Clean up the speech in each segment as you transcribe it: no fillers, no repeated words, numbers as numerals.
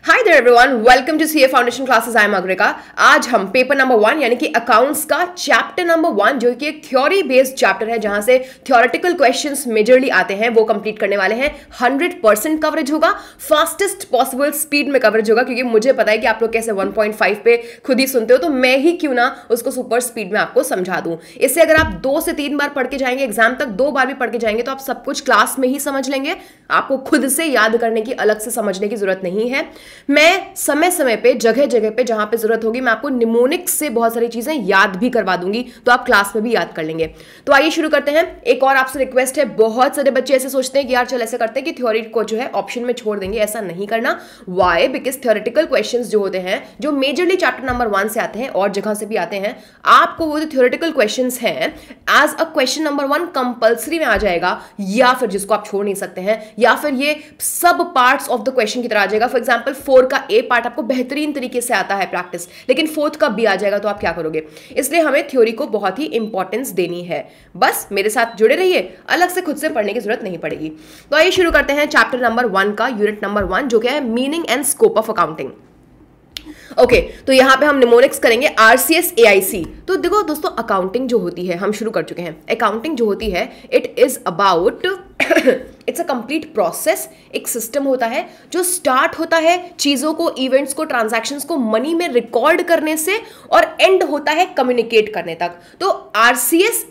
Hi there everyone, welcome to CA foundation classes. I am Agrika. आज हम paper number 1 यानी कि अकाउंट्स का चैप्टर नंबर 1 जो कि एक थ्योरी बेस्ड चैप्टर है जहां से थ्योरेटिकल क्वेश्चंस मेजरली आते हैं वो कंप्लीट करने वाले हैं। 100% कवरेज होगा, फास्टेस्ट पॉसिबल स्पीड में कवरेज होगा, क्योंकि मुझे पता है कि आप लोग कैसे 1.5 पे खुद ही सुनते हो, तो मैं ही क्यों ना उसको सुपर स्पीड में आपको समझा दूं। इससे अगर आप 2 से 3 बार पढ़ के जाएंगे, एग्जाम तक 2 बार भी पढ़ के जाएंगे, तो आप सब कुछ क्लास में ही समझ लेंगे। आपको खुद से याद करने की, अलग से समझने की जरूरत नहीं है। मैं समय समय पे, जगह जगह पे जहां पे जरूरत होगी, मैं आपको निमोनिक्स से बहुत सारी चीजें याद भी करवा दूंगी, तो आप क्लास में भी याद कर लेंगे। तो आइए शुरू करते हैं। एक और आपसे रिक्वेस्ट है, बहुत सारे बच्चे ऐसे सोचते हैं कि यार चल ऐसे करते हैं कि थ्योरी को जो है ऑप्शन में छोड़ देंगे। ऐसा नहीं करना। वाई? बिकॉज थ्योरेटिकल क्वेश्चंस जो होते हैं, जो मेजरली चैप्टर नंबर 1 से आते हैं और जगह से भी आते हैं, आपको वो जो थ्योरेटिकल क्वेश्चंस हैं as a question number 1 compulsory में आ जाएगा, या फिर जिसको आप छोड़ नहीं सकते हैं, या फिर ये सब पार्ट्स ऑफ द क्वेश्चन की तरह आ जाएगा। फॉर एग्जांपल 4 का ए पार्ट आपको बेहतरीन तरीके से आता है प्रैक्टिस, लेकिन 4th का बी आ जाएगा, तो आप क्या करोगे? इसलिए हमें थ्योरी को बहुत ही इंपॉर्टेंस देनी है। बस मेरे साथ जुड़े रहिए, अलग से खुद से पढ़ने की जरूरत नहीं पड़ेगी। तो आइए शुरू करते हैं चैप्टर नंबर 1 का यूनिट नंबर 1, जो क्या है, meaning and scope of accounting. Okay, तो यहां पे हम निमोनिक्स करेंगे आरसीएस एआईसी। तो देखो दोस्तों, अकाउंटिंग जो होती है, हम शुरू कर चुके हैं। अकाउंटिंग जो होती है, it is about it's a complete process. एक सिस्टम होता है जो स्टार्ट होता है चीजों को, इवेंट्स को, ट्रांजैक्शंस को मनी में रिकॉर्ड करने से और एंड होता है कम्युनिकेट करने तक। तो RCS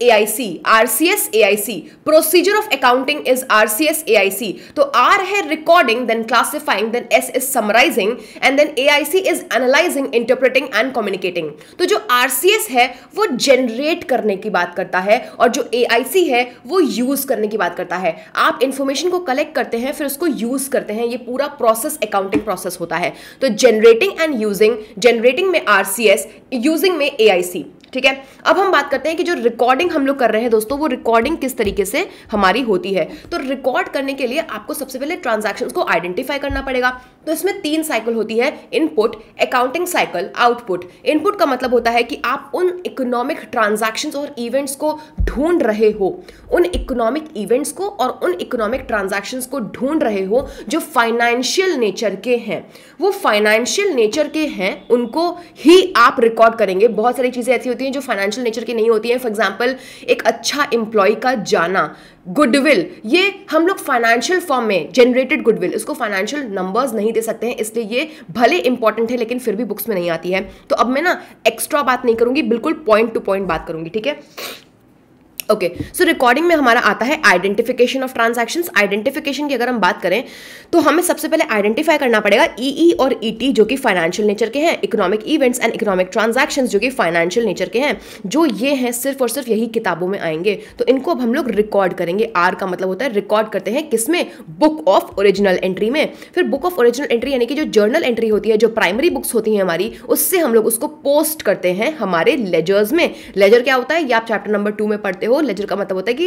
AIC procedure of accounting is RCS AIC. तो आर है recording, then classifying, then S is summarising, and then AIC is analysing, interpreting and communicating. तो जो आरसीएस है वो जनरेट करने की बात करता है, और जो एआईसी है वो यूज करने की बात करता है। आप इंफॉर्मेशन को कलेक्ट करते हैं, फिर उसको यूज करते हैं। ये पूरा प्रोसेस अकाउंटिंग प्रोसेस होता है। तो जनरेटिंग एंड यूजिंग, जनरेटिंग में आरसीएस, यूजिंग में एआईसी। ठीक है, अब हम बात करते हैं कि जो रिकॉर्डिंग हम लोग कर रहे हैं दोस्तों, वो रिकॉर्डिंग किस तरीके से हमारी होती है। तो रिकॉर्ड करने के लिए आपको सबसे पहले ट्रांजैक्शंस को आइडेंटिफाई करना पड़ेगा। तो इसमें 3 साइकिल होती है, input, accounting cycle, output. Input का मतलब होता है कि आप उन इकोनॉमिक ट्रांजैक्शंस और इवेंट्स को ढूंढ रहे हो, उन इकोनॉमिक इवेंट्स को और उन इकोनॉमिक ट्रांजैक्शंस को ढूंढ रहे हो जो फाइनेंशियल नेचर के हैं। वो फाइनेंशियल नेचर के हैं, उनको ही आप रिकॉर्ड करेंगे। बहुत सारी चीजें ऐसी होती हैं जो फाइनेंशियल नेचर की नहीं होती हैं। फॉर एग्जांपल, एक अच्छा एम्प्लॉय का जाना, गुडविल, ये हम लोग फाइनेंशियल फॉर्म में जनरेटेड गुडविल, इसको फाइनेंशियल नंबर्स नहीं दे सकते हैं, इसलिए ये भले इंपॉर्टेंट है लेकिन फिर भी बुक्स में नहीं आती है। तो अब मैं ना एक्स्ट्रा बात नहीं करूंगी, बिल्कुल पॉइंट टू पॉइंट बात करूंगी। ठीक है, ओके। सो रिकॉर्डिंग में हमारा आता है आइडेंटिफिकेशन ऑफ ट्रांजैक्शंस। आइडेंटिफिकेशन की अगर हम बात करें तो हमें सबसे पहले आइडेंटिफाई करना पड़ेगा ईई और ईटी, जो कि फाइनेंशियल नेचर के हैं, economic events and economic transactions, जो कि फाइनेंशियल नेचर के हैं। जो ये हैं सिर्फ और सिर्फ यही किताबों में आएंगे, तो इनको अब हम लोग रिकॉर्ड करेंगे। आर का मतलब होता है रिकॉर्ड करते हैं, किसमें? बुक ऑफ ओरिजिनल एंट्री में। फिर बुक ऑफ ओरिजिनल एंट्री यानी कि जो जर्नल एंट्री होती है, जो प्राइमरी बुक्स होती हैं हमारी, उससे हम लोग उसको पोस्ट करते हैं हमारे लेजर्स में। लेजर क्या होता है, ये आप चैप्टर नंबर 2 में पढ़ते हो। लेजर का मतलब होता है कि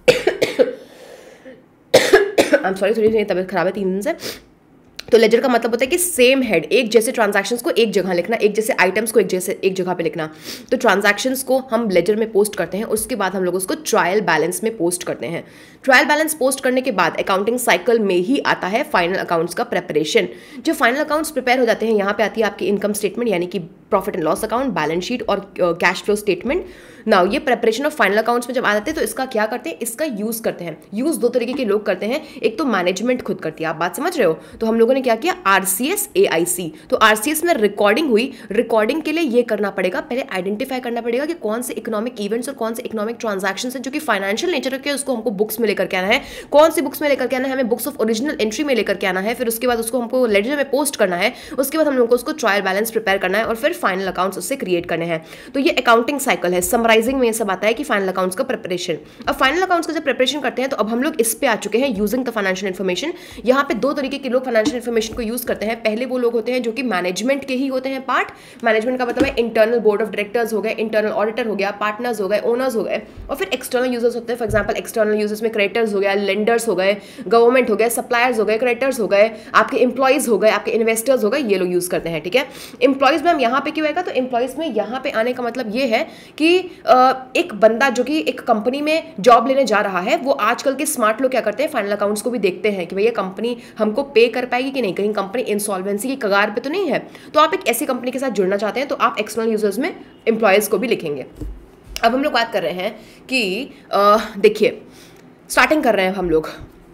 आई एम सॉरी, थोड़ी तबीयत खराब है 3 दिन से। तो लेजर का मतलब होता है कि सेम हेड, एक जैसे ट्रांजैक्शंस को एक जगह लिखना, एक जैसे आइटम्स को एक जगह पे लिखना। तो ट्रांजैक्शंस को हम लेजर में पोस्ट करते हैं, उसके बाद हम लोग उसको ट्रायल बैलेंस में पोस्ट करते हैं। ट्रायल बैलेंस पोस्ट करने के बाद अकाउंटिंग साइकिल में ही आता है फाइनल अकाउंट्स का प्रिपरेशन। जो फाइनल अकाउंट्स प्रिपेयर हो जाते हैं, यहाँ पे आती है आपकी इनकम स्टेटमेंट यानी कि profit and loss account, balance sheet और कैश फ्लो स्टेटमेंट। नाउ ये प्रिपरेशन ऑफ फाइनल अकाउंट्स में जब आ जाते हैं तो इसका क्या करते हैं, इसका यूज करते हैं। यूज 2 तरीके के लोग करते हैं, एक तो मैनेजमेंट खुद करती है, आप बात समझ रहे हो। तो हम लोगों ने क्या किया, आरसीएस एआईसी। तो आरसीएस में रिकॉर्डिंग हुई। रिकॉर्डिंग के लिए ये करना पड़ेगा, पहले आइडेंटिफाई करना पड़ेगा कि कौन से इकोनॉमिक इवेंट्स और कौन से इकोनॉमिक ट्रांजैक्शंस हैं जो कि फाइनेंशियल नेचर के, उसको हमको बुक्स में लेकर के आना है। कौन सी बुक्स में लेकर के आना है, हमें बुक्स ऑफ ओरिजिनल एंट्री में लेकर के आना है। फिर उसके बाद उसको हमको लेजर में पोस्ट करना है। उसके बाद हम लोग को उसको ट्रायल बैलेंस प्रिपेयर करना है और फिर फाइनल अकाउंट्स उससे क्रिएट करने हैं। तो ये अकाउंटिंग साइकिल है। समराइजिंग में ये सब आता है कि फाइनल अकाउंट्स का प्रिपरेशन। अब फाइनल अकाउंट्स का जब प्रिपरेशन करते हैं तो अब हम लोग इस पे आ चुके हैं, यूजिंग द फाइनेंशियल इन्फॉर्मेशन। यहाँ पे 2 तरीके के लोग फाइनेंशियल इन्फॉर्मेशन को यूज करते हैं। पहले वो लोग होते हैं जो कि मैनेजमेंट के ही होते हैं पार्ट। मैनेजमेंट का मतलब है इंटरनल बोर्ड ऑफ डायरेक्टर्स हो गए, इंटरनल ऑडिटर हो गया, पार्टनर्स हो गए, ओनर्स हो गए, और फिर एक्सटर्नल यूजर्स होते हैं। फॉर एग्जांपल एक्सटर्नल यूजर्स में क्रेडिटर्स हो गया, लेंडर्स हो गए, गवर्नमेंट हो गए, सप्लायर्स हो गए, क्रेडिटर्स हो गए, आपके एम्प्लॉइज हो गए, आपके इन्वेस्टर्स हो गए, ये लोग यूज करते हैं। ठीक है, एम्प्लॉइज में हम यहाँ पे क्यों आएगा, तो एम्प्लॉइज में यहाँ पे आने का मतलब ये है कि एक बंदा जो कि एक कंपनी में जॉब लेने जा रहा है, वो आजकल के स्मार्ट लोग क्या करते हैं, फाइनल अकाउंट्स को भी देखते हैं कि भैया कंपनी हमको पे कर पाएगी कि नहीं, कहीं कंपनी इंसॉल्वेंसी की कगार पे तो नहीं है, तो आप एक ऐसी कंपनी के साथ जुड़ना चाहते हैं तो आप एक्सटर्नल यूजर्स में एम्प्लॉयज़ को भी लिखेंगे। अब हम लोग बात कर रहे हैं कि देखिए, स्टार्टिंग कर रहे हैं हम लोग।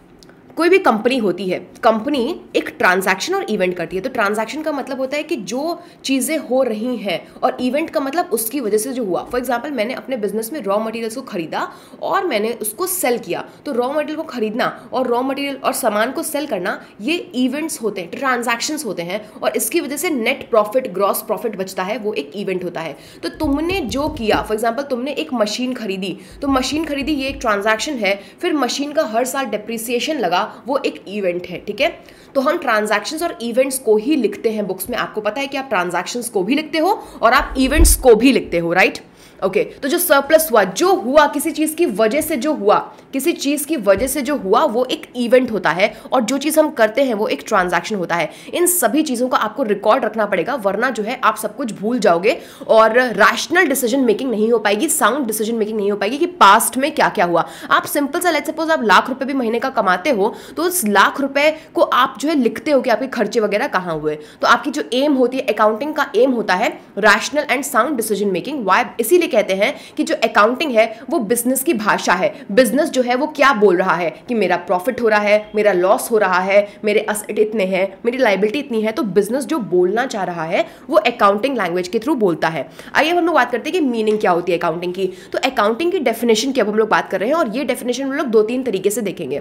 कोई भी कंपनी होती है, कंपनी एक ट्रांजैक्शन और इवेंट करती है। तो ट्रांजैक्शन का मतलब होता है कि जो चीज़ें हो रही हैं, और इवेंट का मतलब उसकी वजह से जो हुआ। फॉर एग्जांपल, मैंने अपने बिजनेस में रॉ मटेरियल्स को खरीदा और मैंने उसको सेल किया। तो रॉ मटेरियल को खरीदना और रॉ मटेरियल और सामान को सेल करना, ये इवेंट्स होते हैं, ट्रांजैक्शंस होते हैं, और इसकी वजह से नेट प्रॉफिट, ग्रॉस प्रॉफिट बचता है, वो एक इवेंट होता है। तो तुमने जो किया, फॉर एग्जाम्पल तुमने एक मशीन खरीदी, तो मशीन खरीदी ये एक ट्रांजैक्शन है। फिर मशीन का हर साल डेप्रिसिएशन लगा, वो एक इवेंट है। ठीक है, तो हम ट्रांजैक्शंस और इवेंट्स को ही लिखते हैं बुक्स में। आपको पता है कि आप ट्रांजैक्शंस को भी लिखते हो और आप इवेंट्स को भी लिखते हो, राइट? ओके, तो जो सरप्लस हुआ, जो हुआ किसी चीज की वजह से, जो हुआ किसी चीज की वजह से जो हुआ, वो एक इवेंट होता है, और जो चीज हम करते हैं वो एक ट्रांजैक्शन होता है। इन सभी चीजों का आपको रिकॉर्ड रखना पड़ेगा, वरना जो है आप सब कुछ भूल जाओगे और रैशनल डिसीजन मेकिंग नहीं हो पाएगी, साउंड डिसीजन मेकिंग नहीं हो पाएगी कि पास्ट में क्या क्या हुआ। आप सिंपल सा, लेट्स सपोज आप लाख रुपए भी महीने का कमाते हो, तो उस लाख रुपए को आप जो है लिखते हो कि आपके खर्चे वगैरह कहाँ हुए। तो आपकी जो एम होती है, अकाउंटिंग का एम होता है rational and sound decision making. Why? इसीलिए कहते हैं कि जो अकाउंटिंग है वो बिजनेस की भाषा है। बिजनेस जो है वो क्या बोल रहा है कि मेरा प्रॉफिट हो रहा है, मेरा लॉस हो रहा है, मेरे एसेट इतने हैं, मेरी लायबिलिटी इतनी है। तो बिजनेस जो बोलना चाह रहा है वो अकाउंटिंग लैंग्वेज के थ्रू बोलता है। आइए हम लोग बात करते हैं कि मीनिंग क्या होती है अकाउंटिंग की। तो अकाउंटिंग की डेफिनेशन की अब हम लोग बात कर रहे हैं, और ये डेफिनेशन हम लोग 2-3 तरीके से देखेंगे।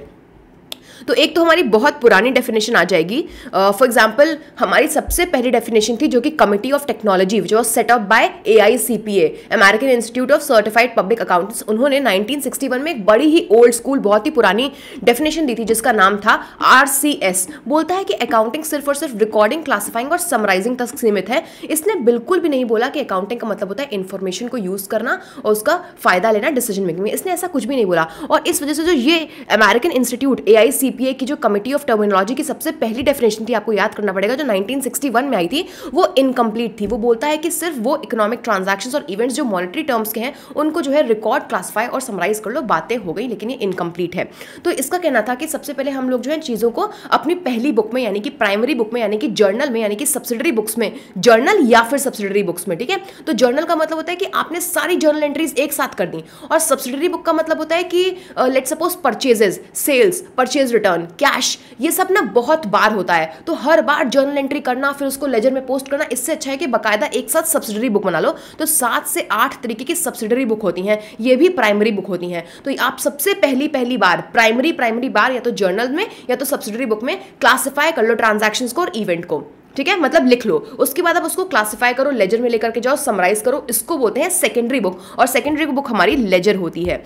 तो एक तो हमारी बहुत पुरानी डेफिनेशन आ जाएगी। फॉर एग्जांपल, हमारी सबसे पहली डेफिनेशन थी जो कि कमिटी ऑफ टेक्नोलॉजी, जो set up by AICPA, American institute of certified public accountants, उन्होंने 1961 में एक बड़ी ही ओल्ड स्कूल, बहुत ही पुरानी डेफिनेशन दी थी जिसका नाम था RCS। बोलता है कि अकाउंटिंग सिर्फ और सिर्फ रिकॉर्डिंग, क्लासिफाइंग और समराइजिंग तक सीमित है। इसने बिल्कुल भी नहीं बोला कि अकाउंटिंग का मतलब होता है इंफॉर्मेशन को यूज करना और उसका फायदा लेना डिसीजन मेकिंग में। इसने ऐसा कुछ भी नहीं बोला, और इस वजह से जो ये अमेरिकन इंस्टीट्यूट AICPA की जो कमिटी ऑफ टर्मिनोलॉजी की सबसे पहली डेफिनेशन थी, आपको याद करना पड़ेगा, जो 1961 में आई थी, वो इनकम्प्लीट थी। वो बोलता है कि सिर्फ वो इकोनॉमिक ट्रांजैक्शंस और इवेंट्स जो मॉनेटरी टर्म्स के हैं उनको जो है रिकॉर्ड, क्लासिफाई और समराइज कर लो, बातें हो गई, लेकिन ये इनकम्प्लीट है। तो इसका कहना था कि सबसे पहले हम लोग जो है चीजों को अपनी पहली बुक में, यानी कि प्राइमरी बुक में, यानी कि जर्नल में, यानी कि सब्सिडरी बुक्स में, जर्नल या फिर सब्सिडरी बुक्स में, ठीक है। तो जर्नल का मतलब होता है कि आपने सारी जर्नल एंट्रीज एक साथ कर दी, और सब्सिडरी बुक का मतलब होता है कि let's suppose purchases, sales, purchase return, cash, ये सब ना बहुत बार होता है। तो हर बार जर्नल एंट्री करना, फिर उसको लेजर में पोस्ट करना, इससे अच्छा है कि बकायदा एक साथ सब्सिडरी बुक बना लो। तो 7 से 8 तरीके की सब्सिडरी बुक होती हैं, ये भी प्राइमरी बुक होती हैं। तो आप सबसे पहली बार प्राइमरी बार या तो जर्नल में या तो सब्सिडरी बुक में क्लासिफाई कर लो ट्रांजैक्शंस को और इवेंट को, ठीक है, मतलब लिख लो। उसके बाद आप उसको क्लासिफाई करो, लेजर में लेकर के जाओ, समराइज करो, इसको बोलते हैं सेकेंडरी बुक, और सेकेंडरी बुक हमारी लेजर होती है।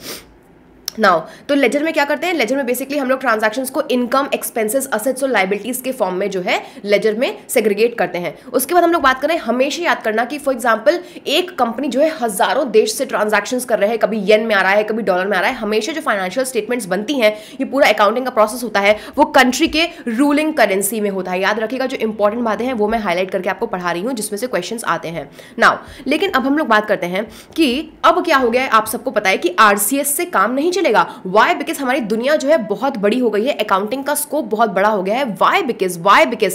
नाउ, तो लेजर में क्या करते हैं? लेजर में बेसिकली हम लोग ट्रांजैक्शंस को इनकम, एक्सपेंसेस, असेट्स और लायबिलिटीज के फॉर्म में जो है लेजर में सेग्रीगेट करते हैं। उसके बाद हम लोग बात करें, हमेशा याद करना कि फॉर एग्जांपल एक कंपनी जो है हजारों देश से ट्रांजैक्शंस कर रहे हैं, कभी येन में आ रहा है, कभी डॉलर में आ रहा है। हमेशा जो फाइनेंशियल स्टेटमेंट्स बनती हैं, ये पूरा अकाउंटिंग का प्रोसेस होता है, वो कंट्री के रूलिंग करेंसी में होता है। याद रखिएगा, जो इंपॉर्टेंट बातें हैं वो मैं हाईलाइट करके आपको पढ़ा रही हूँ, जिसमें से क्वेश्चन आते हैं। नाउ, लेकिन अब हम लोग बात करते हैं कि अब क्या हो गया है। आप सबको पता है कि RCS से काम नहीं चलेगा। वाई? बिकॉज हमारी दुनिया जो है बहुत बड़ी हो गई है, अकाउंटिंग का स्कोप बहुत बड़ा हो गया है। वाई? बिकॉज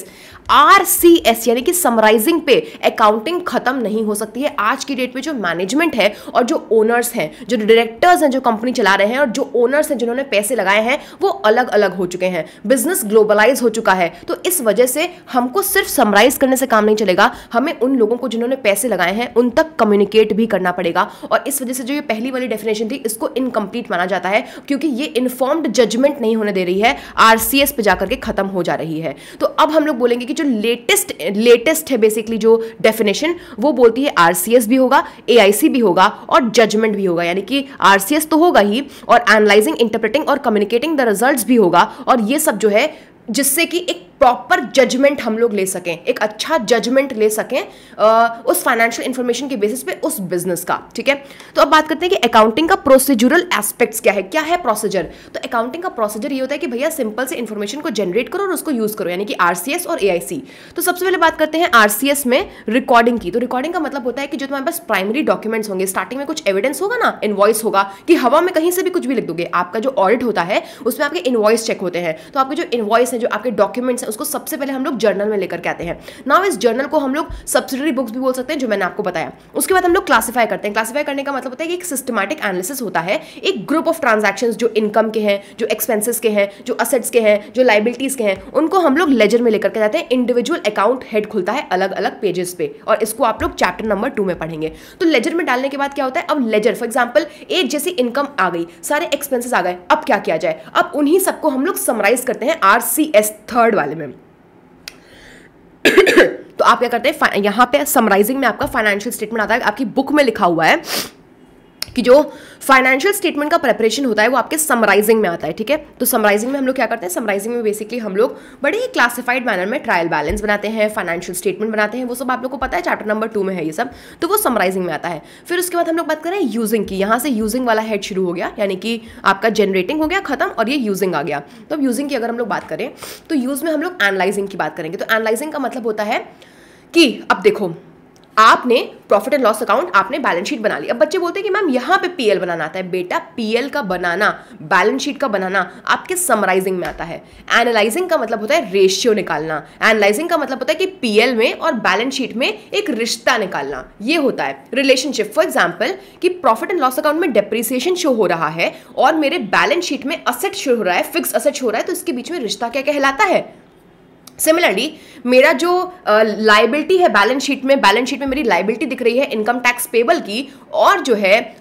RCS यानी कि समराइजिंग पे अकाउंटिंग खत्म नहीं हो सकती है। आज की डेट में जो मैनेजमेंट है और जो ओनर्स हैं, जो डायरेक्टर्स हैं, जो कंपनी चला रहे हैं, और जो ओनर्स हैं जिन्होंने पैसे लगाए हैं, वो अलग अलग हो चुके हैं। बिजनेस ग्लोबलाइज हो चुका है। तो इस वजह से हमको सिर्फ समराइज करने से काम नहीं चलेगा, हमें उन लोगों को जिन्होंने पैसे लगाए हैं उन तक कम्युनिकेट भी करना पड़ेगा। और इस वजह से जो ये पहली वाली डेफिनेशन थी, इसको इनकम्प्लीट माना जाता है, क्योंकि ये इन्फॉर्म्ड जजमेंट नहीं होने दे रही है, RCS पे जाकर के खत्म हो जा रही है। तो अब हम लोग बोलेंगे कि जो लेटेस्ट है बेसिकली जो डेफिनेशन, वो बोलती है RCS भी होगा, AIC भी होगा और जजमेंट भी होगा। यानी कि RCS तो होगा ही, और एनालाइजिंग, इंटरप्रेटिंग और कम्युनिकेटिंग द रिजल्ट्स भी होगा। और ये सब जो है जिससे कि एक प्रॉपर जजमेंट हम लोग ले सकें, एक अच्छा जजमेंट ले सकें उस फाइनेंशियल इंफॉर्मेशन के बेसिस पे उस बिजनेस का, ठीक है। तो अब बात करते हैं कि अकाउंटिंग का प्रोसीजरल एस्पेक्ट्स क्या है प्रोसीजर। तो अकाउंटिंग का प्रोसीजर ये होता है कि भैया सिंपल से इंफॉर्मेशन को जनरेट करो और उसको यूज करो, यानी कि RCS और AIC। तो सबसे पहले बात करते हैं RCS में रिकॉर्डिंग की। तो रिकॉर्डिंग का मतलब होता है कि जो तुम्हारे पास प्राइमरी डॉक्यूमेंट्स होंगे, स्टार्टिंग में कुछ एविडेंस होगा ना, इनवॉइस होगा, कि हवा में कहीं से भी कुछ भी लिख दोगे। आपका जो ऑडिट होता है उसमें आपके इनवॉइस चेक होते हैं, तो आपके जो इनवॉइस है, जो आपके डॉक्यूमेंट्स, है उसको सबसे पहले हम लोग जर्नल में लेकर के आते हैं। नाउ इस जर्नल को हम लोग सब्सिडरी बुक्स भी बोल सकते हैं, जो मैंने आपको बताया। उसके बाद हम लोग क्लासीफाई करते हैं। क्लासीफाई करने का मतलब होता है कि एक सिस्टमैटिक एनालिसिस होता है, एक ग्रुप ऑफ ट्रांजैक्शंस जो इनकम के हैं, जो एक्सपेंसेस के हैं, जो असेट्स के हैं, जो लाइबिलिटीज के हैं, उनको हम लोग लेजर में लेकर के जाते हैं। इंडिविजुअल अकाउंट हेड खुलता है अलग अलग पेजेस पे, और इसको आप लोग चैप्टर नंबर 2 में पढ़ेंगे। तो लेजर में डालने के बाद क्या होता है, अब लेजर फॉर एग्जांपल एक जैसी इनकम आ गई, सारे एक्सपेंसेस आ गए, अब क्या किया जाए, अब उन्हीं सबको हम लोग समराइज करते हैं RCS थर्ड वाले में। तो आप क्या करते हैं, यहां पे समराइजिंग में आपका फाइनेंशियल स्टेटमेंट आता है। आपकी बुक में लिखा हुआ है कि जो फाइनेंशियल स्टेटमेंट का प्रिपरेशन होता है वो आपके समराइजिंग में आता है, ठीक है। तो समराइजिंग में हम लोग क्या करते हैं, समराइजिंग में बेसिकली हम लोग बड़े ही क्लासिफाइड मैनर में ट्रायल बैलेंस बनाते हैं, फाइनेंशियल स्टेटमेंट बनाते हैं, वो सब आप लोग को पता है, चैप्टर नंबर 2 में है ये सब, तो वो समराइजिंग में आता है। फिर उसके बाद हम लोग बात करें यूजिंग की। यहाँ से यूजिंग वाला हेड शुरू हो गया, यानी कि आपका जनरेटिंग हो गया खत्म और ये यूजिंग आ गया। तो अब यूजिंग की अगर हम लोग बात करें तो यूज में हम लोग एनालाइजिंग की बात करेंगे। तो एनालाइजिंग का मतलब होता है कि अब देखो, आपने प्रॉफिट एंड लॉस अकाउंट, आपने बैलेंस शीट बना ली। अब बच्चे बोलते हैं कि मैम यहाँ पे पीएल बनाना आता है। बेटा पीएल का बनाना, बैलेंस शीट का बनाना आपके समराइजिंग में आता है। एनालाइजिंग का मतलब होता है रेशियो निकालना। एनालाइजिंग का मतलब होता है कि पीएल में और बैलेंस शीट में एक रिश्ता निकालना, ये होता है रिलेशनशिप। फॉर एग्जाम्पल कि प्रॉफिट एंड लॉस अकाउंट में डेप्रिसिएशन शो हो रहा है और मेरे बैलेंस शीट में असेट शो हो रहा है, फिक्स असेट शो हो रहा है, तो इसके बीच में रिश्ता क्या कहलाता है। सिमिलरली मेरा जो लाइबिलिटी है बैलेंस शीट में मेरी लाइबिलिटी दिख रही है इनकम टैक्स पेबल की, और जो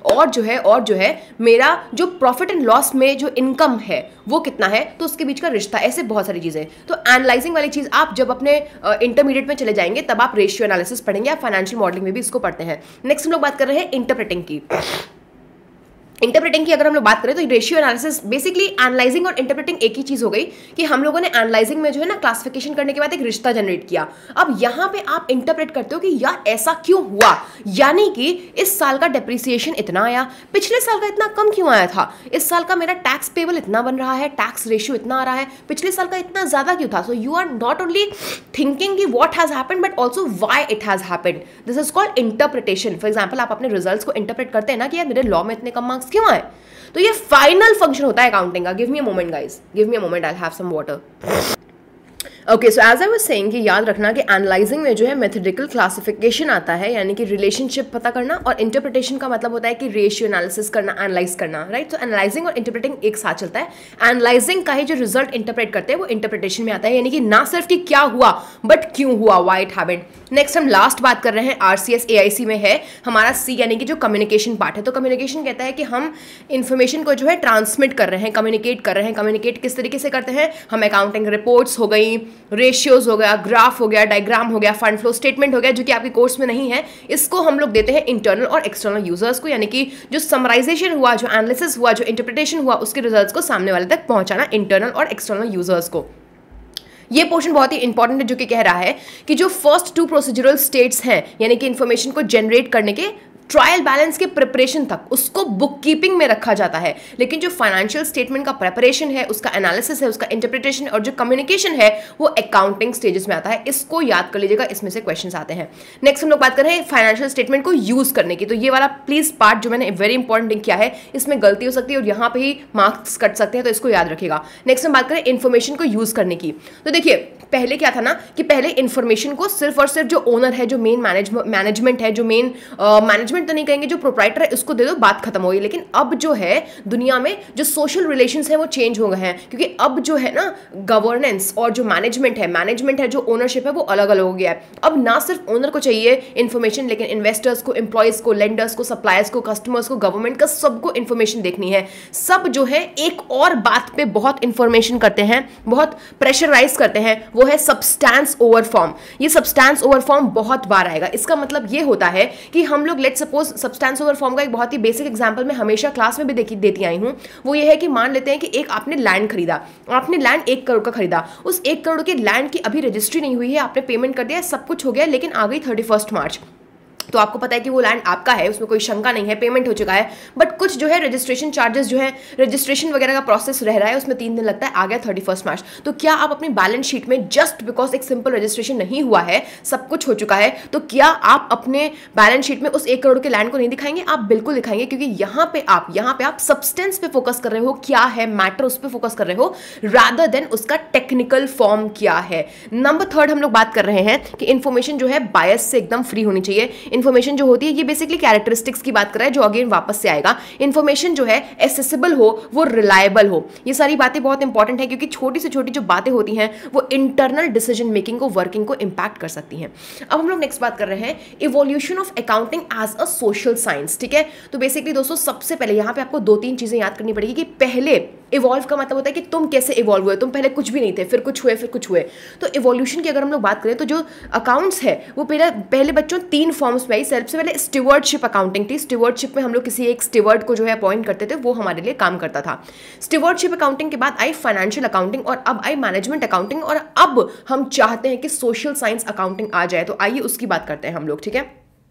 है मेरा जो प्रॉफिट एंड लॉस में जो इनकम है वो कितना है, तो उसके बीच का रिश्ता, ऐसे बहुत सारी चीजें। तो एनालाइजिंग वाली चीज आप जब अपने इंटरमीडिएट में चले जाएंगे तब आप रेशियो एनालिसिस पढ़ेंगे, आप फाइनेंशियल मॉडलिंग में भी इसको पढ़ते हैं। नेक्स्ट हम लोग बात कर रहे हैं इंटरप्रेटिंग की। इंटरप्रेटिंग की अगर हम लोग बात करें तो रेशियो एनालिसिस, बेसिकली एनालाइजिंग और इंटरप्रेटिंग एक ही चीज हो गई कि हम लोगों ने एनालाइजिंग में जो है ना क्लासिफिकेशन करने के बाद एक रिश्ता जनरेट किया। अब यहां पे आप इंटरप्रेट करते हो कि यार ऐसा क्यों हुआ, यानी कि इस साल का डेप्रिसिएशन इतना आया, पिछले साल का इतना कम क्यों आया था, इस साल का मेरा टैक्स पेबल इतना बन रहा है, टैक्स रेशियो इतना आ रहा है, पिछले साल का इतना ज्यादा क्यों था। So you are not only thinking कि what has happened but also why it has happened. This is called interpretation. For example आप अपने रिजल्ट्स को इंटरप्रेट करते हैं ना कि यार मेरे लॉ में इतने कम मार्क्स क्यों आए, तो ये फाइनल फंक्शन होता है अकाउंटिंग का। Give me a moment guys, give me a moment, I will have some water. Okay, so as I was saying कि याद रखना कि एनालाइजिंग में जो है मेथोडिकल क्लासिफिकेशन आता है, यानी कि रिलेशनशिप पता करना, और इंटरप्रिटेशन का मतलब होता है कि रेशियो एनालिसिस करना, एनालाइज करना, राइट। तो एनालाइजिंग और इंटरप्रेटिंग एक साथ चलता है। एनालाइजिंग का ही जो रिजल्ट इंटरप्रेट करते हैं वो इंटरप्रिटेशन में आता है, यानी कि ना सिर्फ कि क्या हुआ बट क्यों हुआ, व्हाई इट हैपेंड। नेक्स्ट हम लास्ट बात कर रहे हैं RCS AIC में है हमारा C, यानी कि जो कम्युनिकेशन पार्ट है। तो कम्युनिकेशन कहता है कि हम इंफॉर्मेशन को जो है ट्रांसमिट कर रहे हैं, कम्युनिकेट कर रहे हैं। कम्युनिकेट किस तरीके से करते हैं, हम अकाउंटिंग रिपोर्ट्स हो गई, रेशियोज हो गया, ग्राफ हो गया, डायग्राम हो गया, फंड फ्लो स्टेटमेंट हो गया, जो कि आपके कोर्स में नहीं है, इसको हम लोग देते हैं इंटरनल और एक्सटर्नल यूजर्स को, यानी कि जो समराइजेशन हुआ, जो एनालिसिस हुआ, जो इंटरप्रिटेशन हुआ, उसके रिजल्ट्स को सामने वाले तक पहुंचाना इंटरनल और एक्सटर्नल यूजर्स को। ये पोर्शन बहुत ही इंपॉर्टेंट है, जो कि कह रहा है कि जो फर्स्ट 2 प्रोसीजरल स्टेट्स हैं, यानी कि इंफॉर्मेशन को जनरेट करने के ट्रायल बैलेंस के प्रिपरेशन तक, उसको बुक कीपिंग में रखा जाता है। लेकिन जो फाइनेंशियल स्टेटमेंट का प्रिपरेशन है, उसका एनालिसिस है, उसका इंटरप्रिटेशन और जो कम्युनिकेशन है, वो अकाउंटिंग स्टेजेस में आता है। इसको याद कर लीजिएगा, इसमें से क्वेश्चंस आते हैं। नेक्स्ट हम लोग बात कर रहे हैं फाइनेंशियल स्टेटमेंट को यूज करने की। तो ये वाला प्लीज पार्ट जो मैंने वेरी इंपॉर्टेंट लिंक किया है, इसमें गलती हो सकती है और यहाँ पे ही मार्क्स कट सकते हैं, तो इसको याद रखिएगा। नेक्स्ट हम बात करें इन्फॉर्मेशन को यूज करने की। तो देखिए पहले क्या था ना कि पहले इन्फॉर्मेशन को सिर्फ और सिर्फ जो ओनर है, जो मेन मैनेजमेंट है, जो मेन मैनेजमेंट तो नहीं कहेंगे, जो प्रोप्राइटर है, उसको दे दो, बात खत्म हो गई। लेकिन अब जो है दुनिया में जो सोशल रिलेशंस है वो चेंज हो गए हैं, क्योंकि अब जो है ना गवर्नेंस और जो मैनेजमेंट है, जो ओनरशिप है, वो अलग अलग हो गया है। अब ना सिर्फ ओनर को चाहिए इन्फॉर्मेशन, लेकिन इन्वेस्टर्स को, एम्प्लॉयज को, लेंडर्स को, सप्लायर्स को, कस्टमर्स को, गवर्नमेंट का, सबको इन्फॉर्मेशन देखनी है। सब जो है एक और बात पे बहुत इंफॉर्मेशन करते हैं, बहुत प्रेशराइज करते हैं, वो है सब्सटेंस ओवर फॉर्म। ये सब्सटेंस ओवर फॉर्म बहुत बार आएगा। इसका मतलब ये होता है कि हम लोग let suppose substance over form का एक बहुत ही बेसिक एग्जांपल मैं हमेशा क्लास में भी देती आई हूं, वो ये है कि मान लेते हैं कि एक आपने लैंड खरीदा, आपने लैंड 1 करोड़ का खरीदा, उस 1 करोड़ के लैंड की अभी रजिस्ट्री नहीं हुई है, आपने पेमेंट कर दिया, सब कुछ हो गया, लेकिन आ गई 31 मार्च। तो आपको पता है कि वो लैंड आपका है, उसमें कोई शंका नहीं है, पेमेंट हो चुका है। बट कुछ जो है रजिस्ट्रेशन चार्जेस जो है, रजिस्ट्रेशन वगैरह का प्रोसेस रह रहा है, उसमें 3 दिन लगता है, आ गया 31 मार्च। तो क्या आप अपनी बैलेंस शीट में जस्ट बिकॉज एक सिंपल रजिस्ट्रेशन नहीं हुआ है, सब कुछ हो चुका है, तो क्या आप अपने बैलेंस शीट में उस 1 करोड़ के लैंड को नहीं दिखाएंगे? आप बिल्कुल दिखाएंगे, क्योंकि यहां पे आप सब्सटेंस पे फोकस कर रहे हो, क्या है मैटर उस पे फोकस कर रहे हो, रादर देन उसका टेक्निकल फॉर्म क्या है। नंबर 3 हम लोग बात कर रहे हैं कि इंफॉर्मेशन जो है बायस से एकदम फ्री होनी चाहिए। इंफॉर्मेशन जो होती है, ये बेसिकली कैरेक्टरिस्टिक्स की बात कर रहा है, जो अगेन वापस से आएगा। इंफॉर्मेशन जो है एसेसिबल हो, वो रिलायबल हो। ये सारी बातें बहुत इंपॉर्टेंट है, क्योंकि छोटी से छोटी जो बातें होती हैं वो इंटरनल डिसीजन मेकिंग को, वर्किंग को इंपैक्ट कर सकती हैं। अब हम लोग नेक्स्ट बात कर रहे हैं evolution of accounting as a social science. ठीक है, तो बेसिकली दोस्तों सबसे पहले यहां पे आपको 2-3 चीजें याद करनी पड़ेगी कि पहले इवॉल्व का मतलब होता है कि तुम कैसे इवॉल्व हुए, तुम पहले कुछ भी नहीं थे, फिर कुछ हुए, फिर कुछ हुए। तो इवोल्यूशन की अगर हम लोग बात करें तो जो अकाउंट्स है वो पहले बच्चों 3 फॉर्म्स में आई। सबसे पहले स्टीवर्डशिप अकाउंटिंग थी। स्टीवर्डशिप में हम लोग किसी एक स्टीवर्ड को जो है अपॉइंट करते थे, वो हमारे लिए काम करता था। स्टीवर्डशिप अकाउंटिंग के बाद आई फाइनेंशियल अकाउंटिंग, और अब आई मैनेजमेंट अकाउंटिंग, और अब हम चाहते हैं कि सोशल साइंस अकाउंटिंग आ जाए। तो आइए उसकी बात करते हैं हम लोग। ठीक है,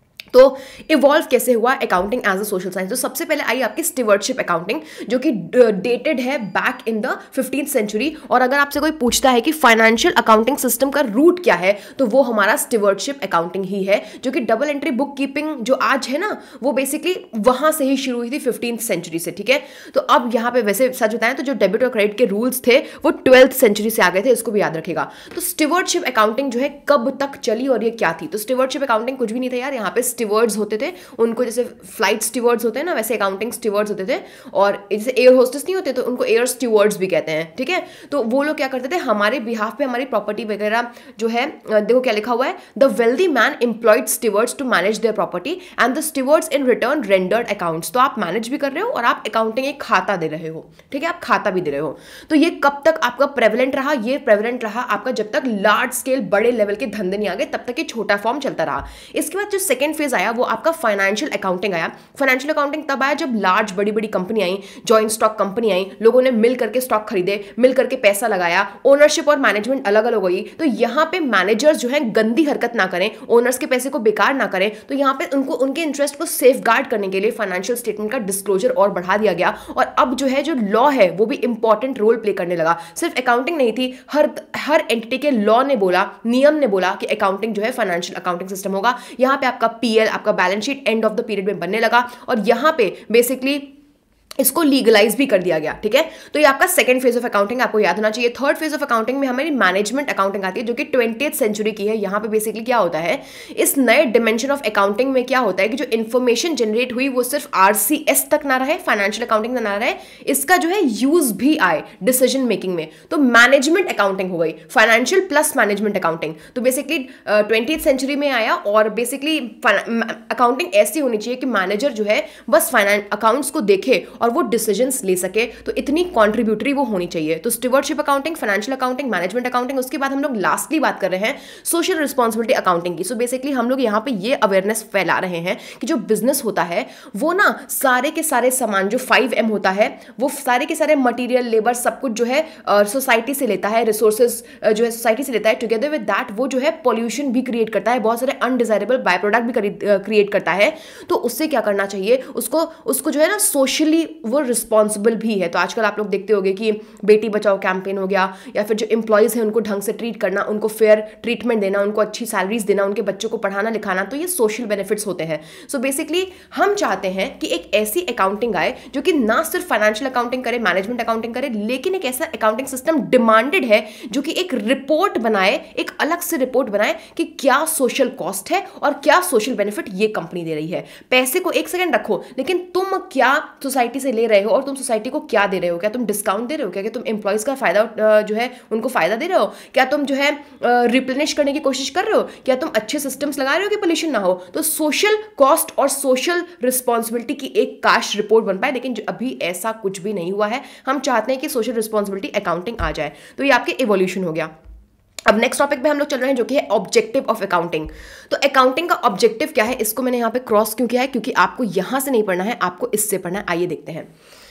तो इवॉल्व कैसे हुआ accounting as a social science. तो सबसे पहले आई आपकी स्टीवर्डशिप अकाउंटिंग, जो कि डेटेड है back in the 15th century. और अगर आपसे कोई पूछता है कि फाइनेंशियल अकाउंटिंग सिस्टम का रूट क्या है, तो वो हमारा स्टीवर्डशिप अकाउंटिंग ही है, जो कि डबल एंट्री बुक कीपिंग जो आज है ना, वो बेसिकली वहां से ही शुरू हुई थी 15th सेंचुरी से। ठीक है, तो अब यहाँ पे वैसे सच बताएं तो जो डेबिट और क्रेडिट के रूल्स थे वो 12th सेंचुरी से आ गए थे, इसको भी याद रखेगा। तो स्टीवर्डशिप अकाउंटिंग जो है कब तक चली और ये क्या थी? तो स्टीवर्डशिप अकाउंटिंग कुछ भी नहीं था यार, यहाँ पे स्टीवर्ड्स होते थे, उनको जैसे फ्लाइट स्टीवर्ड्स होते हैं ना, वैसे अकाउंटिंग स्टीवर्ड्स होते थे। और जैसे एयर होस्टेस नहीं होते तो उनको एयर स्टीवर्ड्स भी कहते हैं। ठीक है, तो वो लोग क्या करते थे, हमारे बिहाफ पे हमारी प्रॉपर्टी वगैरह जो है, देखो क्या लिखा हुआ है, the wealthy man employed stewards to manage their property and the stewards in return rendered accounts. तो आप मैनेज भी कर रहे हो और आप अकाउंटिंग एक खाता दे रहे हो। ठीक है, आप खाता भी दे रहे हो। तो ये कब तक आपका प्रेवलेंट रहा? ये प्रेवलेंट रहा आपका जब तक लार्ज स्केल बड़े लेवल के धंधे नहीं आ गए, तब तक ये छोटा फॉर्म चलता रहा। इसके बाद जो सेकंड फेज आया वो आपका फाइनेंशियल अकाउंटिंग आया। फाइनेंशियल अकाउंटिंग तब आया जब लार्ज बड़ी बड़ी कंपनी आई, जॉइंट स्टॉक कंपनी आई, लोगों ने मिल करके स्टॉक खरीदे, मिल करके पैसा लगाया, ओनरशिप और मैनेजमेंट अलग अलग हुई। तो यहाँ पे मैनेजर्स जो है गंदी हरकत ना करें, ओनर्स के पैसे को बेकार ना करें। तो यहाँ पे उनको उनके इंटरेस्ट को सेफगार्ड करने के लिए फाइनेंशियल स्टेटमेंट का डिस्क्लोजर और बढ़ा दिया गया। और अब जो है जो लॉ है वो भी इंपॉर्टेंट रोल प्ले करने लगा। सिर्फ अकाउंटिंग नहीं थी, हर एंटिटी के लॉ ने बोला, नियम ने बोला कि अकाउंटिंग जो है फाइनेंशियल अकाउंटिंग सिस्टम होगा। यहाँ पे आपका पीएल, आपका balance sheet end of the period में बनने लगा, और यहां पे बेसिकली इसको लीगलाइज भी कर दिया गया। ठीक है, तो ये आपका सेकंड फेज ऑफ अकाउंटिंग आपको याद होना चाहिए। थर्ड फेज ऑफ अकाउंटिंग में हमारी मैनेजमेंट अकाउंटिंग आती है, जो कि 20th सेंचुरी की है। यहां पे बेसिकली क्या होता है, इस नए डिमेंशन ऑफ अकाउंटिंग में क्या होता है कि जो इन्फॉर्मेशन जनरेट हुई वो सिर्फ आरसीएस तक ना रहे, फाइनेंशियल अकाउंटिंग ना रहे, इसका जो है यूज भी आए डिसीजन मेकिंग में। तो मैनेजमेंट अकाउंटिंग हो गई, फाइनेंशियल प्लस मैनेजमेंट अकाउंटिंग। तो बेसिकली 20th सेंचुरी में आया, और बेसिकली अकाउंटिंग ऐसी होनी चाहिए कि मैनेजर जो है बस फाइनेंस अकाउंट्स को देखे और वो डिसीजंस ले सके। तो इतनी कंट्रीब्यूटरी वो होनी चाहिए। तो stewardship accounting, financial accounting, management accounting. उसके बाद हम लोग लास्टली बात कर रहे हैं सोशल रिस्पांसिबिलिटी अकाउंटिंग की। सो बेसिकली हम लोग यहाँ पे ये अवेयरनेस फैला रहे हैं कि जो बिजनेस होता है वो ना सारे के सारे सामान, जो 5M होता है, वो सारे के सारे मटीरियल, लेबर, सब कुछ जो है सोसाइटी से लेता है, रिसोर्सेज जो है सोसाइटी से लेता है। टुगेदर विद दैट वो जो है पॉल्यूशन भी क्रिएट करता है, बहुत सारे अनडिजायरेबल बाय प्रोडक्ट भी क्रिएट करता है। तो उससे क्या करना चाहिए, उसको जो है ना सोशली वो रिस्पॉन्सिबल भी है। तो आजकल आप लोग देखते होंगे कि बेटी बचाओ कैंपेन हो गया, या फिर जो एम्प्लॉयज हैं उनको ढंग से ट्रीट करना, उनको फेयर ट्रीटमेंट देना, उनको अच्छी सैलरीज देना, उनके बच्चों को पढ़ाना लिखाना, तो ये सोशल बेनिफिट्स होते हैं। सो बेसिकली हम चाहते हैं कि एक ऐसी अकाउंटिंग आए जो कि ना सिर्फ फाइनेंशियल अकाउंटिंग करे, मैनेजमेंट अकाउंटिंग करे, लेकिन एक ऐसा अकाउंटिंग सिस्टम डिमांडेड है जो कि एक रिपोर्ट बनाए, एक अलग से रिपोर्ट बनाए कि क्या सोशल कॉस्ट है और क्या सोशल बेनिफिट ये कंपनी दे रही है। पैसे को एक सेकंड रखो, लेकिन तुम क्या सोसाइटी से ले रहे हो और तुम सोसाइटी को क्या दे रहे हो? क्या तुम डिस्काउंट दे रहे हो? क्या तुम एम्प्लॉयज का फायदा जो है उनको फायदा दे रहे हो? क्या तुम जो है रिप्लेनिश करने की कोशिश कर रहे हो? क्या तुम अच्छे सिस्टम्स लगा रहे हो कि पोल्यूशन ना हो? तो सोशल कॉस्ट और सोशल रिस्पॉन्सिबिलिटी की एक काश रिपोर्ट बन पाए, लेकिन अभी ऐसा कुछ भी नहीं हुआ है। हम चाहते हैं कि सोशल रिस्पॉन्सिबिलिटी अकाउंटिंग आ जाए। तो ये आपके इवोल्यूशन हो गया। अब नेक्स्ट टॉपिक पे हम लोग चल रहे हैं जो कि है ऑब्जेक्टिव ऑफ अकाउंटिंग। तो अकाउंटिंग का ऑब्जेक्टिव क्या है, इसको मैंने यहाँ पे क्रॉस क्यों किया है, क्योंकि आपको यहाँ से नहीं पढ़ना है, आपको इससे पढ़ना है। आइए देखते हैं।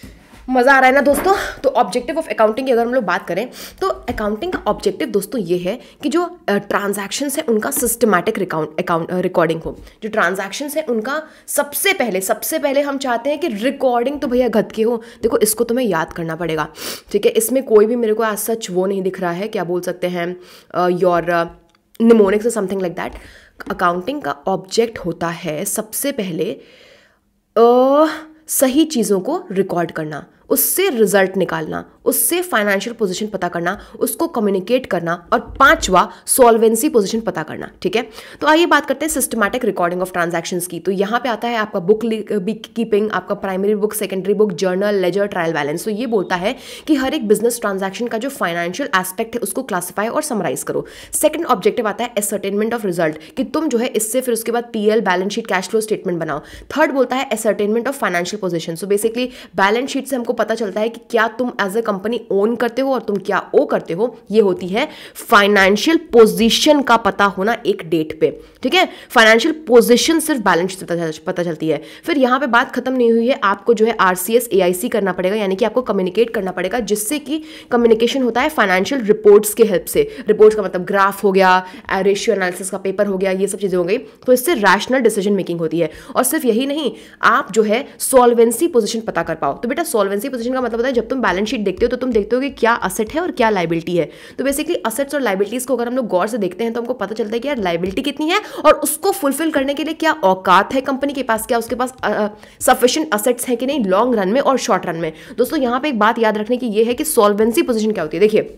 मजा आ रहा है ना दोस्तों। तो ऑब्जेक्टिव ऑफ अकाउंटिंग की अगर हम लोग बात करें तो अकाउंटिंग का ऑब्जेक्टिव दोस्तों ये है कि जो ट्रांजैक्शंस है उनका सिस्टमैटिक रिकॉर्डिंग हो। जो ट्रांजैक्शंस है उनका सबसे पहले हम चाहते हैं कि रिकॉर्डिंग तो भैया गद के हो। देखो इसको तुम्हें याद करना पड़ेगा, ठीक है। इसमें कोई भी मेरे को आज सच वो नहीं दिख रहा है, क्या बोल सकते हैं, योर निमोनिक्स और समथिंग लाइक दैट। अकाउंटिंग का ऑब्जेक्ट होता है सबसे पहले सही चीज़ों को रिकॉर्ड करना, उससे रिजल्ट निकालना, उससे फाइनेंशियल पोजीशन पता करना, उसको कम्युनिकेट करना, और पांचवा सॉल्वेंसी पोजीशन पता करना, ठीक है। तो आइए बात करते हैं सिस्टमैटिक रिकॉर्डिंग ऑफ ट्रांजैक्शंस की। तो यहाँ पे आता है आपका बुक कीपिंग, आपका primary book, secondary book, journal, ledger, trial balance. तो ये बोलता है कि हर एक बिजनेस ट्रांजैक्शन का जो फाइनेंशियल एस्पेक्ट है उसको क्लासिफाई और समराइज करो। सेकंड ऑब्जेक्टिव आता है एसर्टेनमेंट ऑफ रिजल्ट, कि तुम जो है इससे फिर उसके बाद PL, balance sheet, cash flow statement बनाओ। थर्ड बोलता है ascertainment of financial position. So basically balance sheet से हमको पता चलता है कि क्या तुम एज अ कंपनी ओन करते हो और तुम क्या ओ करते हो। ये होती है फाइनेंशियल पोजीशन का पता होना एक डेट पे, ठीक है। फाइनेंशियल पोजीशन सिर्फ बैलेंस शीट से पता चलती है। फिर यहां पे बात खत्म नहीं हुई है, आपको जो है आरसीएस एआईसी करना पड़ेगा, यानी कि आपको कम्युनिकेट करना पड़ेगा, जिससे कि कम्युनिकेशन होता है फाइनेंशियल रिपोर्ट्स के हेल्प से। रिपोर्ट्स का मतलब ग्राफ हो गया, रेशियो एनालिसिस का पेपर हो गया, ये सब चीजें हो गई। तो इससे रैशनल डिसीजन मेकिंग होती है। और सिर्फ यही नहीं, आप जो है सॉल्वेंसी पोजीशन पता कर पाओ। तो बेटा सॉल्वेंसी पोजीशन का मतलब होता है जब तुम बैलेंस शीट देखते हो तो तुम देखते हो कि क्या असेट है और क्या लायबिलिटी है। तो बेसिकली असेट्स और लायबिलिटीज को अगर हम लोग गौर से देखते हैं तो हमको पता चलता है कि यार लायबिलिटी कितनी है और उसको फुलफिल करने के लिए क्या औकात है कंपनी के पास, क्या उसके पास सफिशिएंट असेट्स है कि नहीं, लॉन्ग रन में और शॉर्ट रन में। दोस्तों यहां पे एक बात याद रखने की ये है कि सॉल्वेंसी पोजीशन क्या होती है। देखिए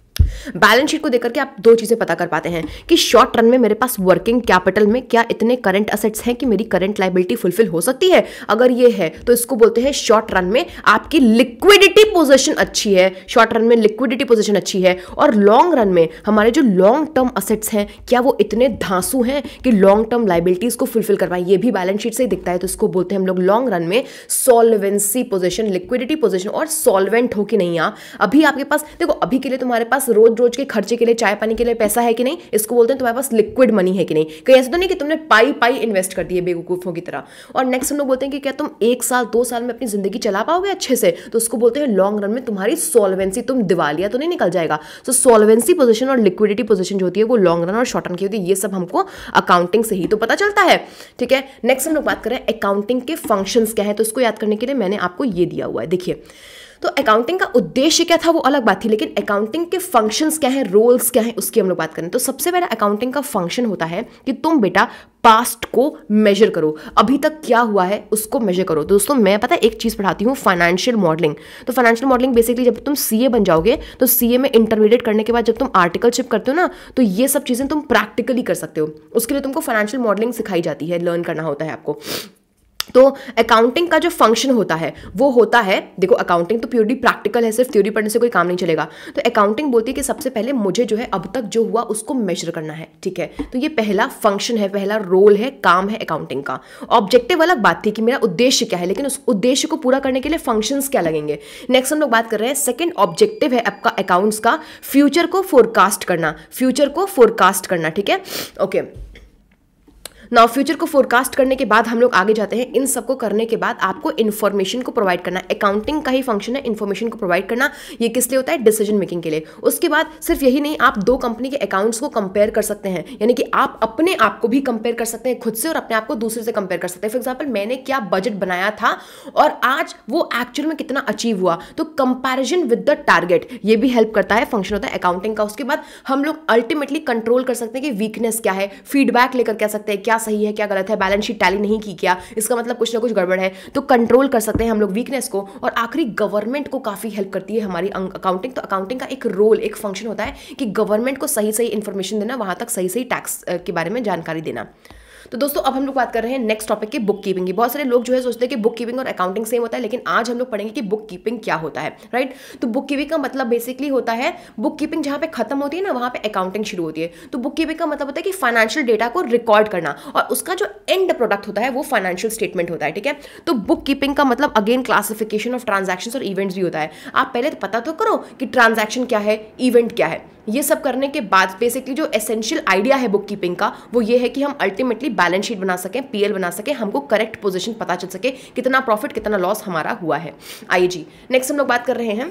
बैलेंस शीट को देख करके आप दो चीजें पता कर पाते हैं कि शॉर्ट रन में मेरे पास वर्किंग कैपिटल में क्या इतने करंट असेट्स हैं कि मेरी करंट लायबिलिटी फुलफिल हो सकती है। अगर ये है तो इसको बोलते हैं शॉर्ट रन में आपकी लिक्विडिटी पोजीशन अच्छी है, शॉर्ट रन में लिक्विडिटी पोजीशन अच्छी है। और लॉन्ग रन में हमारे जो लॉन्ग टर्म असेट्स हैं क्या वो इतने धांसू हैं कि लॉन्ग टर्म लायबिलिटीज को फुलफिल करवाएं। ये भी बैलेंस शीट से ही दिखता है। तो इसको बोलते हैं हम लोग लॉन्ग रन में सॉल्वेंसी पोजीशन, लिक्विडिटी पोजीशन। और सॉल्वेंट हो कि नहीं आप, अभी आपके पास देखो, अभी के लिए तुम्हारे पास रोज रोज के खर्चे के लिए, चाय पानी के लिए पैसा है कि नहीं, इसको बोलते हैं तुम्हारे पास लिक्विड मनी है कि नहीं। कहीं ऐसा तो नहीं कि तुमने पाई इन्वेस्ट कर दिए बेवकूफों की तरह। और नेक्स्ट हम लोग बोलते हैं कि क्या तुम 1 साल 2 साल में अपनी जिंदगी चला पाओगे अच्छे से, तो उसको बोलते हैं लॉन्ग रन में तुम्हारी सॉल्वेंसी, तुम दिवालिया तो नहीं निकल जाएगा। तो सॉल्वेंसी पोजीशन और लिक्विडिटी पोजीशन जो होती है वो लॉन्ग रन और शॉर्ट रन की होती है। ये सब हमको अकाउंटिंग से ही तो पता चलता है, ठीक है। नेक्स्ट हम लोग बात करें अकाउंटिंग के फंक्शंस क्या है। तो इसको याद करने के लिए मैंने आपको ये दिया हुआ है। देखिए तो अकाउंटिंग का उद्देश्य क्या था वो अलग बात थी, लेकिन अकाउंटिंग के फंक्शंस क्या है, रोल्स क्या है, उसकी हम लोग बात करें। तो सबसे पहला अकाउंटिंग का फंक्शन होता है कि तुम बेटा पास्ट को मेजर करो, अभी तक क्या हुआ है उसको मेजर करो। दोस्तों मैं पता है एक चीज पढ़ाती हूँ, फाइनेंशियल मॉडलिंग। तो फाइनेंशियल मॉडलिंग बेसिकली जब तुम सीए बन जाओगे तो सीए में इंटरमीडिएट करने के बाद जब तुम आर्टिकलशिप करते हो ना, तो ये सब चीजें तुम प्रैक्टिकली कर सकते हो। उसके लिए तुमको फाइनेंशियल मॉडलिंग सिखाई जाती है, लर्न करना होता है आपको। तो अकाउंटिंग का जो फंक्शन होता है वो होता है, देखो अकाउंटिंग तो प्योरली प्रैक्टिकल है, सिर्फ थ्योरी पढ़ने से कोई काम नहीं चलेगा। तो अकाउंटिंग बोलती है कि सबसे पहले मुझे जो है अब तक जो हुआ उसको मेजर करना है, ठीक है। तो ये पहला फंक्शन है, पहला रोल है, काम है अकाउंटिंग का। ऑब्जेक्टिव अलग बात थी कि मेरा उद्देश्य क्या है, लेकिन उस उद्देश्य को पूरा करने के लिए फंक्शंस क्या लगेंगे। नेक्स्ट हम लोग बात कर रहे हैं सेकंड ऑब्जेक्टिव है आपका अकाउंट्स का, फ्यूचर को फोरकास्ट करना, फ्यूचर को फोरकास्ट करना, ठीक है, ओके। नाउ फ्यूचर को फोरकास्ट करने के बाद हम लोग आगे जाते हैं। इन सबको करने के बाद आपको इन्फॉर्मेशन को प्रोवाइड करना, अकाउंटिंग का ही फंक्शन है इन्फॉर्मेशन को प्रोवाइड करना। ये किस लिए होता है, डिसीजन मेकिंग के लिए। उसके बाद सिर्फ यही नहीं, आप दो कंपनी के अकाउंट्स को कंपेयर कर सकते हैं, यानी कि आप अपने आप को भी कंपेयर कर सकते हैं खुद से और अपने आप को दूसरे से कंपेयर कर सकते हैं। फॉर एग्जाम्पल मैंने क्या बजट बनाया था और आज वो एक्चुअल में कितना अचीव हुआ, तो कंपैरिजन विद द टारगेट, ये भी हेल्प करता है, फंक्शन होता है अकाउंटिंग का। उसके बाद हम लोग अल्टीमेटली कंट्रोल कर सकते हैं कि वीकनेस क्या है, फीडबैक लेकर कह सकते हैं क्या सही है क्या गलत है, बैलेंस शीट टैली नहीं की क्या, इसका मतलब कुछ ना कुछ गड़बड़ है, तो कंट्रोल कर सकते हैं हम लोग वीकनेस को। और आखिरी गवर्नमेंट को काफी हेल्प करती है हमारी अकाउंटिंग। तो अकाउंटिंग का एक रोल, एक फंक्शन होता है कि गवर्नमेंट को सही सही इंफॉर्मेशन देना, वहां तक सही सही टैक्स के बारे में जानकारी देना। तो दोस्तों अब हम लोग बात कर रहे हैं नेक्स्ट टॉपिक की, बुक कीपिंग की। बहुत सारे लोग जो है सोचते हैं कि बुक कीपिंग और अकाउंटिंग सेम होता है, लेकिन आज हम लोग पढ़ेंगे कि बुक कीपिंग क्या होता है, राइट। तो बुक कीपिंग का मतलब बेसिकली होता है, बुक कीपिंग जहां पे खत्म होती है ना वहां पे अकाउंटिंग शुरू होती है। तो बुक कीपिंग का मतलब होता है कि फाइनेंशियल डेटा को रिकॉर्ड करना और उसका जो एंड प्रोडक्ट होता है वो फाइनेंशियल स्टेटमेंट होता है, ठीक है। तो बुक कीपिंग का मतलब अगेन क्लासिफिकेशन ऑफ ट्रांजैक्शंस और इवेंट्स भी होता है। आप पहले तो पता तो करो कि ट्रांजैक्शन क्या है, इवेंट क्या है। ये सब करने के बाद बेसिकली जो एसेंशियल आइडिया है बुक कीपिंग का वो ये है कि हम अल्टीमेटली बैलेंस शीट बना सकें, पीएल बना सकें, हमको करेक्ट पोजीशन पता चल सके कितना प्रॉफिट कितना लॉस हमारा हुआ है। आइए जी नेक्स्ट हम लोग बात कर रहे हैं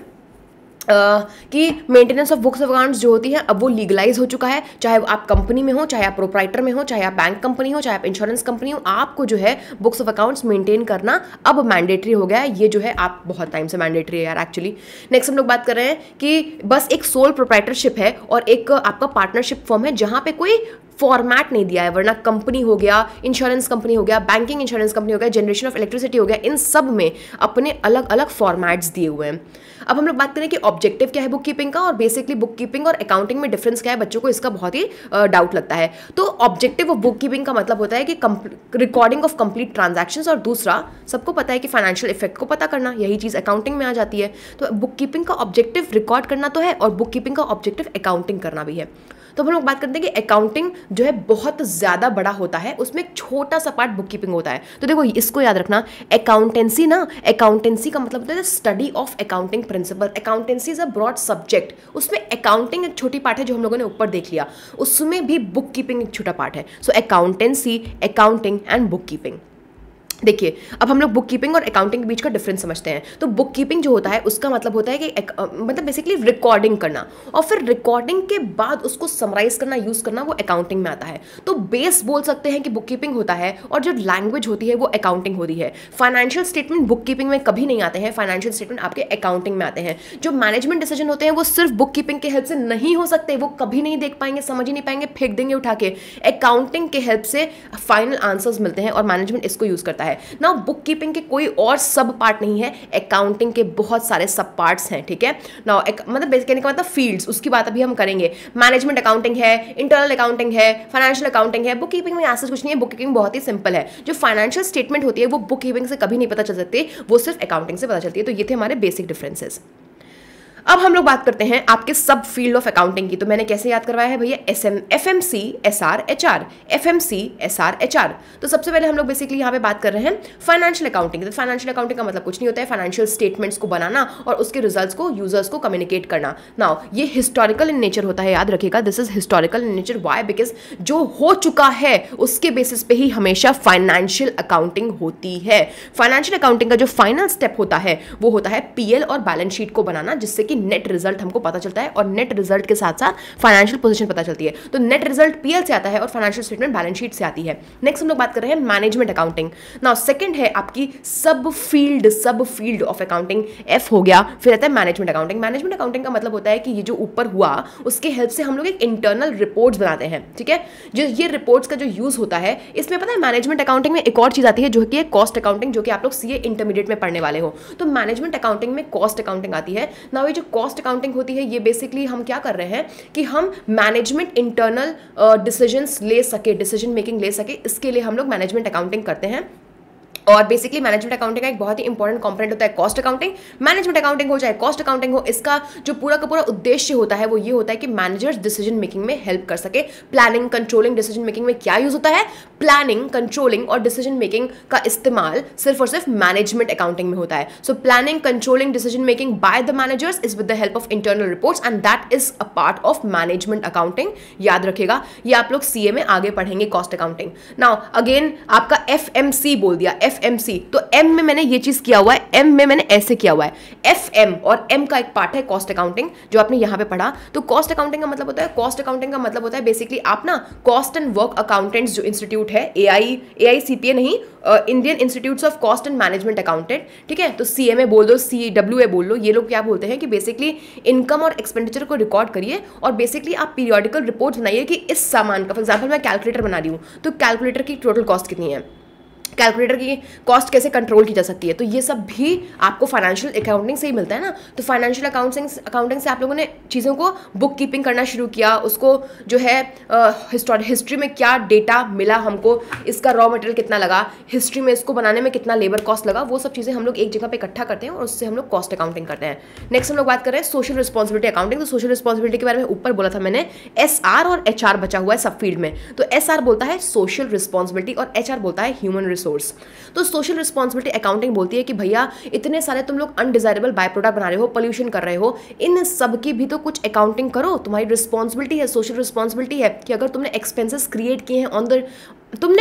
कि maintenance of books of accounts जो होती है अब वो लीगलाइज हो चुका है। चाहे आप कंपनी में हो, चाहे आप प्रोप्राइटर में हो, चाहे आप बैंक कंपनी हो, चाहे आप इंश्योरेंस कंपनी हो, आपको जो है बुक्स ऑफ अकाउंट्स मेंटेन करना अब मैंडेटरी हो गया है। ये जो है आप बहुत टाइम से मैंडेटरी है यार एक्चुअली। नेक्स्ट हम लोग बात कर रहे हैं कि बस एक सोल प्रोप्राइटरशिप है और एक आपका पार्टनरशिप फॉर्म है जहां पे कोई फॉर्मेट नहीं दिया है, वरना कंपनी हो गया, इंश्योरेंस कंपनी हो गया, बैंकिंग इंश्योरेंस कंपनी हो गया, जनरेशन ऑफ इलेक्ट्रिसिटी हो गया, इन सब में अपने अलग अलग फॉर्मेट्स दिए हुए हैं। अब हम लोग बात करें कि ऑब्जेक्टिव क्या है बुक कीपिंग का और बेसिकली बुक कीपिंग और अकाउंटिंग में डिफरेंस क्या है, बच्चों को इसका बहुत ही डाउट लगता है। तो ऑब्जेक्टिव ऑफ बुक कीपिंग का मतलब होता है कि रिकॉर्डिंग ऑफ कंप्लीट ट्रांजैक्शंस, और दूसरा सबको पता है कि फाइनेंशियल इफेक्ट को पता करना, यही चीज़ अकाउंटिंग में आ जाती है। तो बुक कीपिंग का ऑब्जेक्टिव रिकॉर्ड करना तो है और बुक कीपिंग का ऑब्जेक्टिव अकाउंटिंग करना भी है। तो हम लोग बात करते हैं कि अकाउंटिंग जो है बहुत ज़्यादा बड़ा होता है, उसमें एक छोटा सा पार्ट बुक कीपिंग होता है। तो देखो इसको याद रखना, अकाउंटेंसी ना, अकाउंटेंसी का मतलब होता है study of accounting principle. Accountancy is a broad subject, उसमें अकाउंटिंग एक छोटी पार्ट है जो हम लोगों ने ऊपर देख लिया, उसमें भी बुक कीपिंग एक छोटा पार्ट है। So accountancy, accounting and book keeping. देखिए अब हम लोग बुक कीपिंग और अकाउंटिंग के बीच का डिफरेंस समझते हैं। तो बुक कीपिंग जो होता है उसका मतलब होता है कि मतलब बेसिकली रिकॉर्डिंग करना, और फिर रिकॉर्डिंग के बाद उसको समराइज करना, यूज करना, वो अकाउंटिंग में आता है। तो बेस बोल सकते हैं कि बुक कीपिंग होता है और जो लैंग्वेज होती है वो अकाउंटिंग होती है। फाइनेंशियल स्टेटमेंट बुक कीपिंग में कभी नहीं आते हैं, फाइनेंशियल स्टेटमेंट आपके अकाउंटिंग में आते हैं। जो मैनेजमेंट डिसीजन होते हैं वो सिर्फ बुक कीपिंग के हेल्प से नहीं हो सकते, वो कभी नहीं देख पाएंगे, समझ ही नहीं पाएंगे, फेंक देंगे उठा के। अकाउंटिंग के हेल्प से फाइनल आंसर्स मिलते हैं और मैनेजमेंट इसको यूज करता है ना। बुक कीपिंग के कोई और सब पार्ट नहीं है, अकाउंटिंग के बहुत सारे सब पार्ट्स हैं, ठीक है ना। मतलब बेसिकली का मतलब फील्ड्स, उसकी बात अभी हम करेंगे। मैनेजमेंट अकाउंटिंग है, इंटरनल अकाउंटिंग है, फाइनेंशियल अकाउंटिंग है। बुक कीपिंग में ऐसा कुछ नहीं है, बुक कीपिंग बहुत ही सिंपल है। जो फाइनेंशियल स्टेटमेंट होती है वो बुक कीपिंग से कभी नहीं पता चल सकती, वो सिर्फ अकाउंटिंग से पता चलती है। तो ये थे हमारे बेसिक डिफरेंसेस। अब हम लोग बात करते हैं आपके सब फील्ड ऑफ अकाउंटिंग की। तो मैंने कैसे याद करवाया है भैया, FMC SR HR, FMC SR HR. तो सबसे पहले हम लोग बेसिकली यहाँ पे बात कर रहे हैं फाइनेंशियल अकाउंटिंग। तो फाइनेंशियल अकाउंटिंग का मतलब कुछ नहीं होता है, फाइनेंशियल स्टेटमेंट्स को बनाना और उसके रिजल्ट्स को यूजर्स को कम्युनिकेट करना। नाउ ये हिस्टोरिकल इन नेचर होता है, याद रखिएगा, this is historical in nature. Why? Because जो हो चुका है उसके बेसिस पे ही हमेशा फाइनेंशियल अकाउंटिंग होती है। फाइनेंशियल अकाउंटिंग का जो फाइनल स्टेप होता है वो होता है पीएल और बैलेंस शीट को बनाना, जिससे नेट रिजल्ट हमको पता चलता है और नेट रिजल्ट के साथ साथ फाइनेंशियल पोजीशन पता चलती है। तो नेट रिजल्ट पीएल से आता है और फाइनेंशियल स्टेटमेंट बैलेंस शीट से आती है। नेक्स्ट हम लोग बात कर रहे हैं मैनेजमेंट अकाउंटिंग। नाउ सेकंड है आपकी सब फील्ड ऑफ अकाउंटिंग, एफ हो गया। फिर आता है मैनेजमेंट अकाउंटिंग। मैनेजमेट अकाउंटिंग का मतलब होता है कि ये जो ऊपर हुआ उसके हेल्प से हम लोग एक इंटरनल रिपोर्ट्स बनाते हैं, ठीक है। जो ये रिपोर्ट्स का जो यूज होता है, इसमें पता है मैनेजमेंट अकाउंटिंग में एक और चीज आती है जो कि है कॉस्ट अकाउंटिंग, जो कि आप लोग सीए इंटरमीडिएट में पढ़ने वाले हो। तो मैनेजमेंट अकाउंटिंग में कॉस्ट अकाउंटिंग आती है ना। ये जो कॉस्ट अकाउंटिंग होती है ये बेसिकली हम क्या कर रहे हैं कि हम मैनेजमेंट इंटरनल डिसीजंस ले सके, डिसीजन मेकिंग ले सके, इसके लिए हम लोग मैनेजमेंट अकाउंटिंग करते हैं। और बेसिकली मैनेजमेंट अकाउंटिंग का एक बहुत ही इंपॉर्टेंट कंपोनेंट होता है कॉस्ट अकाउंटिंग। मैनेजमेंट अकाउंटिंग हो चाहे कॉस्ट अकाउंटिंग हो, इसका जो पूरा का पूरा उद्देश्य होता है वो ये होता है कि मैनेजर्स डिसीजन मेकिंग में हेल्प कर सके। प्लानिंग, कंट्रोलिंग, डिसीजन मेकिंग में क्या यूज होता है? प्लानिंग, कंट्रोलिंग और डिसीजन मेकिंग का इस्तेमाल सिर्फ और सिर्फ मैनेजमेंट अकाउंटिंग में होता है। So planning, controlling, decision making by the managers is with the help of internal reports and that is a part of management accounting. याद रखिएगा, ये आप लोग सीए में आगे पढ़ेंगे कॉस्ट अकाउंटिंग। नाउ अगेन आपका एफएमसी बोल दिया, एफएमसी। तो एम में मैंने ये चीज किया हुआ है, एम में मैंने ऐसे किया हुआ है। एफएम और एम का एक पार्ट है कॉस्ट अकाउंटिंग, जो आपने यहां पे पढ़ा। तो कॉस्ट अकाउंटिंग का मतलब होता है, कॉस्ट अकाउंटिंग का मतलब होता है बेसिकली आप ना कॉस्ट एंड वर्क अकाउंटेंट्स जो इंस्टीट्यूट है, एआईसीपीए नहीं, Indian institutes of cost and management accountant, ठीक है। तो सीएमए बोल दो, सीडब्ल्यूए बोल लो, ये लोग क्या बोलते हैं कि बेसिकली इनकम और एक्सपेंडिचर को रिकॉर्ड करिए और बेसिकली आप पीरियोडिकल रिपोर्ट्स बनाइए कि इस सामान का, फॉर एग्जाम्पल मैं कैलकुलेटर बना रही हूँ, तो कैलकुलेटर की टोटल कॉस्ट कितनी है, कैलकुलेटर की कॉस्ट कैसे कंट्रोल की जा सकती है। तो ये सब भी आपको फाइनेंशियल अकाउंटिंग से ही मिलता है ना। तो फाइनेंशियल अकाउंटिंग से आप लोगों ने चीज़ों को बुक कीपिंग करना शुरू किया, उसको जो है हिस्ट्री में क्या डेटा मिला हमको, इसका रॉ मटेरियल कितना लगा, हिस्ट्री में इसको बनाने में कितना लेबर कॉस्ट लगा, वो सब चीज़ें हम लोग एक जगह पे इकट्ठा करते हैं और उससे हम लोग कॉस्ट अकाउंटिंग करते हैं। नेक्स्ट हम लोग बात कर रहे हैं सोशल रिस्पॉन्सिबिलिटी अकाउंटिंग। तो सोशल रिस्पॉन्सिबिलिटी के बारे में ऊपर बोला था मैंने, एसआर और एचआर बचा हुआ है सब फील्ड में। तो एसआर बोलता है सोशल रिस्पॉन्सिबिलिटी और एचआर बोलता है ह्यूमन रिसोर्स। तो सोशल रिस्पॉन्सिबिलिटी अकाउंटिंग बोलती है कि भैया इतने सारे तुम लोग अनडिजायरेबल बाय प्रोडक्ट बना रहे हो, पोल्यूशन कर रहे हो, इन सब की भी तो कुछ अकाउंटिंग करो। तुम्हारी रिस्पॉन्सिबिलिटी है, सोशल रिस्पॉन्सिबिलिटी है कि अगर तुमने एक्सपेंसेस क्रिएट किए हैं ऑन द तुम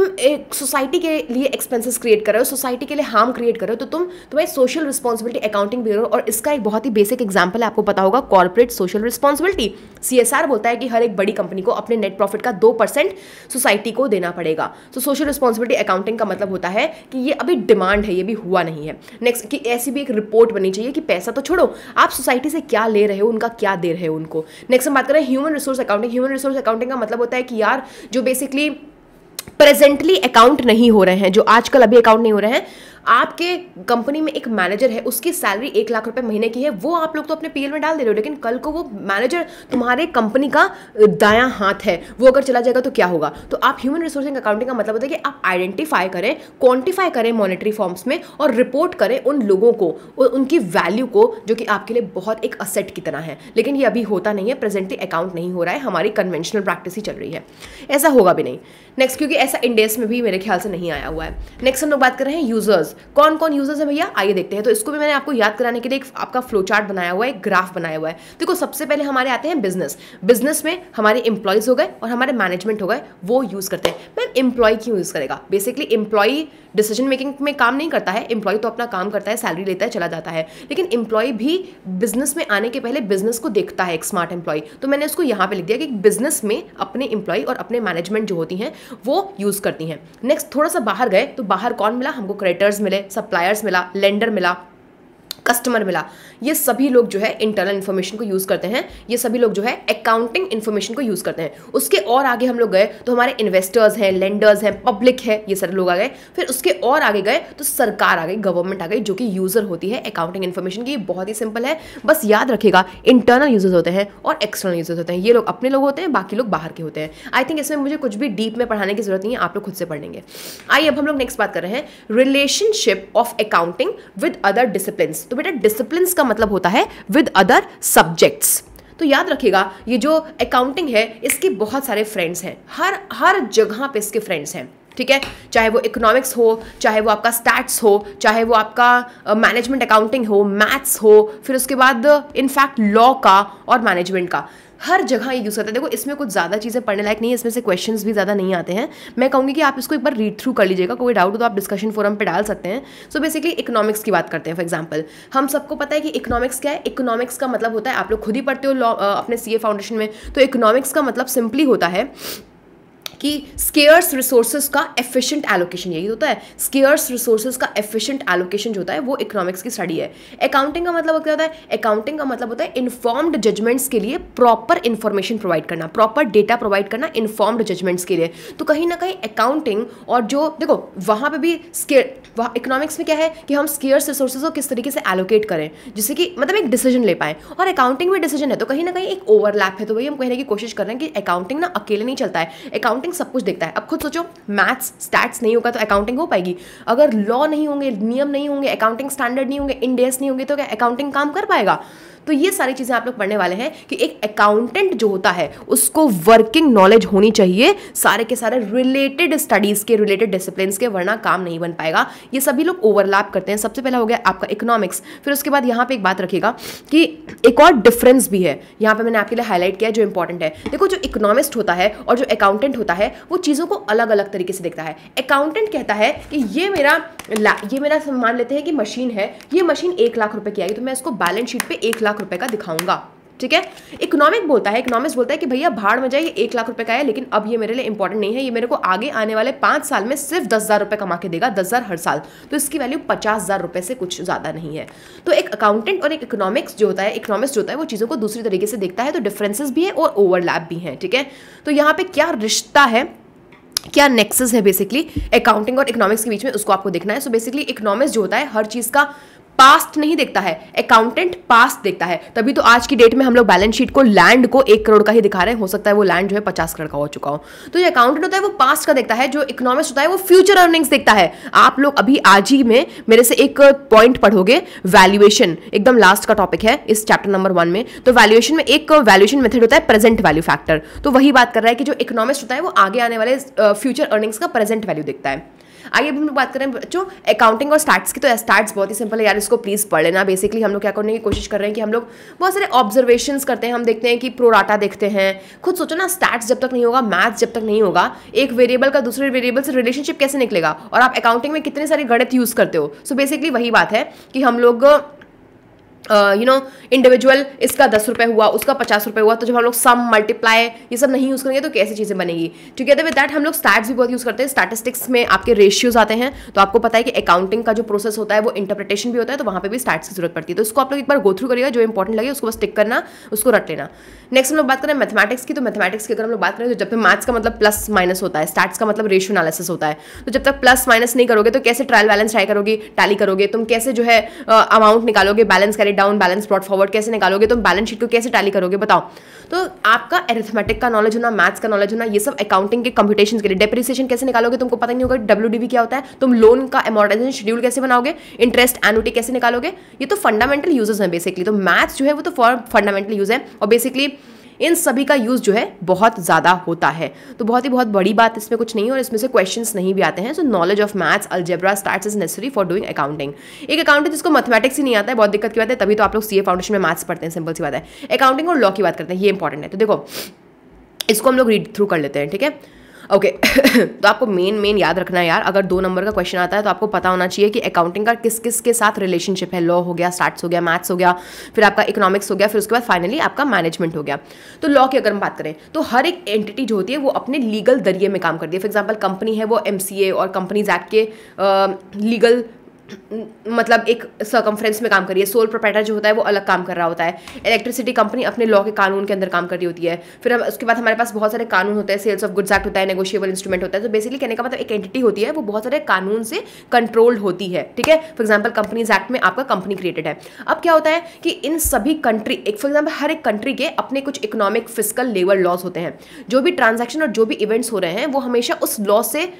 एक सोसाइटी के लिए एक्सपेंसेस क्रिएट कर रहे हो, सोसाइटी के लिए हार्म क्रिएट कर रहे हो, तो तुम्हारी सोशल रिस्पॉन्सिबिलिटी अकाउंटिंग भी करो। और इसका एक बहुत ही बेसिक एग्जांपल है, आपको पता होगा, कॉर्पोरेट सोशल रिस्पॉन्सिबिलिटी। CSR बोलता है कि हर एक बड़ी कंपनी को अपने नेट प्रॉफिट का 2% सोसाइटी को देना पड़ेगा। तो सोशल रिस्पॉन्सिबिलिटी अकाउंटिंग का मतलब होता है कि ये अभी डिमांड है, ये भी हुआ नहीं है। नेक्स्ट कि ऐसी भी एक रिपोर्ट बनी चाहिए कि पैसा तो छोड़ो, आप सोसाइटी से क्या ले रहे हो, उनका क्या दे रहे हो उनको। नेक्स्ट हम बात करें human resource accounting. Human resource accounting का मतलब होता है कि यार जो बेसिकली प्रेजेंटली अकाउंट नहीं हो रहे हैं, जो आजकल अभी अकाउंट नहीं हो रहे हैं, आपके कंपनी में एक मैनेजर है, उसकी सैलरी 1 लाख रुपए महीने की है, वो आप लोग तो अपने PL में डाल दे रहे हो, लेकिन कल को वो मैनेजर तुम्हारे कंपनी का दायां हाथ है, वो अगर चला जाएगा तो क्या होगा। तो आप ह्यूमन रिसोर्सिंग अकाउंटिंग का मतलब होता है कि आप आइडेंटिफाई करें, क्वांटिफाई करें मॉनेटरी फॉर्म्स में और रिपोर्ट करें उन लोगों को, उनकी वैल्यू को, जो कि आपके लिए बहुत एक असेट की तरह है। लेकिन ये अभी होता नहीं है, प्रेजेंटली अकाउंट नहीं हो रहा है, हमारी कन्वेंशनल प्रैक्टिस ही चल रही है, ऐसा होगा भी नहीं। नेक्स्ट क्योंकि ऐसा इंडेस में भी मेरे ख्याल से नहीं आया हुआ है। नेक्स्ट हम लोग बात कर रहे हैं यूजर्स। कौन कौन यूजर्स है भैया, आइए देखते हैं। तो इसको भी मैंने आपको याद कराने के लिए एक आपका फ्लो चार्ट बनाया हुआ है, एक ग्राफ बनाया हुआ है। देखो सबसे पहले हमारे आते हैं बिजनेस। बिजनेस में हमारे एम्प्लॉयज हो गए और हमारे मैनेजमेंट हो गए, वो यूज करते हैं। मैम एम्प्लॉय क्यों यूज करेगा? बेसिकली एम्प्लॉय डिसीजन मेकिंग में काम नहीं करता है, एम्प्लॉय तो अपना काम करता है, सैलरी लेता है, चला जाता है, लेकिन एम्प्लॉय भी बिजनेस में आने के पहले बिजनेस को देखता है, एक स्मार्ट एम्प्लॉय। तो मैंने उसको यहाँ पे लिख दिया कि बिजनेस में अपने एम्प्लॉय और अपने मैनेजमेंट जो होती हैं वो यूज करती हैं। नेक्स्ट थोड़ा सा बाहर गए तो बाहर कौन मिला हमको? क्रेडिटर्स मिले, सप्लायर्स मिला, लेंडर मिला, कस्टमर मिला। ये सभी लोग जो है इंटरनल इन्फॉर्मेशन को यूज करते हैं, ये सभी लोग जो है अकाउंटिंग इन्फॉर्मेशन को यूज करते हैं। उसके और आगे हम लोग गए तो हमारे इन्वेस्टर्स हैं, लेंडर्स हैं, पब्लिक है, ये सारे लोग आ गए। फिर उसके और आगे गए तो सरकार आ गई, गवर्नमेंट आ गई, जो कि यूजर होती है अकाउंटिंग इन्फॉर्मेशन की। बहुत ही सिंपल है, बस याद रखिएगा इंटरनल यूजर्स होते हैं और एक्सटर्नल यूजर्स होते हैं। ये लोग अपने लोग होते हैं, बाकी लोग बाहर के होते हैं। आई थिंक इसमें मुझे कुछ भी डीप में पढ़ाने की जरूरत नहीं है, आप लोग खुद से पढ़ लेंगे। आइए अब हम लोग नेक्स्ट बात कर रहे हैं relationship of accounting with other discipline. तो बेटा डिसिप्लिन का मतलब होता है विद अदर सब्जेक्ट्स। तो याद रखिएगा ये जो अकाउंटिंग है इसके बहुत सारे फ्रेंड्स हैं, हर जगह पे इसके फ्रेंड्स हैं, ठीक है। चाहे वो इकोनॉमिक्स हो, चाहे वो आपका स्टैट्स हो, चाहे वो आपका मैनेजमेंट अकाउंटिंग हो, मैथ्स हो, फिर उसके बाद इनफैक्ट लॉ का और मैनेजमेंट का, हर जगह ये यूज करते हैं। देखो इसमें कुछ ज़्यादा चीज़ें पढ़ने लायक नहीं है, इसमें से क्वेश्चंस भी ज़्यादा नहीं आते हैं। मैं कहूँगी कि आप इसको एक बार रीड थ्रू कर लीजिएगा, कोई डाउट हो तो आप डिस्कशन फोरम पे डाल सकते हैं। सो बेसिकली इकोनॉमिक्स की बात करते हैं। फॉर एग्जांपल हम सबको पता है कि इकोनॉमिक्स क्या है। इकोनॉमिक्स का मतलब होता है, आप लोग खुद ही पढ़ते हो लॉ अपने CA फाउंडेशन में, तो इकोनॉमिक्स का मतलब सिंपली होता है कि स्केयर्स रिसोर्सेज का एफिशिएंट एलोकेशन, यही होता है। स्केयर्स रिसोर्सेज का एफिशिएंट एलोकेशन जो होता है वो इकोनॉमिक्स की स्टडी है। अकाउंटिंग का मतलब क्या होता है? अकाउंटिंग का मतलब होता है इन्फॉर्म्ड जजमेंट्स के लिए प्रॉपर इंफॉर्मेशन प्रोवाइड करना, प्रॉपर डेटा प्रोवाइड करना इन्फॉर्म्ड जजमेंट्स के लिए। तो कहीं ना कहीं अकाउंटिंग और जो देखो वहाँ पे भी वहाँ इकोनॉमिक्स में क्या है कि हम स्केयर्स रिसोर्सेज को किस तरीके से एलोकेट करें जिससे कि मतलब एक डिसीजन ले पाए, और अकाउंटिंग में डिसीजन है तो कहीं ना कहीं एक ओवरलैप है। तो वही हम कहने की कोशिश कर रहे हैं कि अकाउंटिंग ना अकेले नहीं चलता है, अकाउंटिंग सब कुछ देखता है। अब खुद सोचो, मैथ्स स्टैट्स नहीं होगा तो अकाउंटिंग हो पाएगी? अगर लॉ नहीं होंगे, नियम नहीं होंगे, अकाउंटिंग स्टैंडर्ड नहीं होंगे, इंडेस नहीं होंगे, तो क्या अकाउंटिंग काम कर पाएगा? तो ये सारी चीजें आप लोग पढ़ने वाले हैं कि एक अकाउंटेंट जो होता है उसको वर्किंग नॉलेज होनी चाहिए सारे के सारे रिलेटेड स्टडीज के, रिलेटेड डिसिप्लिन्स के, वरना काम नहीं बन पाएगा। ये सभी लोग ओवरलैप करते हैं। सबसे पहला हो गया आपका इकोनॉमिक्स। फिर उसके बाद यहाँ पे एक बात रखिएगा कि एक और डिफरेंस भी है, यहाँ पे मैंने आपके लिए हाईलाइट किया जो इंपॉर्टेंट है। देखो जो इकोनॉमिस्ट होता है और जो अकाउंटेंट होता है वो चीज़ों को अलग अलग तरीके से देखता है। अकाउंटेंट कहता है कि ये मेरा मान लेते हैं कि मशीन है, ये मशीन 1 लाख रुपए की आई तो मैं इसको बैलेंस शीट पे 1 लाख रुपए का दिखाऊंगा, ठीक है। इकोनॉमिस्ट बोलता है कि भैया भाड़ में जाए, ये 1 लाख रुपए का है लेकिन अब ये मेरे लिए इंपॉर्टेंट नहीं है, ये मेरे को आगे आने वाले 5 साल में सिर्फ 10,000 रुपए कमा के देगा, 10,000 हर साल, तो इसकी वैल्यू 50,000 रुपए से कुछ ज्यादा नहीं है। तो एक अकाउंटेंट और एक इकोनॉमिक्स जो होता है, इकोनॉमिस्ट जो होता है वो चीजों को दूसरी तरीके से देखता है। तो डिफरेंसेस भी है और ओवरलैप भी है, ठीक है। तो यहाँ पे क्या रिश्ता है, क्या नेक्सस है बेसिकली अकाउंटिंग और इकोनॉमिक्स के बीच में, उसको आपको देखना है। सो बेसिकली इकोनॉमिक्स जो होता है हर चीज का पास्ट नहीं देखता है, अकाउंटेंट पास्ट देखता है। तभी तो आज की डेट में हम लोग बैलेंस शीट को लैंड को 1 करोड़ का ही दिखा रहे हैं, हो सकता है वो लैंड जो है 50 करोड़ का हो चुका हो। तो जो अकाउंटेंट होता है वो पास्ट का देखता है, जो इकोनॉमिस्ट होता है वो फ्यूचर अर्निंग्स देखता है। आप लोग अभी आज ही में मेरे से एक पॉइंट पढ़ोगे, वैल्यूएशन, एकदम लास्ट का टॉपिक है इस चैप्टर नंबर 1 में। तो वैल्यूएशन में एक वैल्यूएशन मेथड होता है प्रेजेंट वैल्यू फैक्टर। तो वही बात कर रहा है कि जो इकोनॉमिस्ट होता है वो आगे आने वाले फ्यूचर अर्निंग्स का प्रेजेंट वैल्यू देखता है। आइए अब हम लोग बात करें बच्चों अकाउंटिंग और स्टैट्स की। तो स्टैट्स बहुत ही सिंपल है यार, इसको प्लीज पढ़ लेना। बेसिकली हम लोग क्या करने की कोशिश कर रहे हैं कि हम लोग बहुत सारे ऑब्जर्वेशंस करते हैं, हम देखते हैं कि प्रोराटा देखते हैं। खुद सोचो ना, स्टैट्स जब तक नहीं होगा, मैथ्स जब तक नहीं होगा, एक वेरिएबल का दूसरे वेरिएबल से रिलेशनशिप कैसे निकलेगा? और आप अकाउंटिंग में कितने सारे गणित यूज करते हो। सो बेसिकली वही बात है कि हम लोग इंडिविजुअल इसका 10 रुपए हुआ, उसका 50 रुपए हुआ, तो जब हम लोग सम मल्टीप्लाई ये सब नहीं यूज करेंगे तो कैसी चीजें बनेगी। टुगेदर विद दैट हम लोग स्टैट्स भी बहुत यूज करते हैं। स्टैटिस्टिक्स में आपके रेशियोज आते हैं, तो आपको पता है कि अकाउंटिंग का जो प्रोसेस होता है वो इंटरप्रिटेशन भी होता है, तो वहां पे भी स्टैट्स की जरूरत पड़ती है। तो इसको आप लोग एक बार गो थ्रू करिएगा, जो इंपॉर्टेंट लगे उसको बस टिक करना, उसको रट लेना। नेक्स्ट हम लोग बात करें मैथमेटिक्स की। तो मैथमेटिक्स की अगर हम लोग बात करें तो जब तक मैथ्स का मतलब प्लस माइनस होता है, स्टैट्स का मतलब रेशियो एनालिसिस होता है, तो जब तक प्लस माइनस नहीं करोगे तो कैसे ट्रायल बैलेंस ट्राई करोगे, टैली करोगे, तुम कैसे जो है अमाउंट निकालोगे, balance carry down, balance brought forward कैसे निकालोगे, तुम बैलेंस शीट को कैसे टैली करोगे, बताओ। तो आपका अरिथमेटिक का नॉलेज होना, मैथ्स का नॉलेज होना, ये सब अकाउंटिंग के कंप्यूटेशन के लिए। डेप्रिसिएशन कैसे निकालोगे, तुमको पता नहीं होगा डब्ल्यूडीवी क्या होता है, तुम लोन का अमोर्टाइजेशन शेड्यूल कैसे बनाओगे, इंटरेस्ट एनुटी कैसे निकालोगे, ये तो फंडामेंटल यूजेस हैं बेसिकली। तो मैथ्स जो है वो तो फॉर फंडामेंटल यूज है, और बेसिकली इन सभी का यूज जो है बहुत ज़्यादा होता है। तो बहुत बड़ी बात इसमें कुछ नहीं है, और इसमें से क्वेश्चंस नहीं भी आते हैं। So knowledge of maths, algebra, stats is necessary for doing accounting. एक अकाउंटेंट जिसको मैथमेटिक्स ही नहीं आता है, बहुत दिक्कत की बात है, तभी तो आप लोग सीए फाउंडेशन में मैथ्स पढ़ते हैं, सिंपल सी बात है। अकाउंटिंग और लॉ की बात करते हैं, ये इंपॉर्टेंट है। तो देखो इसको हम लोग रीड थ्रू कर लेते हैं, ठीक है। ओके तो आपको मेन याद रखना है यार, अगर 2 नंबर का क्वेश्चन आता है तो आपको पता होना चाहिए कि अकाउंटिंग का किस किस के साथ रिलेशनशिप है। लॉ हो गया, स्टैट्स हो गया, मैथ्स हो गया, फिर आपका इकोनॉमिक्स हो गया, फिर उसके बाद फाइनली आपका मैनेजमेंट हो गया। तो लॉ की अगर हम बात करें तो हर एक एंटिटी जो होती है वो अपने लीगल दरिये में काम करती है। फॉर एग्जाम्पल कंपनी है, वो MCA और कंपनीज एक्ट के लीगल मतलब एक सर्कमफ्रेंस में काम करिए। सोल प्रोप्राइटर जो होता है वो अलग काम कर रहा होता है। इलेक्ट्रिसिटी कंपनी अपने लॉ के कानून के अंदर काम कर रही होती है। फिर उसके बाद हमारे पास बहुत सारे कानून होते हैं, सेल्स ऑफ गुड्स एक्ट होता है, नेगोशिएबल इंस्ट्रूमेंट होता है। तो बेसिकली कहने का मतलब एक एंटिटी होती है वो बहुत सारे कानून से कंट्रोल्ड होती है, ठीक है। फॉर एग्जाम्पल कंपनीज एक्ट में आपका कंपनी क्रिएटेड है। अब क्या होता है कि इन सभी कंट्री, एक फॉर एग्जाम्पल हर एक कंट्री के अपने कुछ इकोनॉमिक, फिजिकल, लेबर लॉज होते हैं। जो भी ट्रांजैक्शन और जो भी इवेंट्स हो रहे हैं वो हमेशा उस लॉ से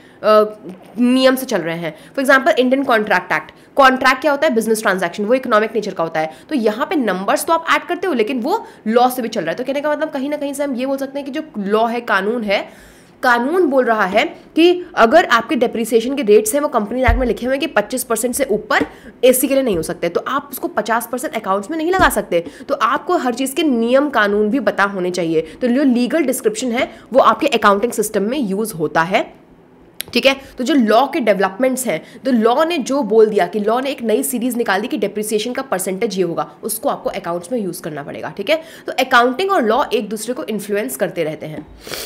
नियम से चल रहे हैं। For example Indian contract act, contract क्या होता है, बिजनेस ट्रांजैक्शन, वो इकोनॉमिक नेचर का होता है। तो यहाँ पे नंबर्स तो आप ऐड करते हो लेकिन वो लॉ से भी चल रहा है। तो कहने का मतलब कहीं ना कहीं से हम ये बोल सकते हैं कि जो लॉ है, कानून है, कानून बोल रहा है कि अगर आपके डेप्रिसिएशन के रेट्स हैं वो कंपनी एक्ट में लिखे हुए हैं कि 25% से ऊपर एसी के लिए नहीं हो सकते, तो आप उसको 50% अकाउंट्स में नहीं लगा सकते। तो आपको हर चीज़ के नियम कानून भी पता होने चाहिए। तो जो लीगल डिस्क्रिप्शन है वो आपके अकाउंटिंग सिस्टम में यूज होता है, ठीक है। तो जो लॉ के डेवलपमेंट्स हैं, तो लॉ ने जो बोल दिया कि लॉ ने एक नई सीरीज निकाल दी कि डेप्रिसिएशन का परसेंटेज ये होगा, उसको आपको अकाउंट्स में यूज करना पड़ेगा, ठीक है। तो अकाउंटिंग और लॉ एक दूसरे को इन्फ्लुएंस करते रहते हैं।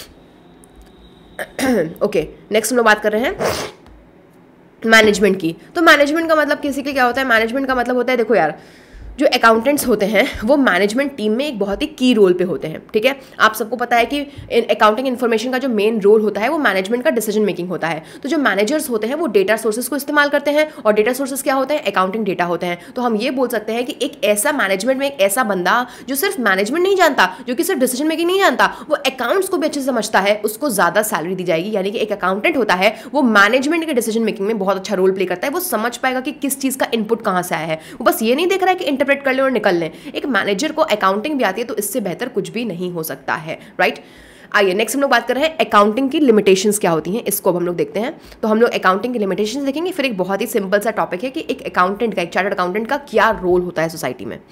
ओके नेक्स्ट हम लोग बात कर रहे हैं मैनेजमेंट की। तो मैनेजमेंट का मतलब किसी के क्या होता है, मैनेजमेंट का मतलब होता है, देखो यार जो अकाउंटेंट्स होते हैं वो मैनेजमेंट टीम में एक बहुत ही की रोल पे होते हैं, ठीक है। आप सबको पता है कि अकाउंटिंग इन्फॉर्मेशन का जो मेन रोल होता है वो मैनेजमेंट का डिसीजन मेकिंग होता है। तो जो मैनेजर्स होते हैं वो डेटा सोर्सेज को इस्तेमाल करते हैं, और डेटा सोर्सेज क्या होते हैं, अकाउंटिंग डेटा होते हैं। तो हम ये बोल सकते हैं कि एक ऐसा मैनेजमेंट में एक ऐसा बंदा जो सिर्फ मैनेजमेंट नहीं जानता, जो कि सिर्फ डिसीजन मेकिंग नहीं जानता, वो अकाउंट्स को भी अच्छे से समझता है, उसको ज़्यादा सैलरी दी जाएगी। यानी कि एक अकाउंटेंट होता है वो मैनेजमेंट के डिसीजन मेकिंग में बहुत अच्छा रोल प्ले करता है। वो समझ पाएगा कि किस चीज़ का इनपुट कहाँ से आया है, वो बस ये नहीं देख रहा है कि इंटरप्रेट कर ले और निकल ले। एक मैनेजर को अकाउंटिंग भी आती है तो इससे बेहतर कुछ भी नहीं हो सकता है, राइट। आइए नेक्स्ट हम लोग बात कर रहे हैं अकाउंटिंग की लिमिटेशंस क्या होती हैं, इसको अब हम लोग देखते हैं। तो हम लोग अकाउंटिंग की लिमिटेशंस देखेंगे, फिर एक बहुत ही सिंपल सा टॉपिक है कि एक अकाउंटेंट का, एक चार्टर्ड अकाउंटेंट का क्या रोल होता है सोसाइटी में।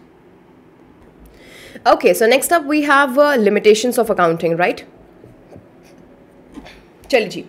Okay so next up we have limitations of accounting, right. चलिए जी,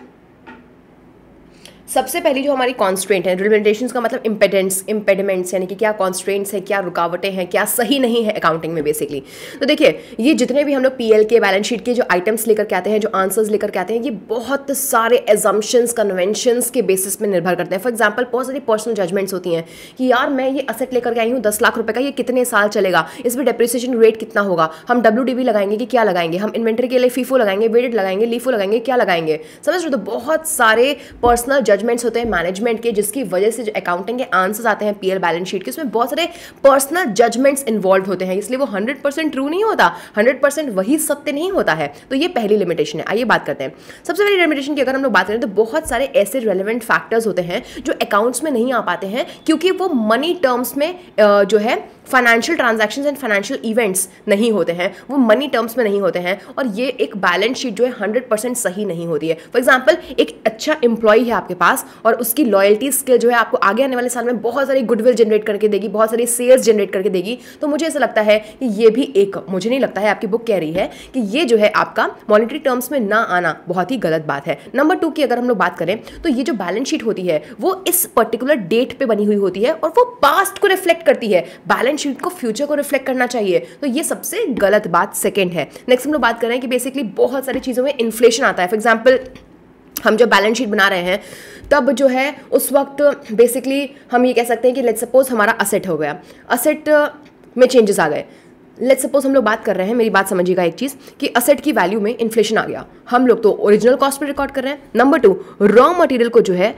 सबसे पहली जो हमारी कॉन्स्ट्रेंट है, लिमिटेशंस का मतलब इम्पेडिमेंट्स, यानी कि क्या कॉन्स्ट्रेंट्स है, क्या रुकावटें हैं, क्या सही नहीं है अकाउंटिंग में बेसिकली। तो देखिए ये जितने भी हम लोग पीएल के बैलेंस शीट के जो आइटम्स लेकर के आते हैं, जो आंसर्स लेकर के आते हैं, ये बहुत सारे एजम्पशंस, कन्वेंशंस के बेसिस पे निर्भर करते हैं। फॉर एग्जाम्पल बहुत सारी पर्सनल जजमेंट्स होती हैं कि यार मैं ये असेट लेकर के आई हूँ 10 लाख रुपए का, ये कितने साल चलेगा, इसमें डेप्रिसिएशन रेट कितना होगा, हम WDV लगाएंगे कि क्या लगाएंगे, हम इन्वेंट्री के लिए फीफो लगाएंगे, वेटेड लगाएंगे, लीफो लगाएंगे, क्या लगाएंगे, समझ रहे हो। तो बहुत सारे पर्सनल जजमेंट्स होते हैं मैनेजमेंट के, जिसकी वजह से जो अकाउंटिंग के आंसर्स आते हैं पीएल बैलेंस शीट के, उसमें बहुत सारे पर्सनल जजमेंट्स इन्वॉल्व होते हैं, इसलिए वो 100% ट्रू नहीं होता, 100% वही सत्य नहीं होता है। तो ये पहली लिमिटेशन है। आइए बात करते हैं सबसे पहली लिमिटेशन की। अगर हम लोग बात करें तो बहुत सारे ऐसे रेलेवेंट फैक्टर्स होते हैं जो अकाउंट्स में नहीं आ पाते हैं, क्योंकि वो मनी टर्म्स में जो है financial transactions and financial events नहीं होते हैं, वो मनी टर्म्स में नहीं होते हैं, और ये एक बैलेंस शीट जो है 100% सही नहीं होती है। फॉर एग्जांपल, एक अच्छा एम्प्लॉय है आपके पास और उसकी लॉयल्टी स्किल जो है आपको आगे आने वाले साल में बहुत सारी गुडविल जनरेट करके देगी, बहुत सारी सेल्स जनरेट करके देगी, तो मुझे ऐसा लगता है कि ये भी एक, मुझे नहीं लगता है, आपकी बुक कह रही है कि ये जो है आपका मॉनेटरी टर्म्स में ना आना बहुत ही गलत बात है। नंबर 2 की अगर हम लोग बात करें तो ये जो बैलेंस शीट होती है वो इस पर्टिकुलर डेट पे बनी हुई होती है और वो पास्ट को रिफ्लेक्ट करती है, बैलेंस शीट को फ्यूचर को रिफ्लेक्ट करना चाहिए, तो ये सबसे गलत बात सेकंड है। नेक्स्ट हम लोग बात कर रहे हैं कि बेसिकली बहुत सारी चीज़ों में इन्फ्लेशन आता है। फॉर एग्जाम्पल, हम जब बैलेंस शीट बना रहे हैं तब जो है उस वक्त बेसिकली हम ये कह सकते हैं कि लेट्स सपोज हमारा असेट हो गया, असेट में चेंजेस आ गए। लेट्स सपोज हम लोग बात कर रहे हैं, मेरी बात समझिएगा एक चीज़, कि असेट की वैल्यू में इन्फ्लेशन आ गया, हम लोग तो ओरिजिनल कॉस्ट पे रिकॉर्ड कर रहे हैं। नंबर 2, रॉ मटेरियल को जो है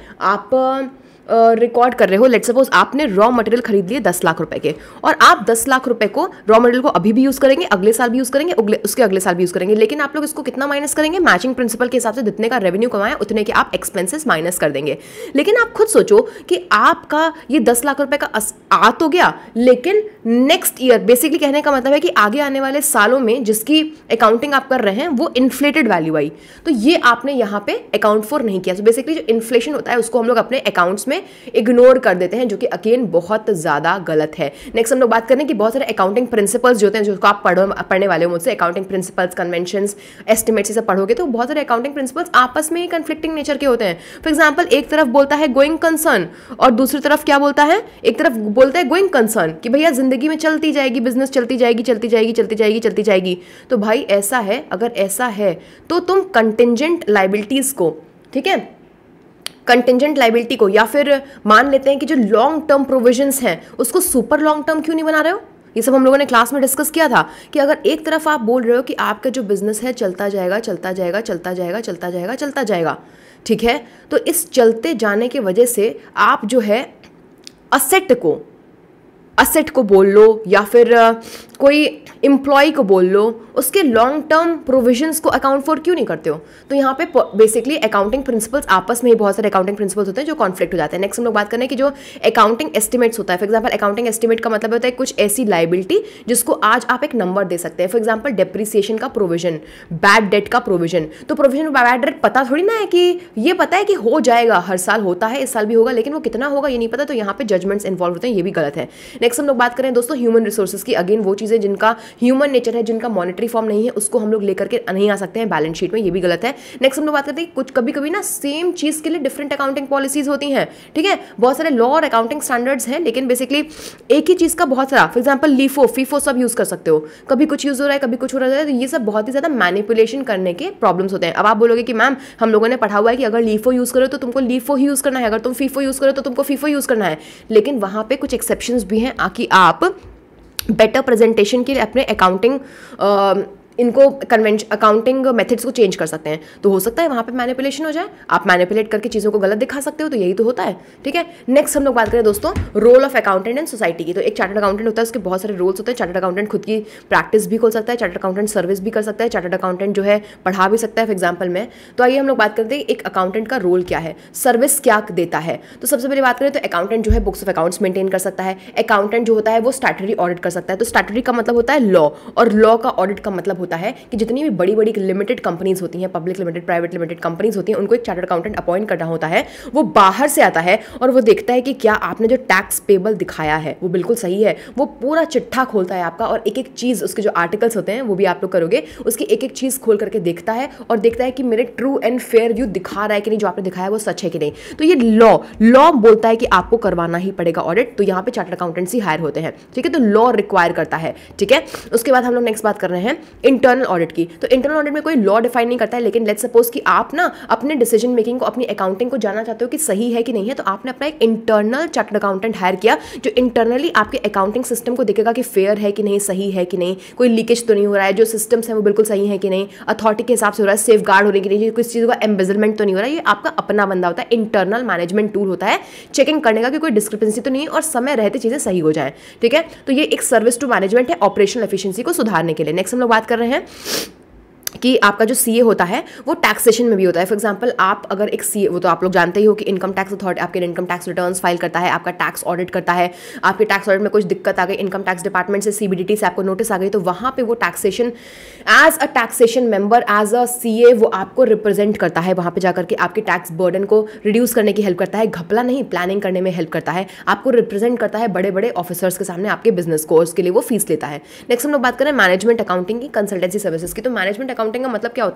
आप रिकॉर्ड कर रहे हो। लेट्स सपोज आपने रॉ मटेरियल खरीद लिए 10 लाख रुपए के, और आप 10 लाख रुपए को रॉ मटेरियल को अभी भी यूज करेंगे, अगले साल भी यूज करेंगे, उसके अगले साल भी यूज करेंगे, लेकिन आप लोग इसको कितना माइनस करेंगे? मैचिंग प्रिंसिपल के हिसाब से जितने का रेवेन्यू कमाया उतने के आप एक्सपेंसेस माइनस कर देंगे। लेकिन आप खुद सोचो कि आपका ये 10 लाख रुपए का आ तो गया, लेकिन नेक्स्ट ईयर, बेसिकली कहने का मतलब है कि आगे आने वाले सालों में जिसकी अकाउंटिंग आप कर रहे हैं वो इन्फ्लेटेड वैल्यू आई, तो ये आपने यहाँ पे अकाउंट फॉर नहीं किया। तो बेसिकली जो इन्फ्लेशन होता है उसको हम लोग अपने अकाउंट्स में इग्नोर कर देते हैं, जो कि अगेन बहुत ज्यादा गलत है। नेक्स्ट हम लोग बात करें कि बहुत सारे अकाउंटिंग प्रिंसिपल्स जो होते हैं, जो आप पढ़ने वाले हो मुझसे, अकाउंटिंग प्रिंसिपल्स, कन्वेंशंस, एस्टिमेट्स ये सब पढ़ोगे तो बहुत सारे अकाउंटिंग प्रिंसिपल्स आपस में ही कन्फ्लिक्टिंग नेचर के होते हैं। फॉर एग्जाम्पल, एक तरफ बोलता है गोइंग कंसर्न और दूसरी तरफ क्या बोलता है? एक तरफ बोलता है गोइंग कंसर्न कि भैया जिंदगी में चलती जाएगी, बिजनेस चलती जाएगी, चलती जाएगी, चलती जाएगी, चलती जाएगी। तो भाई ऐसा है, अगर ऐसा है तो तुम कंटिंजेंट लायबिलिटीज को, ठीक है, कंटिंजेंट लायबिलिटी को, या फिर मान लेते हैं कि जो लॉन्ग टर्म प्रोविजंस हैं उसको सुपर लॉन्ग टर्म क्यों नहीं बना रहे हो? ये सब हम लोगों ने क्लास में डिस्कस किया था कि अगर एक तरफ आप बोल रहे हो कि आपका जो बिजनेस है चलता जाएगा, चलता जाएगा, चलता जाएगा, चलता जाएगा, चलता जाएगा, ठीक है, तो इस चलते जाने की वजह से आप जो है असेट को बोल लो या फिर कोई एम्प्लॉय को बोल लो, उसके लॉन्ग टर्म प्रोविजंस को अकाउंट फॉर क्यों नहीं करते हो? तो यहाँ पे बेसिकली अकाउंटिंग प्रिंसिपल्स आपस में ही बहुत सारे अकाउंटिंग प्रिंसिपल्स होते हैं जो कॉन्फ्लिक्ट हो जाते हैं। नेक्स्ट हम लोग बात करने की जो अकाउंटिंग एस्टिमेट्स होता है। फॉर एग्जाम्पल, अकाउंटिंग एस्टिमेट का मतलब होता है कुछ ऐसी लायबिलिटी जिसको आज आप एक नंबर दे सकते हैं। फॉर एग्जाम्पल, डेप्रिसिएशन का प्रोविजन, बैड डेट का प्रोविजन। तो प्रोविजन बैड डेट पता थोड़ी ना है कि ये पता है कि हो जाएगा, हर साल होता है, इस साल भी होगा, लेकिन वो कितना होगा ये नहीं पता, तो यहाँ पे जजमेंट्स इन्वॉल्व होते हैं, ये भी गलत है। नेक्स्ट हम लोग बात करें दोस्तों ह्यूमन रिसोर्सेज की। अगेन वो चीज़ें जिनका ह्यूमन नेचर है, जिनका मॉनेटरी फॉर्म नहीं है, उसको हम लोग लेकर के नहीं आ सकते हैं बैलेंस शीट में, ये भी गलत है। नेक्स्ट हम लोग बात करते हैं कुछ कभी कभी ना सेम चीज़ के लिए डिफरेंट अकाउंटिंग पॉलिसीज होती हैं, ठीक है, बहुत सारे लॉ और अकाउंटिंग स्टैंडर्ड्स हैं, लेकिन बेसिकली एक ही चीज़ का बहुत सारा, फॉर एग्जाम्पल लीफो, फीफो सब यूज़ कर सकते हो, कभी कुछ यूज़ हो रहा है, कभी कुछ हो रहा है, तो ये सब बहुत ही ज़्यादा मैनिपुलेशन करने के प्रॉब्लम्स होते हैं। अब आप बोलोगे कि मैम हम लोगों ने पढ़ा हुआ है कि अगर लीफो यूज़ करो तो तुमको लीफो ही यूज़ करना है, अगर तुम फीफो यूज़ करो तो तुमको फीफो यूज़ करना है, लेकिन वहाँ पे कुछ एक्सेप्शंस भी हैं कि आप बेटर प्रेजेंटेशन के लिए अपने अकाउंटिंग मेथड्स को चेंज कर सकते हैं। तो हो सकता है वहाँ पे मैनिपुलेशन हो जाए, आप मैनिपुलेट करके चीज़ों को गलत दिखा सकते हो, तो यही तो होता है, ठीक है। नेक्स्ट हम लोग बात करें दोस्तों role of accountant and society की। तो एक चार्टर्ड अकाउंटेंट होता है, उसके बहुत सारे रोल्स होते हैं। चार्टर्ड अकाउंटेंट खुद की प्रैक्टिस भी खोल सकता है, चार्टर्ड अकाउंटेंट सर्विस भी कर सकता है, चार्टर्ड अकाउंटेंट जो है पढ़ा भी सकता है फॉर एग्जाम्पल में। तो आइए हम लोग बात करते हैं एक अकाउंटेंट का रोल क्या है, सर्विस क्या देता है। तो सबसे पहले बात करें तो अकाउंटेंट जो है बुक्स ऑफ अकाउंट्स मेंटेन कर सकता है। अकाउंटेंट जो होता है वो स्टैट्यूटरी ऑडिट कर सकता है। तो स्टैट्यूटरी का मतलब होता है लॉ, और लॉ का ऑडिट का मतलब होता है कि जितनी भी बड़ी बड़ी लिमिटेड कंपनीज होती हैं, public limited, private limited companies होती हैं, उनको एक चार्टर्ड अकाउंटेंट अपॉइंट करना होता है। वो बाहर से आता है और वो देखता है कि क्या आपने जो टैक्स पेबल दिखाया है वो बिल्कुल सही है। वो पूरा चिट्ठा खोलता है आपका, और एक एक चीज़, उसके जो आर्टिकल्स होते हैं वो भी आप लोग करोगे, उसकी एक एक चीज़ खोल करके देखता है और देखता है कि मेरे ट्रू एंड फेयर व्यू दिखा रहा है कि नहीं, जो आपने दिखाया है वो सच है कि नहीं। तो ये लॉ बोलता है कि आपको करवाना ही पड़ेगा ऑडिट, तो यहाँ पे चार्टर्ड अकाउंटेंट्स ही हायर होते हैं, ठीक है। तो लॉ रिक्वायर करता है, ठीक है। उसके बाद हम लोग नेक्स्ट बात कर रहे हैं इंटरनल ऑडिट की। तो इंटरनल ऑडिट में कोई लॉ डिफाइन नहीं करता है, लेकिन लेट्स सपोज कि आप ना अपने डिसीजन मेकिंग को, अपनी अकाउंटिंग को जानना चाहते हो कि सही है कि नहीं है, तो आपने अपना एक इंटरनल चार्टर्ड अकाउंटेंट हायर किया जो इंटरनली आपके अकाउंटिंग सिस्टम को देखेगा कि फेयर है कि नहीं, सही है कि नहीं, कोई लीकेज तो नहीं हो रहा है, जो सिस्टम्स हैं वो बिल्कुल सही है कि नहीं, अथॉरिटी के हिसाब से हो रहा है, सेफ गार्ड हो रही कि नहीं, किसी चीज़ का एम्बेजलमेंट तो नहीं हो रहा है। ये आपका अपना बंदा होता है, इंटरनल मैनेजमेंट टूल होता है चेकिंग करने का कि कोई डिस्क्रिपेंसी तो नहीं है और समय रहते चीज़ें सही हो जाए। ठीक है, तो ये एक सर्विस टू मैनेजमेंट है ऑपरेशनल एफिशिएंसी को सुधारने के लिए। नेक्स्ट हम लोग बात कर रहे हैं कि आपका जो सीए होता है वो टैक्सेशन में भी होता है। फॉर एग्जांपल आप अगर एक सीए, वो तो आप लोग जानते ही हो कि इनकम टैक्स अथॉरिटी आपके इनकम टैक्स रिटर्न्स फाइल करता है, आपका टैक्स ऑडिट करता है। आपके टैक्स ऑडिट में कुछ दिक्कत आ गई, इनकम टैक्स डिपार्टमेंट से सीबीडीटी से आपको नोटिस आ गई, तो वहाँ पे वो taxation as a taxation member, as a CA वो आपको रिप्रेजेंट करता है, वहाँ पे जाकर के आपके टैक्स बर्डन को रिड्यूस करने की हेल्प करता है, घपला नहीं प्लानिंग करने में हेल्प करता है, आपको रिप्रेजेंट करता है बड़े बड़े ऑफिसर्स के सामने आपके बिजनेस को, उसके लिए वो फीस लेता है। नेक्स्ट हम लोग बात करें मैनेजमेंट अकाउंटिंग की, कंसल्टेंसी सर्विसेज की। तो मैनेजमेंट अकाउंटिंग का मतलब क्या होता है?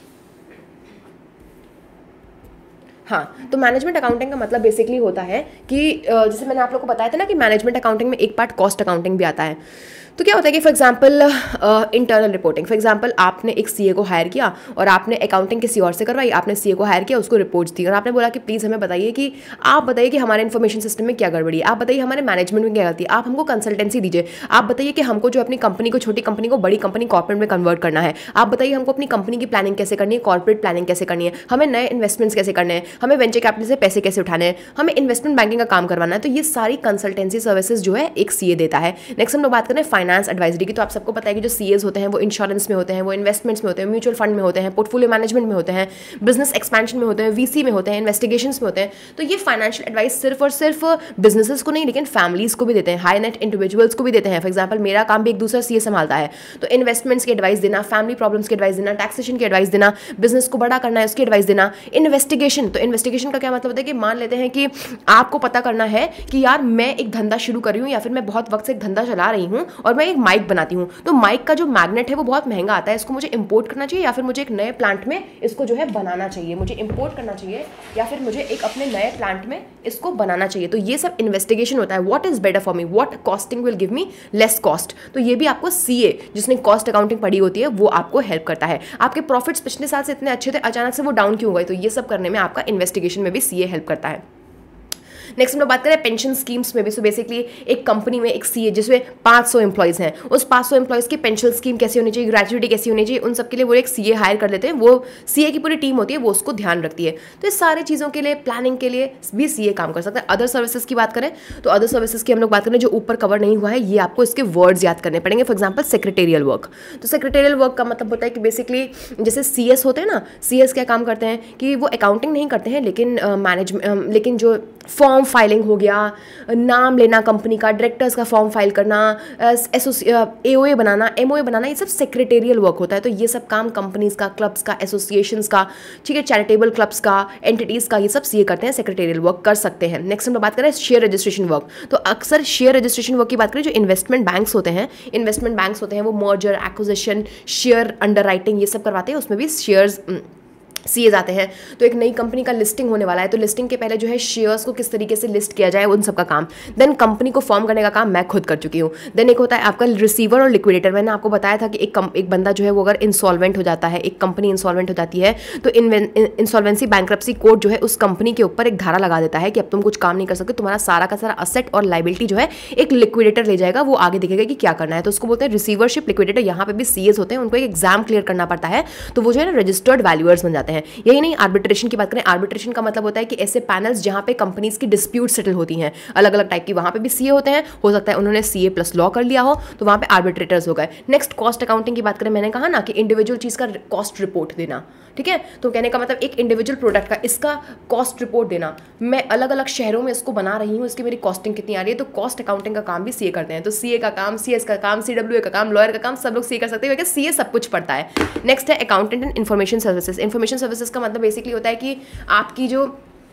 हाँ, तो मैनेजमेंट अकाउंटिंग का मतलब बेसिकली होता है कि जैसे मैंने आप लोग को बताया था ना कि मैनेजमेंट अकाउंटिंग में एक पार्ट कॉस्ट अकाउंटिंग भी आता है। तो क्या होता है कि for example internal reporting, for example आपने एक सीए को हायर किया और आपने अकाउंटिंग किसी और से करवाई, आपने सीए को हायर किया, उसको रिपोर्ट्स दी और आपने बोला कि प्लीज़ हमें बताइए कि आप बताइए कि हमारे इन्फॉर्मेशन सिस्टम में क्या गड़बड़ी है, आप बताइए हमारे मैनेजमेंट में क्या गलती है, आप हमको कंसल्टेंसी दीजिए, आप बताइए कि हमको जो अपनी कंपनी को, छोटी कंपनी को बड़ी कंपनी कॉर्पोरेट में कन्वर्ट करना है, आप बताइए हमको अपनी कंपनी की प्लानिंग कैसे करनी है, कॉर्पोरेट प्लानिंग कैसे करनी है, हमें नए इन्वेस्टमेंट्स कैसे करने हैं, हमें वेंचर कैपिटल से पैसे कैसे उठाने हैं, हमें इन्वेस्टमेंट बैंकिंग का काम करवाना है। तो ये सारी कंसल्टेंसी सर्विसेज जो है एक सीए देता है। नेक्स्ट हम लोग बात करें फाइनेंस एडवाइजरी की। तो आप सबको पता है कि जो सीएस होते हैं वो इंश्योरेंस में होते हैं, वो इन्वेस्टमेंट्स में होते हैं, म्यूचुअल फंड में होते हैं, पोर्टफोलियो मैनेजमेंट में होते हैं, बिजनेस एक्सपेंशन में होते हैं, वीसी में होते हैं, इन्वेस्टिगेशंस में होते हैं। तो ये फाइनेंशियल एडवाइस सिर्फ और सिर्फ बिजनेसेस को नहीं, लेकिन फैमिलीज को भी देते हैं, हाई नेट इंडिविजुअल्स को भी देते हैं। फॉर एग्जाम्पल मेरा काम भी एक दूसरा सीए संभालता है, तो इन्वेस्टमेंट्स की एडवाइस देना, फैमिली प्रॉब्लम्स की एडवाइस देना, टैक्सेशन की एडवाइस देना, बिजनेस को बड़ा करना है उसकी एडवाइस देना। इन्वेस्टिगेशन, तो इन्वेस्टिगेशन का क्या मतलब होता है कि मान लेते हैं कि आपको पता करना है कि यार मैं एक धंधा शुरू कर रही हूँ या फिर मैं बहुत वक्त से एक धंधा चला रही हूँ और मैं एक माइक बनाती हूँ, तो माइक का जो मैग्नेट है वो बहुत महंगा आता है, इसको मुझे इंपोर्ट करना चाहिए या फिर मुझे एक नए प्लांट में इसको जो है बनाना चाहिए, मुझे इंपोर्ट करना चाहिए या फिर मुझे एक अपने नए प्लांट में इसको बनाना चाहिए। तो ये सब इन्वेस्टिगेशन होता है, what is better for me, what costing will give me less cost. तो ये भी आपको सीए जिसने कॉस्ट अकाउंटिंग पढ़ी होती है वो आपको हेल्प करता है। आपके प्रॉफिट्स पिछले साल से इतने अच्छे थे, अचानक से वो डाउन क्यों गए, तो ये सब करने में आपका इन्वेस्टिगेशन में भी सीए हेल्प करता है। नेक्स्ट हम लोग बात करें पेंशन स्कीम्स में भी। सो बेसिकली एक कंपनी में एक सीए जिसमें 500 एम्प्लॉइज हैं, उस 500 एम्प्लॉइज की पेंशन स्कीम कैसी होनी चाहिए, ग्रेजुइटी कैसी होनी चाहिए, उन सब के लिए वो एक सीए हायर कर लेते हैं। वो सीए की पूरी टीम होती है, वो उसको ध्यान रखती है। तो इस सारी चीज़ों के लिए, प्लानिंग के लिए भी सीए काम कर सकता है। अदर सर्विसेज की बात करें तो अदर सर्विसेज की हम लोग बात करें जो ऊपर कवर नहीं हुआ है, ये आपको इसके वर्ड्स याद करने पड़ेंगे। For example secretarial work. तो सेक्रेटेरियल वर्क का मतलब होता है कि बेसिकली जैसे सीएस होते हैं ना, सीएस क्या काम करते हैं कि वो अकाउंटिंग नहीं करते हैं, लेकिन जो फॉर्म फाइलिंग हो गया, नाम लेना कंपनी का, डायरेक्टर्स का फॉर्म फाइल करना, एओए बनाना, एमओए बनाना, ये सब सेक्रेटेरियल वर्क होता है। तो ये सब काम कंपनीज का, क्लब्स का, एसोसिएशंस का, ठीक है, चैरिटेबल क्लब्स का, एंटिटीज़ का, ये सब सीए करते हैं, सेक्रेटेरियल वर्क कर सकते हैं। नेक्स्ट हम लोग बात करें शेयर रजिस्ट्रेशन वर्क। तो अक्सर शेयर रजिस्ट्रेशन वर्क की बात करें, जो इन्वेस्टमेंट बैंक्स होते हैं वो merger, acquisition, share underwriting ये सब करवाते हैं, उसमें भी शेयर्स सीए जाते हैं। तो एक नई कंपनी का लिस्टिंग होने वाला है, तो लिस्टिंग के पहले जो है शेयर्स को किस तरीके से लिस्ट किया जाए उन सब का काम, देन कंपनी को फॉर्म करने का काम मैं खुद कर चुकी हूँ। देन एक होता है आपका रिसीवर और लिक्विडेटर। मैंने आपको बताया था कि एक बंदा जो है वो अगर इंसॉल्वेंट हो जाता है, एक कंपनी इंसॉल्वेंट हो जाती है, तो इंसॉल्वेंसी बैंक्रप्सी कोड जो है उस कंपनी के ऊपर एक धारा लगा देता है कि अब तुम कुछ काम नहीं कर सकते, तुम्हारा सारा का सारा असेट और लाइबिलिटी जो है एक लिक्विडेटर ले जाएगा, वो आगे देखेगा कि क्या करना है। तो उसको बोलते हैं रिसीवरशिप लिक्विडेटर। यहाँ पे भी सीएस होते हैं, उनको एक एग्जाम क्लियर करना पड़ता है, तो वो जो है ना रजिस्टर्ड वैल्यूअर्स बन जाते हैं। यही नहीं, आर्बिट्रेशन की बात करें, आर्बिट्रेशन का मतलब होता है कि ऐसे पैनल्स जहां पे कंपनीज की डिस्प्यूट सेटल होती हैं, अलग अलग टाइप की, वहां पे भी सीए होते हैं। हो सकता है उन्होंने सीए प्लस लॉ कर लिया हो, तो वहां पे आर्बिट्रेटर्स हो गए। नेक्स्ट कॉस्ट अकाउंटिंग की बात करें, मैंने कहा ना कि इंडिविजुअल चीज का कॉस्ट रिपोर्ट देना, ठीक है। तो कहने का मतलब एक इंडिविजुअल प्रोडक्ट का इसका कॉस्ट रिपोर्ट देना, मैं अलग अलग शहरों में इसको बना रही हूँ, इसकी मेरी कॉस्टिंग कितनी आ रही है, तो कॉस्ट अकाउंटिंग का काम भी सीए करते हैं। तो सीए का काम, सीएस का काम, सीडब्ल्यूए का काम, लॉयर का काम, सब लोग सीए कर सकते हैं क्योंकि सीए सब कुछ पढ़ता है। नेक्स्ट है accountant and information services. Information services का मतलब बेसिकली होता है कि आपकी जो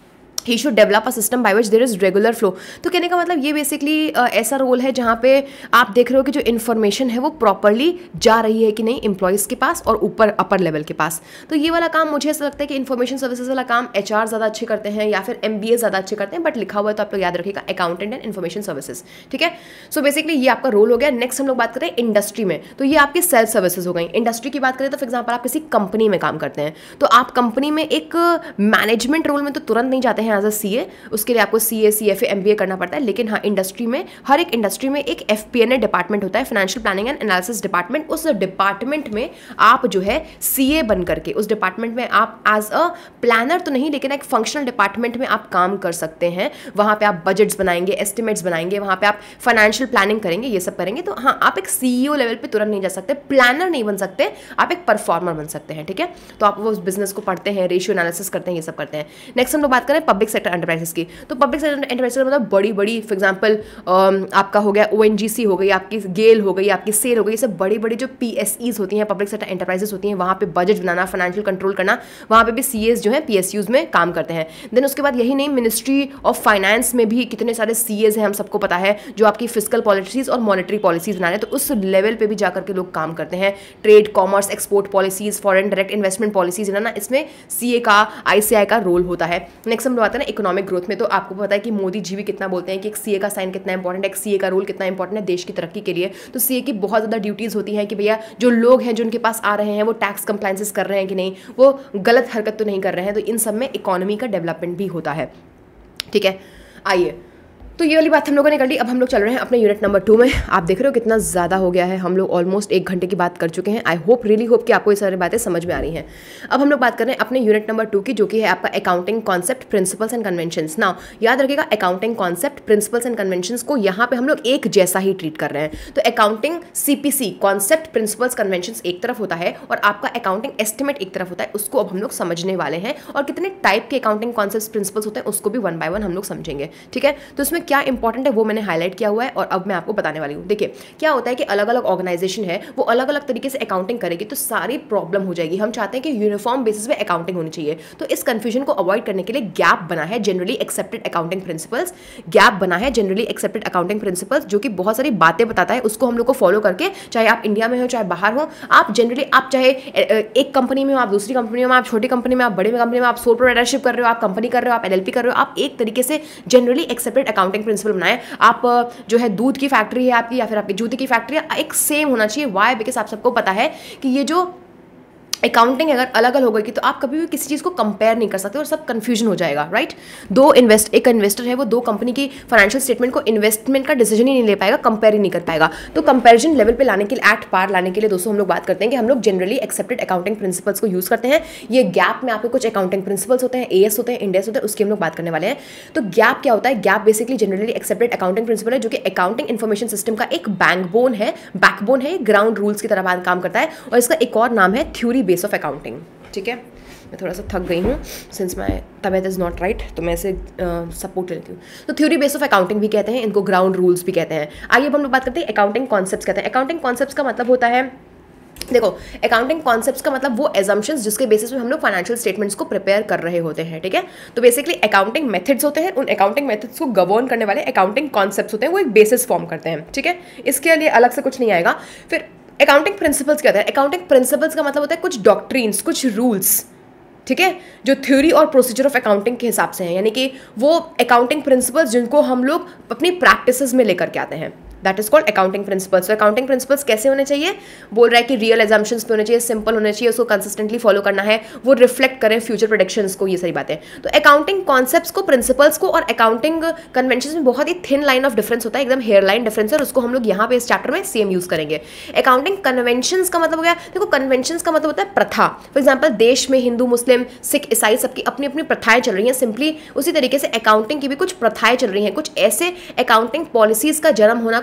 ही should develop a system by which there is regular flow. तो कहने का मतलब ये बेसिकली ऐसा रोल है जहाँ पे आप देख रहे हो कि जो इन्फॉर्मेशन है वो प्रॉपरली जा रही है कि नहीं एम्प्लॉयज़ के पास और ऊपर अपर लेवल के पास। तो ये वाला काम मुझे ऐसा लगता है कि इन्फॉर्मेशन सर्विसेज वाला काम HR ज़्यादा अच्छे करते हैं या फिर MBA ज़्यादा अच्छे करते हैं, बट लिखा हुआ है तो आप लोग याद रखिएगा अकाउंटेंट एंड इन्फॉर्मेशन सर्विसेज। ठीक है, सो बेसिकली ये आपका रोल हो गया। नेक्स्ट हम लोग बात करें इंडस्ट्री में, तो ये आपकी सेल्फ सर्विसेज हो गई। इंडस्ट्री की बात करें तो फॉर एग्जाम्पल आप किसी कंपनी में काम करते हैं, तो आप कंपनी में एक मैनेजमेंट रोल में तो तुरंत नहीं जाते हैं एज अ CA, उसके लिए आपको CA CFA MBA करना पड़ता है। लेकिन हाँ, इंडस्ट्री में हर एक इंडस्ट्री में एक FP&A डिपार्टमेंट होता है, financial planning and analysis department. उस डिपार्टमेंट में आप जो है CA बन करके उस डिपार्टमेंट में आप एज अ प्लानर तो नहीं लेकिन एक फंक्शनल डिपार्टमेंट में आप काम कर सकते हैं। वहाँ पे आप बजट्स बनाएंगे, एस्टिमेट्स बनाएंगे, वहाँ पे आप फाइनेंशियल प्लानिंग करेंगे, ये सब करेंगे। तो हाँ, आप एक CEO लेवल पे तुरंत नहीं जा सकते, प्लानर नहीं बन सकते, आप एक परफॉर्मर बन सकते हैं। ठीक है, तो आप वो उस बिजनेस को पढ़ते हैं, रेशियो एनालिसिस करते हैं, ये सब करते हैं। नेक्स्ट हम लोग बात करें पब्लिक सेक्टर एंटरप्राइजेस की। तो पब्लिक सेक्टर एंटरप्राइजेस मतलब बड़ी बड़ी, फॉर एग्जांपल आपका हो गया ONGC हो गई, आपकी गेल हो गई, आपकी सेल हो गई, ये सब बड़ी बड़ी जो PSEs होती हैं, पब्लिक सेक्टर एंटरप्राइजेस होती हैं, वहाँ पे बजट बनाना, फाइनेंशियल कंट्रोल करना, वहाँ पे भी CAs जो है PSUs में काम करते हैं। देन उसके बाद यही नहीं, मिनिस्ट्री ऑफ फाइनेंस में भी कितने सारे CAs हैं, हम सबको पता है, जो आपकी फिजिकल पॉलिसीज और मॉनेटरी पॉलिसीज बना रहे हैं। तो उस लेवल पे भी जाकर के लोग काम करते हैं। Trade, commerce, export policies, foreign direct investment policies है ना, इसमें CA का, ICI का रोल होता है। नेक्स्ट हम बात करें इकोनॉमिक ग्रोथ में, तो आपको पता है कि मोदी जी भी कितना बोलते हैं कि एक CA का साइन कितना इंपॉर्टेंट है, एक CA का रोल कितना इंपॉर्टेंट है देश की तरक्की के लिए। तो CA की बहुत ज़्यादा ड्यूटीज़ होती हैं कि भैया जो लोग हैं जो उनके पास आ रहे हैं वो टैक्स कंप्लायंसेस कर रहे हैं कि नहीं, वो गलत हरकत तो नहीं कर रहे हैं। तो इन सब में इकोनॉमी का डेवलपमेंट भी होता है। ठीक है, आइए, तो ये वाली बात हम लोगों ने कर ली। अब हम लोग चल रहे हैं अपने यूनिट नंबर 2 में। आप देख रहे हो कितना ज़्यादा हो गया है, हम लोग ऑलमोस्ट 1 घंटे की बात कर चुके हैं। आई होप, रियली होप कि आपको ये सारी बातें समझ में आ रही हैं। अब हम लोग बात कर रहे हैं अपने यूनिट नंबर 2 की, जो कि है आपका accounting concept, principles and conventions. Now याद रखिएगा, accounting concept, principles and conventions को यहाँ पे हम लोग एक जैसा ही ट्रीट कर रहे हैं। तो accounting CPC, concept, principles, conventions एक तरफ होता है और आपका अकाउंटिंग एस्टिमेट एक तरफ होता है। उसको अब हम लोग समझने वाले हैं, और कितने टाइप के अकाउंटिंग कॉन्सेप्ट, प्रिंसिपल्स होते हैं उसको भी 1 by 1 हम लोग समझेंगे। ठीक है, तो इसमें क्या इंपॉर्टेंट है वो मैंने हाईलाइट किया हुआ है और अब मैं आपको बताने वाली हूँ। देखिए क्या होता है कि अलग अलग ऑर्गेनाइजेशन है, वो अलग अलग तरीके से अकाउंटिंग करेगी, तो सारी प्रॉब्लम हो जाएगी। हम चाहते हैं कि यूनिफॉर्म बेसिस पे अकाउंटिंग होनी चाहिए। तो इस कंफ्यूजन को अवॉइड करने के लिए गैप बना है, generally accepted accounting principles. GAAP बना है, जनरली एक्सेप्टेड अकाउंटिंग प्रिंसिपल्स, जो कि बहुत सारी बातें बताता है। उसको हम लोग को फॉलो करके, चाहे आप इंडिया में हो चाहे बाहर हो, आप जनरली, आप चाहे एक कंपनी में हो, आप दूसरी कंपनी में, आप छोटी कंपनी में, आप बड़ी कंपनी में, आप सोल प्रोप्राइटरशिप कर रहे हो, आप कंपनी कर रहे हो, आप LLP कर रहे हो, आप एक तरीके से जनरली एक्सेप्टेड अकाउंटिंग प्रिंसिपल बनाए। आप जो है दूध की फैक्ट्री है आपकी, या फिर आपकी जूते की फैक्ट्री है, एक सेम होना चाहिए। वाई? बिकॉज आप सबको पता है कि ये जो अकाउंटिंग अगर अलग अलग हो गई तो आप कभी भी किसी चीज़ को कंपेयर नहीं कर सकते और सब कंफ्यूजन हो जाएगा, राइट। एक इन्वेस्टर है, वो 2 कंपनी की फाइनेंशियल स्टेटमेंट को, इन्वेस्टमेंट का डिसीजन ही नहीं ले पाएगा, कंपेयर ही नहीं कर पाएगा। तो कंपेरिजन लेवल पे लाने के लिए, एट पार लाने के लिए दोस्तों हम लोग बात करते हैं कि हम लोग जनरली एक्सेप्टेड अकाउंटिंग प्रिंसिपल्स को यूज़ करते हैं। ये गैप में आपके कुछ अकाउंटिंग प्रिंसिपल्स होते हैं, AS होते हैं, इंडेस होते हैं, उसकी हम लोग बात करने वाले हैं। तो गैप क्या होता है? GAAP basically generally accepted accounting principle है, जो कि अकाउंटिंग इन्फॉर्मेशन सिस्टम का एक बैकबोन है, ग्राउंड रूल्स की तरह काम करता है। और इसका एक और नाम है थ्योरी बेस ऑफ अकाउंटिंग। ठीक है, मैं थोड़ा सा थक गई हूँ, सिंस माई तबीयत इज़ नॉट राइट, तो मैं इसे सपोर्ट लेती हूँ। तो थ्योरी बेस ऑफ अकाउंटिंग भी कहते हैं, इनको ग्राउंड रूल्स भी कहते हैं। आइए अब हम लोग बात करते हैं अकाउंटिंग कॉन्सेप्ट्स कहते हैं। अकाउंटिंग कॉन्सेप्ट्स का मतलब होता है, देखो अकाउंटिंग कॉन्सेप्ट्स का मतलब वो एजम्पशंस जिसके बेसिस पे हम लोग फाइनेंशियल स्टेटमेंट्स को प्रिपेयर कर रहे होते हैं। ठीक है, तो बेसिकली अकाउंटिंग मेथड्स होते हैं, उन अकाउंटिंग मेथड्स को गवर्न करने वाले अकाउंटिंग कॉन्सेप्ट्स होते हैं, वो एक बेसिस फॉर्म करते हैं। ठीक है, इसके लिए अलग से कुछ नहीं आएगा। फिर अकाउंटिंग प्रिंसिपल्स क्या होता है? अकाउंटिंग प्रिंसिपल्स का मतलब होता है कुछ डॉक्ट्रिन्स, कुछ रूल्स, ठीक है, जो थ्योरी और प्रोसीजर ऑफ अकाउंटिंग के हिसाब से हैं, यानी कि वो अकाउंटिंग प्रिंसिपल्स जिनको हम लोग अपनी प्रैक्टिसेस में लेकर के आते हैं, that is called accounting principles. Accounting principles कैसे होने चाहिए? बोल रहा है कि रियल एजम्पशंस पे होने चाहिए, सिंपल होने चाहिए, उसको कंसिस्टेंटली फॉलो करना है, वो रिफ्लेक्ट करें फ्यूचर प्रेडिक्शंस को, ये सारी बातें। तो अकाउंटिंग कॉन्सेप्ट्स को, प्रिंसिपल्स को और अकाउंटिंग कन्वेंशंस में बहुत ही थिन लाइन ऑफ डिफरेंस होता है, एकदम हेयर लाइन डिफरेंस है, और उसको हम लोग यहाँ पे इस चैप्टर में सेम यूज करेंगे। अकाउंटिंग कन्वेंशंस का मतलब हो गया, देखो कन्वेंशंस का मतलब होता है प्रथा। फॉर एग्जाम्पल देश में हिंदू, मुस्लिम, सिख, ईसाई सबकी अपनी अपनी प्रथाएं चल रही हैं, सिंपली उसी तरीके से अकाउंटिंग की भी कुछ प्रथाएं चल रही हैं, कुछ ऐसे अकाउंटिंग पॉलिसीज का जन्म होना,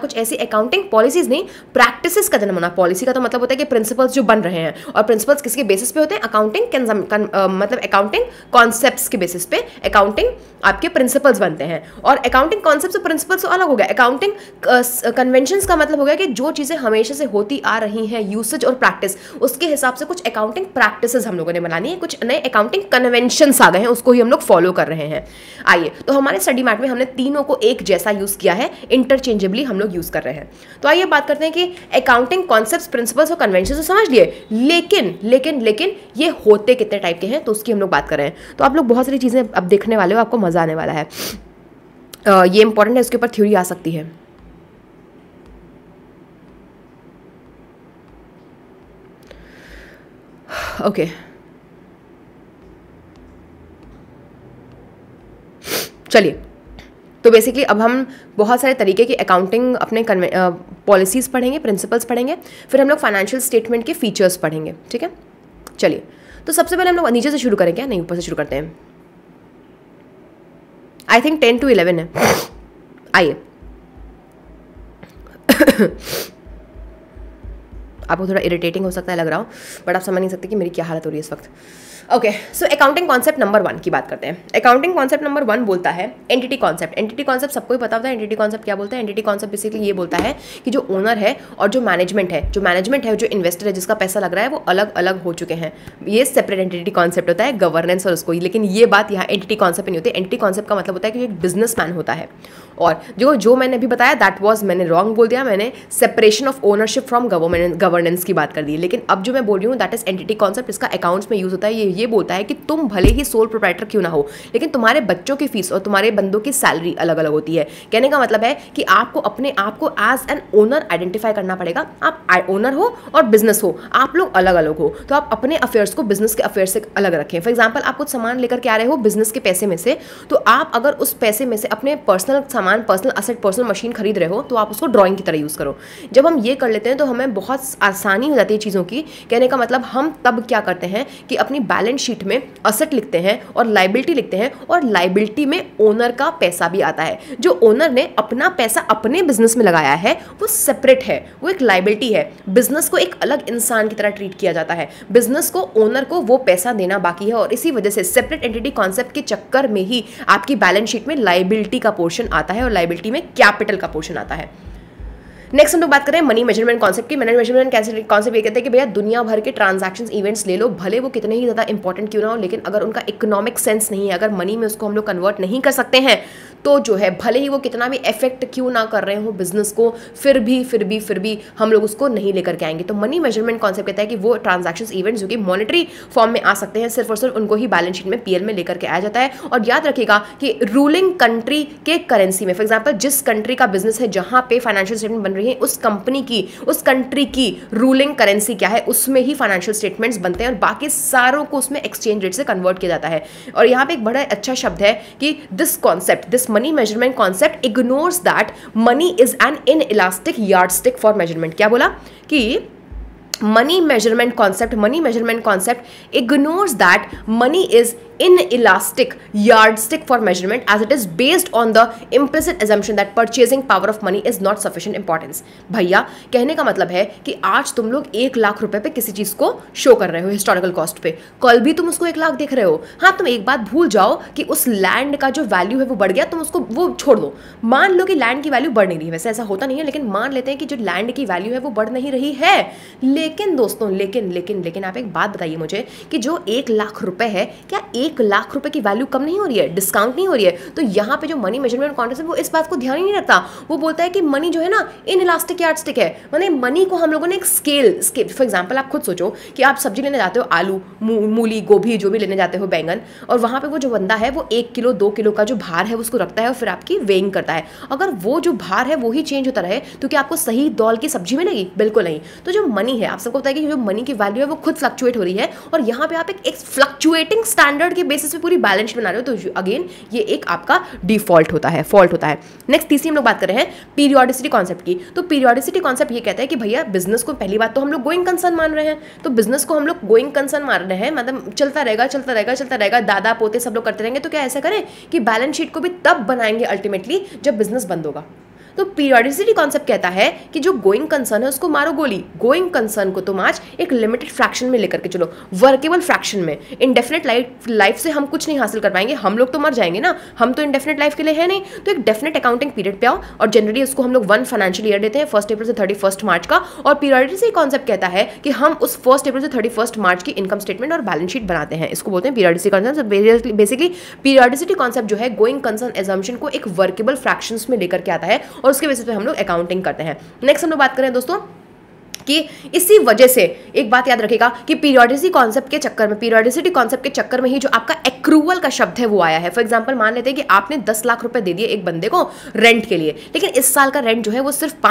कुछ ऐसी अकाउंटिंग पॉलिसीज नहीं, प्रैक्टिसेस का जन्म होना। पॉलिसी का तो मतलब होता है कि प्रिंसिपल्स जो बन रहे हैं, और प्रिंसिपल्स किसके बेसिस पे होते हैं? अकाउंटिंग मतलब अकाउंटिंग कॉन्सेप्ट्स के बेसिस पे अकाउंटिंग आपके प्रिंसिपल्स बनते हैं। और अकाउंटिंग कॉन्सेप्ट्स और प्रिंसिपल्स अलग हो गया। अकाउंटिंग कन्वेंशंस का मतलब हो गया कि जो चीजें हमेशा से होती आ रही हैं, यूसेज और प्रैक्टिस, उसके हिसाब से कुछ अकाउंटिंग प्रैक्टिसेस हम लोगों ने बनानी है, कुछ नए अकाउंटिंग कन्वेंशंस आ गए हैं, उसको ही हम लोग फॉलो कर रहे हैं। आइए, तो हमारे स्टडी मैट में हमने तीनों को एक जैसा यूज किया है, इंटरचेंजेबली हम लोग यूज कर रहे हैं। तो आइए बात करते हैं कि अकाउंटिंग कॉन्सेप्ट्स, प्रिंसिपल्स और कन्वेंशंस तो समझ लिए, लेकिन लेकिन लेकिन ये होते कितने टाइप के हैं, तो उसकी हम लोग बात कर रहे हैं। तो आप लोग बहुत सारी चीजें अब देखने वाले हो, आपको मजा आने वाला है। ये इंपॉर्टेंट है, उसके ऊपर थ्योरी आ सकती है। ओके, चलिए, तो बेसिकली अब हम बहुत सारे तरीके की अकाउंटिंग अपने पॉलिसीज पढ़ेंगे, प्रिंसिपल्स पढ़ेंगे, फिर हम लोग फाइनेंशियल स्टेटमेंट के फीचर्स पढ़ेंगे। ठीक है, चलिए, तो सबसे पहले हम लोग नीचे से शुरू करें क्या? नहीं, ऊपर से शुरू करते हैं। आई थिंक 10 to 11 है। आइए, आपको थोड़ा इरिटेटिंग हो सकता है लग रहा हो, बट आप समझ नहीं सकते कि मेरी क्या हालत हो रही है इस वक्त। Okay, so accounting concept number 1 की बात करते हैं। अकाउंटिंग कॉन्सेप्ट नंबर 1 बोलता है एंटिटी कॉन्सेप्ट। एंटिटी कॉन्सेप्ट सबको ही पता होता है। एंटिटी कॉन्सेप्ट क्या बोलता है? एंटिटी कॉन्सेप्ट बेसिकली ये बोलता है कि जो ओनर है और जो मैनेजमेंट है, जो इन्वेस्टर है, जिसका पैसा लग रहा है, वो अलग अलग हो चुके हैं। ये सेपरेट एंटिटी कॉन्सेप्ट होता है, गवर्नेंस और उसको ही। लेकिन ये बात यहाँ एंटिटी कॉन्सेप्ट नहीं होती। एंटिटी कॉन्सेप्ट का मतलब होता है कि एक बिजनेसमैन होता है, और जो मैंने अभी बताया दैट वाज, मैंने रॉन्ग बोल दिया, मैंने separation of ownership from governance की बात कर दी। लेकिन अब जो मैं बोल रही हूँ दैट इज एंटिटी कॉन्सेप्ट। इसका अकाउंट्स में यूज होता है। ये बोलता है कि तुम भले ही सोल प्रोप्राइटर क्यों ना हो, लेकिन तुम्हारे बच्चों की फीस और तुम्हारे बंदों की सैलरी अलग अलग होती है। कहने का मतलब है कि आपको अपने आप को एज एन ओनर आइडेंटिफाई करना पड़ेगा। आप ओनर हो और बिजनेस हो, आप लोग अलग अलग हो, तो आप अपने अफेयर्स को बिजनेस के अफेयर्स से अलग रखें। फॉर एग्जाम्पल, आप कुछ सामान लेकर के आ रहे हो बिजनेस के पैसे में से, तो आप अगर उस पैसे में से अपने पर्सनल सामान, पर्सनल असेट, पर्सनल मशीन खरीद रहे हो, तो आप उसको ड्राइंग की तरह यूज करो। जब हम ये कर लेते हैं तो हमें बहुत आसानी हो जाती है चीज़ों की। कहने का मतलब हम तब क्या करते हैं कि अपनी बैलेंस शीट में असेट लिखते हैं और लाइबिलिटी लिखते हैं, और लाइबिलिटी में ओनर का पैसा भी आता है। जो ओनर ने अपना पैसा अपने बिजनेस में लगाया है वो सेपरेट है, वो एक लाइबिलिटी है। बिजनेस को एक अलग इंसान की तरह ट्रीट किया जाता है। बिजनेस को, ओनर को वो पैसा देना बाकी है, और इसी वजह से सेपरेट एंटिटी कॉन्सेप्ट के चक्कर में ही आपकी बैलेंस शीट में लाइबिलिटी का पोर्शन आता है और लाइबिलिटी में कैपिटल का पोर्शन आता है। नेक्स्ट हम लोग बात करें मनी मेजरमेंट कॉन्सेप्ट की। मनी मेजरमेंट कॉन्सेप्ट ये कहते हैं कि भैया दुनिया भर के ट्रांजैक्शंस, इवेंट्स ले लो, भले वो कितने ही ज़्यादा इंपॉर्टेंट क्यों ना हो, लेकिन अगर उनका इकोनॉमिक सेंस नहीं है, अगर मनी में उसको हम लोग कन्वर्ट नहीं कर सकते हैं, तो जो है भले ही वो कितना भी इफेक्ट क्यों ना कर रहे हो बिजनेस को, फिर भी हम लोग उसको नहीं लेकर के आएंगे। तो मनी मेजरमेंट कॉन्सेप्ट कहता है कि वो ट्रांजैक्शंस, इवेंट्स जो कि मॉनेटरी फॉर्म में आ सकते हैं, सिर्फ और सिर्फ उनको ही बैलेंस शीट में, पीएल में लेकर के आया जाता है। और याद रखिएगा कि रूलिंग कंट्री के करेंसी में, फॉर एग्जाम्पल जिस कंट्री का बिजनेस है, जहां पे फाइनेंशियल स्टेटमेंट बन रही है, उस कंट्री की रूलिंग करेंसी क्या है, उसमें ही फाइनेंशियल स्टेटमेंट्स बनते हैं, और बाकी सारों को उसमें एक्सचेंज रेट से कन्वर्ट किया जाता है। और यहाँ पे एक बड़ा अच्छा शब्द है कि this money measurement concept ignores that money is an inelastic yardstick for measurement. क्या बोला कि money measurement concept ignores that money is inelastic yardstick for measurement as it is based on the implicit assumption that purchasing power of money is not sufficient importance। भैया कहने का मतलब है कि आज तुम लोग 1 लाख रुपए पे किसी चीज को शो कर रहे हो हिस्टोरिकल कॉस्ट पे, कल भी तुम उसको 1 लाख देख रहे हो। हाँ, तुम एक बात भूल जाओ कि उस लैंड का जो वैल्यू है वो बढ़ गया, तुम उसको वो छोड़ दो। मान लो कि लैंड की वैल्यू बढ़ नहीं रही है, वैसे ऐसा होता नहीं है, लेकिन मान लेते हैं कि जो लैंड की वैल्यू है वो बढ़ नहीं रही है। लेकिन दोस्तों, लेकिन आप एक बात बताइए मुझे कि जो 1 लाख रुपए है, क्या 1 लाख रुपए की वैल्यू कम नहीं हो रही है, डिस्काउंट नहीं हो रही है? तो यहाँ पे जो मनी मेजरमेंट कॉन्सेप्ट है वो इस बात को ध्यान ही नहीं रखता। वो बोलता है कि मनी जो है ना इनइलास्टिक यार्डस्टिक है, माने मनी को हम लोगों ने एक स्केल, फॉर एग्जांपल आप खुद सोचो कि आप सब्जी लेने जाते हो, आलू, मूली, गोभी जो भी लेने जाते हो, बैंगन, और वहाँ पे वो जो बंदा है वो 1 किलो 2 किलो का जो भार है उसको रखता है और फिर आपकी वेइंग करता है। अगर वो जो भार है वो ही चेंज होता रहे तो क्या आपको सही तौल की सब्जी मिलेगी? बिल्कुल नहीं। तो जो मनी है, आप सबको पता है कि जो मनी की वैल्यू है वो खुद फ्लक्चुएट हो रही है, और यहाँ पे आप एक फ्लक्चुएटिंग स्टैंडर्ड के बेसिस पे पूरी बैलेंस बना रहे हो, तो अगेन ये एक आपका डिफॉल्ट होता है, फॉल्ट होता है। नेक्स्ट तीसरी हम लोग बात कर रहे हैं पीरियोडिसिटी कॉन्सेप्ट की। तो पीरियोडिसिटी कॉन्सेप्ट ये कहता है कि भैया बिजनेस को पहली बात तो हम लोग गोइंग कंसर्न मान रहे हैं, तो बिजनेस को हम लोग गोइंग कंसर्न मान रहे हैं, मतलब चलता रहेगा, दादा पोते सब लोग करते रहेंगे। तो क्या ऐसा करें कि बैलेंस शीट को भी तब बनाएंगे अल्टीमेटली जब बिजनेस बंद होगा। तो पीरियोडिसिटी कॉन्सेप्ट कहता है कि जो गोइंग कंसर्न है उसको मारो गोली, गोइंग कंसर्न को तुम आज एक लिमिटेड फ्रैक्शन में लेकर के चलो, वर्केबल फ्रैक्शन में। इनडेफिनेट लाइफ से हम कुछ नहीं हासिल कर पाएंगे, हम लोग तो मर जाएंगे ना, हम तो इनडेफिनेट लाइफ के लिए है नहीं। तो एक डेफिनेट अकाउंटिंग पीरियड पे आओ, और जनरली उसको हम लोग 1 फाइनेंशियल ईयर देते हैं, 1 अप्रैल से 31 मार्च का। और पीरियोडिसिटी कॉन्सेप्ट कहता है कि हम उस 1 अप्रैल से 31 मार्च की इनकम स्टेटमेंट और बैलेंस शीट बनाते हैं, इसको बोलते हैं periodicity concept. Basically periodicity concept जो है गोइंग कंसर्न एजम्पशन को एक वर्केबल फ्रैक्शंस में लेकर के आता है, और उसके बेसिस पे हम लोग अकाउंटिंग करते हैं। नेक्स्ट हम लोग बात करें दोस्तों कि इसी वजह से एक बात याद रखिएगा कि पीरियोडिसिटी कॉन्सेप्ट के चक्कर में ही जो आपका एक्रूवल का शब्द है वो आया है। फॉर एग्जांपल मान लेते हैं कि आपने 10 लाख रुपए दे दिए एक बंदे को रेंट के लिए, लेकिन इस साल का रेंट जो है वो सिर्फ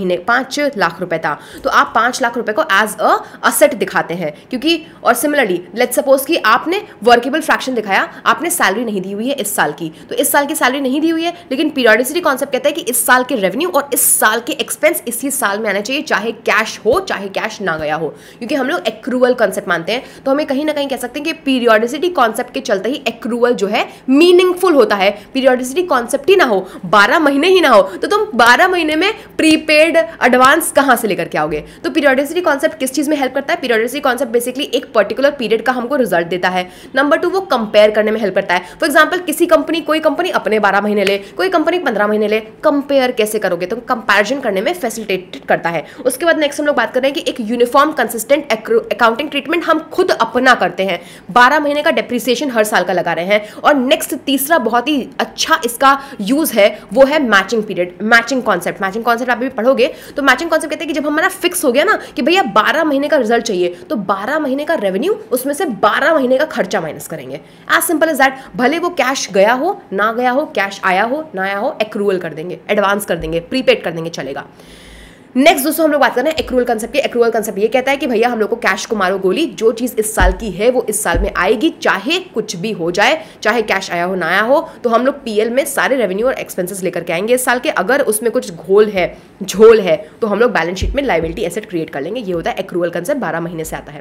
5 लाख रुपए था, तो आप 5 लाख रुपए को एज अ असेट दिखाते हैं, क्योंकि और सिमिलरली लेट्स सपोज कि आपने वर्केबल फ्रैक्शन दिखाया, आपने सैलरी नहीं दी हुई है इस साल की, तो इस साल की सैलरी नहीं दी हुई है, लेकिन पीरियोडिसिटी कॉन्सेप्ट कहता है कि इस साल के रेवेन्यू और इस साल के एक्सपेंस इसी साल में आना चाहिए, चाहे कैश हो चाहे कैश ना गया हो, क्योंकि हम लोग एक्रूवल कॉन्सेप्ट मानते हैं। तो हमें कहीं ना कहीं कह सकते हैं कि पीरियोडिसिटी कॉन्सेप्ट के चलते ही एक्रूवल जो है मीनिंगफुल होता है। पीरियोडिसिटी कॉन्सेप्ट ही ना हो, 12 महीने ही ना हो, तो तुम 12 महीने में प्रीपेड एडवांस कहां से लेकर के आओगे? तो पीरियोडिसिटी कॉन्सेप्ट किस चीज में हेल्प करता है? पीरियोडिसिटी कॉन्सेप्ट बेसिकली एक पर्टिकुलर पीरियड का हमको रिजल्ट देता है। नंबर 2 वो कंपेयर करने में हेल्प करता है। फॉर एग्जाम्पल कोई कंपनी अपने 12 महीने ले, कोई कंपनी 15 महीने ले, कंपेयर कैसे करोगे? तो कंपैरिजन करने में फैसिलिटेट करता है। उसके बाद नेक्स्ट हम लोग बात कर रहे हैं कि एक यूनिफॉर्म कंसिस्टेंट अकाउंटिंग ट्रीटमेंट हम खुद अपना करते हैं। 12 महीने का डेप्रिसिएशन हर साल का लगा रहे हैं। और नेक्स्ट तीसरा बहुत ही अच्छा इसका यूज है वो है मैचिंग पीरियड, मैचिंग कॉन्सेप्ट आप भी पढ़ोगे। तो मैचिंग कॉन्सेप्ट कहते हैं कि जब हमारा फिक्स हो गया ना कि भैया 12 महीने का रिजल्ट चाहिए, तो 12 महीने का रेवेन्यू उसमें से 12 महीने का खर्चा माइनस करेंगे। As simple as that. भले वो कैश गया हो ना गया हो, कैश आया हो ना आया हो, एक्रूवल कर देंगे, एडवांस कर देंगे, प्रीपेड कर देंगे, चलेगा। नेक्स्ट दोस्तों हम लोग बात कर रहे हैं एक्रूवल कंसेप्ट की। एक्रूवल कंसेप्ट ये कहता है कि भैया हम लोग को कैश को मारो गोली, जो चीज इस साल की है वो इस साल में आएगी, चाहे कुछ भी हो जाए, चाहे कैश आया हो ना आया हो। तो हम लोग पीएल में सारे रेवेन्यू और एक्सपेंसेस लेकर के आएंगे इस साल के। अगर उसमें कुछ झोल है तो हम लोग बैलेंस शीट में लायबिलिटी एसेट क्रिएट कर लेंगे। ये होता है एक्रूवल कंसेप्ट, 12 महीने से आता है।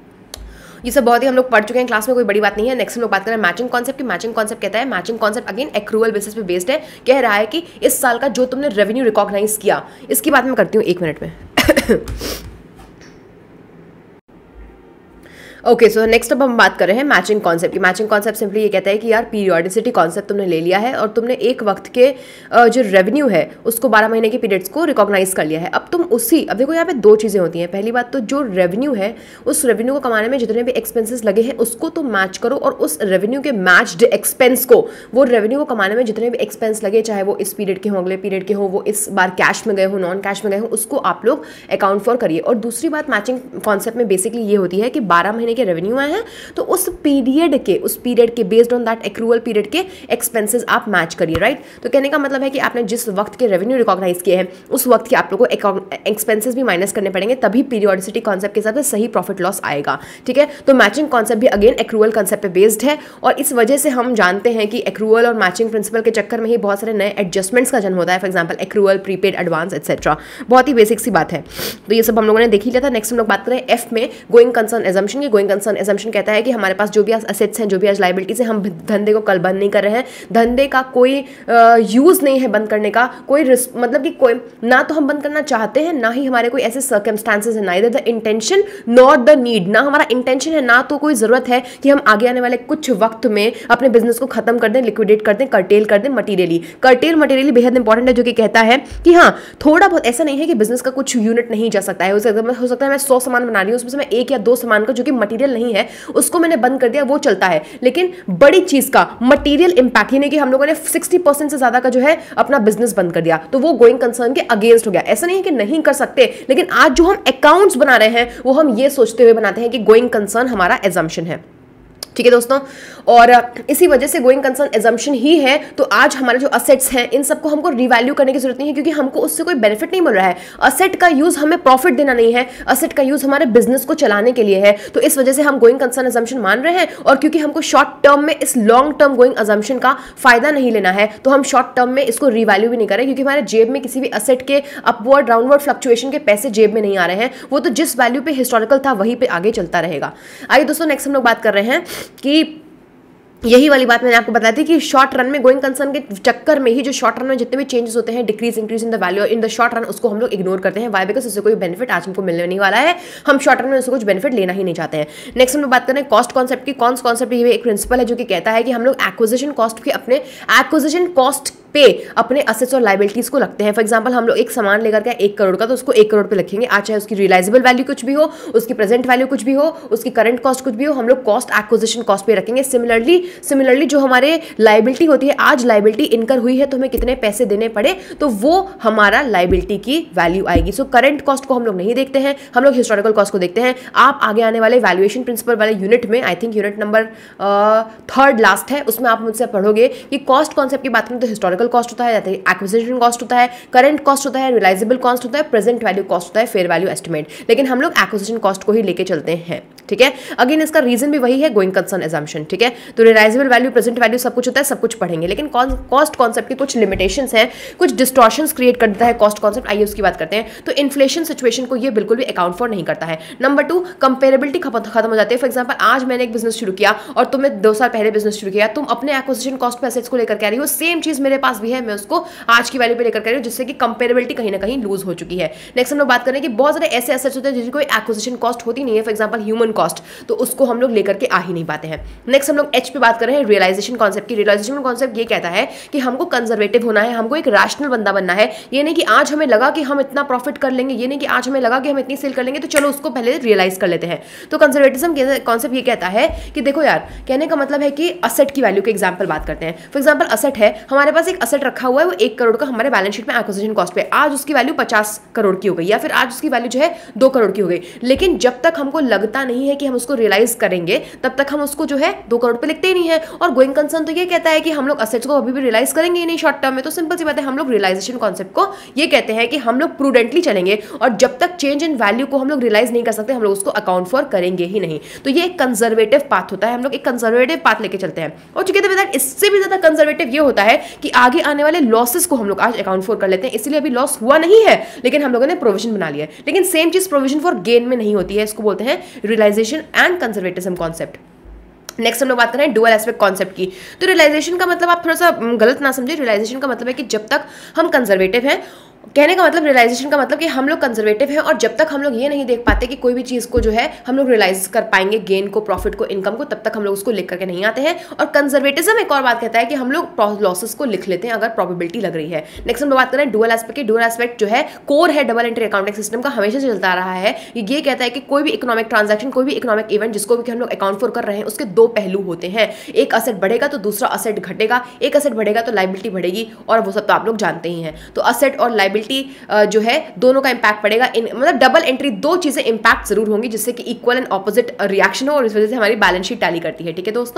ये सब बहुत ही हम लोग पढ़ चुके हैं क्लास में, कोई बड़ी बात नहीं है। नेक्स्ट हम लोग बात करें मैचिंग कॉन्सेप्ट की। मैचिंग कॉन्सेप्ट कहता है, matching concept again accrual basis पे बेस्ड है। कह रहा है कि इस साल का जो तुमने रेवेन्यू रिकॉग्नाइज किया, इसकी बात मैं करती हूँ 1 मिनट में। ओके, सो नेक्स्ट अब हम बात कर रहे हैं मैचिंग कॉन्सेप्ट की। मैचिंग कॉन्सेप्ट सिंपली ये कहता है कि यार पीरियोडिसिटी कॉन्सेप्ट तुमने ले लिया है और तुमने एक वक्त के जो रेवेन्यू है उसको 12 महीने के पीरियड्स को रिकॉग्नाइज कर लिया है। अब देखो यहाँ पे 2 चीज़ें होती हैं। पहली बात तो जो रेवेन्यू है उस रेवेन्यू को कमाने में जितने भी एक्सपेंसेस लगे हैं उसको तुम मैच करो, और उस रेवेन्यू के मैच्ड एक्सपेंस को, वो रेवेन्यू को कमाने में जितने भी एक्सपेंस लगे, चाहे वो इस पीरियड के हो, अगले पीरियड के हो, वो इस बार कैश में गए हो, नॉन कैश में गए हो, उसको आप लोग अकाउंट फॉर करिए। और दूसरी बात मैचिंग कॉन्सेप्ट में बेसिकली ये होती है कि 12 महीने के रेवेन्यू आए हैं तो उस पीरियड के based on that accrual period के एक्सपेंसेस आप मैच करिए, राइट। तो कहने का मतलब है कि आपने जिस वक्त के रेवेन्यू रिकॉग्नाइज किए हैं उस वक्त के आप लोगों को एक्सपेंसेस भी माइनस करने पड़ेंगे, तभी पीरियोडिसिटी कॉन्सेप्ट के साथ सही प्रॉफिट लॉस आएगा, ठीक है। तो मैचिंग कॉन्सेप्ट भी अगेन एक्रूवल कॉन्सेप्ट पे बेस्ड है, और इस वजह से हम जानते हैं कि एक्रूवल और मैचिंग प्रिंसिपल के चक्कर में ही बहुत सारे नए एडजस्टमेंट्स का जन्म होता है। For example accrual, prepaid, advance etcetera, बहुत ही बेसिक सी बात है। तो ये सब हम लोगों ने देख ही लिया था। नेक्स्ट हम लोग बात करें एफ में गोइंग कंसर्न एजम्पशन की। गोइंग कंसर्न एजम्पशन कहता है कि हमारे पास जो भी आज असेट्स हैं, जो भी आज लायबिलिटीज है, हम धंधे को कल बंद नहीं कर रहे हैं, धंधे का कोई यूज नहीं है बंद करने का, कोई मतलब कि कोई ना तो हम बंद करना चाहते हैं, ना ही हमारे कोई ऐसे सर्कमस्टांसेस है, neither the intention not the need. ना हमारा इंटेंशन है, ना तो कोई जरूरत है कि हम आगे आने वाले कुछ वक्त में अपने बिजनेस को खत्म कर दें, लिक्विडेट कर दें, कर्टेल कर दें मटीरियली बेहद इंपॉर्टेंट है, जो कि कहता है कि हाँ थोड़ा बहुत, ऐसा नहीं है कि बिजनेस का कुछ यूनिट नहीं जा सकता है। हो सकता है मैं 100 सामान बना रही हूँ, उसमें से मैं 1 या 2 सामान का जो कि मटीरियल नहीं है उसको मैंने बंद कर दिया, वो चलता है। लेकिन बड़ी चीज का मटीरियल इंपैक्ट, यानी कि हम लोगों ने 60% से ज्यादा का जो है अपना बिजनेस बंद कर दिया, तो वो गोइंग कंसर्न के अगेंस्ट हो गया। ऐसा नहीं है कि नहीं कर सकते, लेकिन आज जो हम अकाउंट्स बना रहे हैं वो हम ये सोचते हुए बनाते हैं कि गोइंग कंसर्न हमारा एजम्पशन है, ठीक है दोस्तों। और इसी वजह से गोइंग कंसर्न एजम्पशन ही है, तो आज हमारे जो असेट्स हैं इन सबको हमको रिवैल्यू करने की जरूरत नहीं है, क्योंकि हमको उससे कोई बेनिफिट नहीं मिल रहा है। असेट का यूज हमें प्रॉफिट देना नहीं है, असेट का यूज हमारे बिजनेस को चलाने के लिए है। तो इस वजह से हम गोइंग कंसर्न एजम्पशन मान रहे हैं, और क्योंकि हमको शॉर्ट टर्म में इस लॉन्ग टर्म गोइंग एजम्पशन का फायदा नहीं लेना है, तो हम शॉर्ट टर्म में इसको रिवैल्यू भी नहीं कर रहे, क्योंकि हमारे जेब में किसी भी असेट के अपवर्ड डाउनवर्ड फ्लक्चुएशन के पैसे जेब में नहीं आ रहे हैं, वो तो जिस वैल्यू पे हिस्टोरिकल था वहीं पे आगे चलता रहेगा। आइए दोस्तों नेक्स्ट हम लोग बात कर रहे हैं कि यही वाली बात मैंने आपको बताई थी कि शॉर्ट रन में गोइंग कंसर्न के चक्कर में ही जो शॉर्ट रन में जितने भी चेंजेस होते हैं, decrease increase in the value in the short run, उसको हम लोग इग्नोर करते हैं। वाई? बिकॉज उससे कोई बेनिफिट आज हमको मिलने नहीं वाला है, हम शॉर्ट रन में उससे कुछ बेनिफिट लेना ही नहीं चाहते हैं। नेक्स्ट हम लोग बात करें कॉस्ट कॉन्सेप्ट की। कॉस्ट कॉन्सेप्ट ये एक प्रिंसिपल है जो कि कहता है कि हम लोग एक्विजिशन कॉस्ट के अपने एक्विजिशन कॉस्ट पे अपने असेट्स और लाइबिलिटीज को लगते हैं। फॉर एग्जांपल हम लोग एक सामान लेकर के 1 करोड़ का, तो उसको 1 करोड़ पे लिखेंगे, आज चाहे उसकी रियलाइजेबल वैल्यू कुछ भी हो, उसकी प्रेजेंट वैल्यू कुछ भी हो, उसकी करंट कॉस्ट कुछ भी हो, हम लोग कॉस्ट एक्विजिशन कॉस्ट पे रखेंगे। सिमिलरली जो हमारे लाइबिलिटी होती है, आज लाइबिलिटी इनकर हुई है तो हमें कितने पैसे देने पड़े, तो वो हमारा लाइबिलिटी की वैल्यू आएगी। सो करंट कॉस्ट को हम लोग नहीं देखते हैं, हम लोग हिस्टोरिकल कॉस्ट को देखते हैं। आप आगे आने वाले वैल्यूएशन प्रिंसिपल वाले यूनिट में, I think unit number 3rd last है, उसमें आप मुझसे पढ़ोगे कि कॉस्ट कॉन्सेप्ट की बात करें तो हिस्टोरिकल कॉस्ट होता है, एक्विजिशन कॉस्ट होता है, करंट कॉस्ट होता है, रियलाइजेबल कॉस्ट होता है, प्रेजेंट वैल्यू कॉस्ट होता है, फेयर वैल्यू एस्टिमेट। लेकिन हम लोग एक्विजिशन कॉस्ट को ही लेके चलते हैं, ठीक है। अगेन इसका रीजन भी वही है, गोइंग कंसर्न एजम्पशन, ठीक है। तो रियलाइजेबल वैल्यू, प्रेजेंट वैल्यू सब कुछ होता है, सब कुछ पढ़ेंगे। लेकिन कॉस्ट कॉन्सेप्ट की कुछ लिमिटेशंस हैं, कुछ डिस्टॉर्शंस क्रिएट कर देता है कॉस्ट कॉन्सेप्ट। आइए उसकी बात करते हैं। तो इन्फ्लेशन सिचुएशन को ये बिल्कुल भी अकाउंट फॉर नहीं करता है। नंबर 2, कंपेरेबिलिटी खत्म हो जाती है। फॉर एग्जांपल आज मैंने एक बिजनेस शुरू किया और तुमने 2 साल पहले बिजनेस शुरू किया, तुम अपने एक्विजिशन कॉस्ट पे एसेट्स को लेकर के आ रही हो, सेम चीज मेरे पास भी है, मैं उसको आज की वैल्यू पे लेकर के आ रही हूं, जिससे कि कंपेरेबिलिटी कहीं ना कहीं लूज हो चुकी है। नेक्स्ट हम लोग बात करें कि बहुत सारे ऐसे एसेट्स होते हैं जिनकी कोई एक्विजिशन कॉस्ट होती नहीं है, फॉर एग्जांपल ह्यूमन कॉस्ट, तो उसको हम लोग लेकर के आ ही नहीं पाते हैं। नेक्स्ट हम लोग एच पे बात कर रहे हैं रियलाइजेशन कॉन्सेप्ट की। रियलाइजेशन कॉन्सेप्ट ये कहता है कि हमको कंजर्वेटिव होना है, हमको एक रैशनल बंदा बनना है। ये नहीं कि आज हमें लगा कि हम इतना प्रॉफिट कर लेंगे, ये नहीं कि आज हमें लगा कि हम इतनी सेल कर लेंगे तो चलो उसको पहले रियलाइज कर लेते हैं। तो कंजर्वेटिज्म कॉन्सेप्ट ये कहता है कि देखो यार, कहने का मतलब है कि असेट की वैल्यू के एग्जांपल बात करते हैं। फॉर एग्जांपल असेट है, हमारे पास एक असेट रखा हुआ है, वो 1 करोड़ का हमारे बैलेंस शीट में एक्विजिशन कॉस्ट पे, आज उसकी वैल्यू 50 करोड़ की हो गई, या फिर आज उसकी वैल्यू जो है 2 करोड़ की हो गई। लेकिन जब तक हमको लगता नहीं है कि हम उसको रियलाइज करेंगे, तब तक हम उसको जो है 2 करोड़ पे लिखते ही नहीं है। और गोइंग कंसर्न तो ये कहता है कि हम लोग असेट्स को अभी भी रियलाइज करेंगे ही नहीं शॉर्ट टर्म में। तो सिंपल सी बात है, हम लोग रियलाइजेशन कॉन्सेप्ट को ये कहते हैं कि हम लोग प्रूडेंटली चलेंगे, और जब तक चेंज इन वैल्यू को हम लोग रियलाइज नहीं कर सकते, हम लोग उसको अकाउंट फॉर करेंगे ही नहीं। तो ये एक कंजर्वेटिव पाथ होता है, हम लोग एक कंजर्वेटिव पाथ लेके चलते हैं। और चूंकि इससे भी ज्यादा कंजर्वेटिव ये होता है कि आगे आने वाले लॉसेस को हम लोग आज अकाउंट फॉर कर लेते हैं। इसलिए अभी लॉस हुआ नहीं है, लेकिन हम लोगों ने प्रोविजन बना लिया है। लेकिन सेम चीज प्रोविजन फॉर गेन में नहीं होती है, इसको बोलते हैं realisation and conservatism concept. Next हम लोग बात कर रहे हैं डुअल एस्पेक्ट कॉन्सेप्ट की। तो रियलाइजेशन का मतलब आप थोड़ा सा गलत ना समझे, रियलाइजेशन का मतलब है कि जब तक हम कंजर्वेटिव हैं, कहने का मतलब रियलाइजेशन का मतलब कि हम लोग कंजर्वेटिव हैं, और जब तक हम लोग ये नहीं देख पाते कि कोई भी चीज़ को जो है हम लोग रियलाइज कर पाएंगे, गेन को, प्रॉफिट को, इनकम को, तब तक हम लोग उसको लिख करके नहीं आते हैं। और कंजर्वेटिज्म एक और बात कहता है कि हम लोग लॉसेस को लिख लेते हैं अगर प्रोबेबिलिटी लग रही है। नेक्स्ट हम बात कर रहे हैं डुअल एस्पेक्ट की। डुअल एस्पेक्ट जो है कोर है डबल एंट्री अकाउंटिंग सिस्टम का, हमेशा से चलता आ रहा है। ये कहता है कि कोई भी इकोनॉमिक ट्रांजैक्शन, कोई भी इकोनॉमिक इवेंट जिसको भी हम लोग अकाउंट फॉर कर रहे हैं, उसके 2 पहलू होते हैं। एक असेट बढ़ेगा तो दूसरा असेट घटेगा, एक असेट बढ़ेगा तो लाइबिलिटी बढ़ेगी, और वो सब तो आप लोग जानते ही हैं। तो असेट और लाइबिलिटी जो है दोनों का इंपैक्ट पड़ेगा, मतलब डबल एंट्री, 2 चीजें इंपैक्ट जरूर होंगी, जिससे कि इक्वल एंड ऑपोजिट रिएक्शन हो, और इस वजह से हमारी बैलेंस शीट टैली करती है। ठीक है दोस्तों,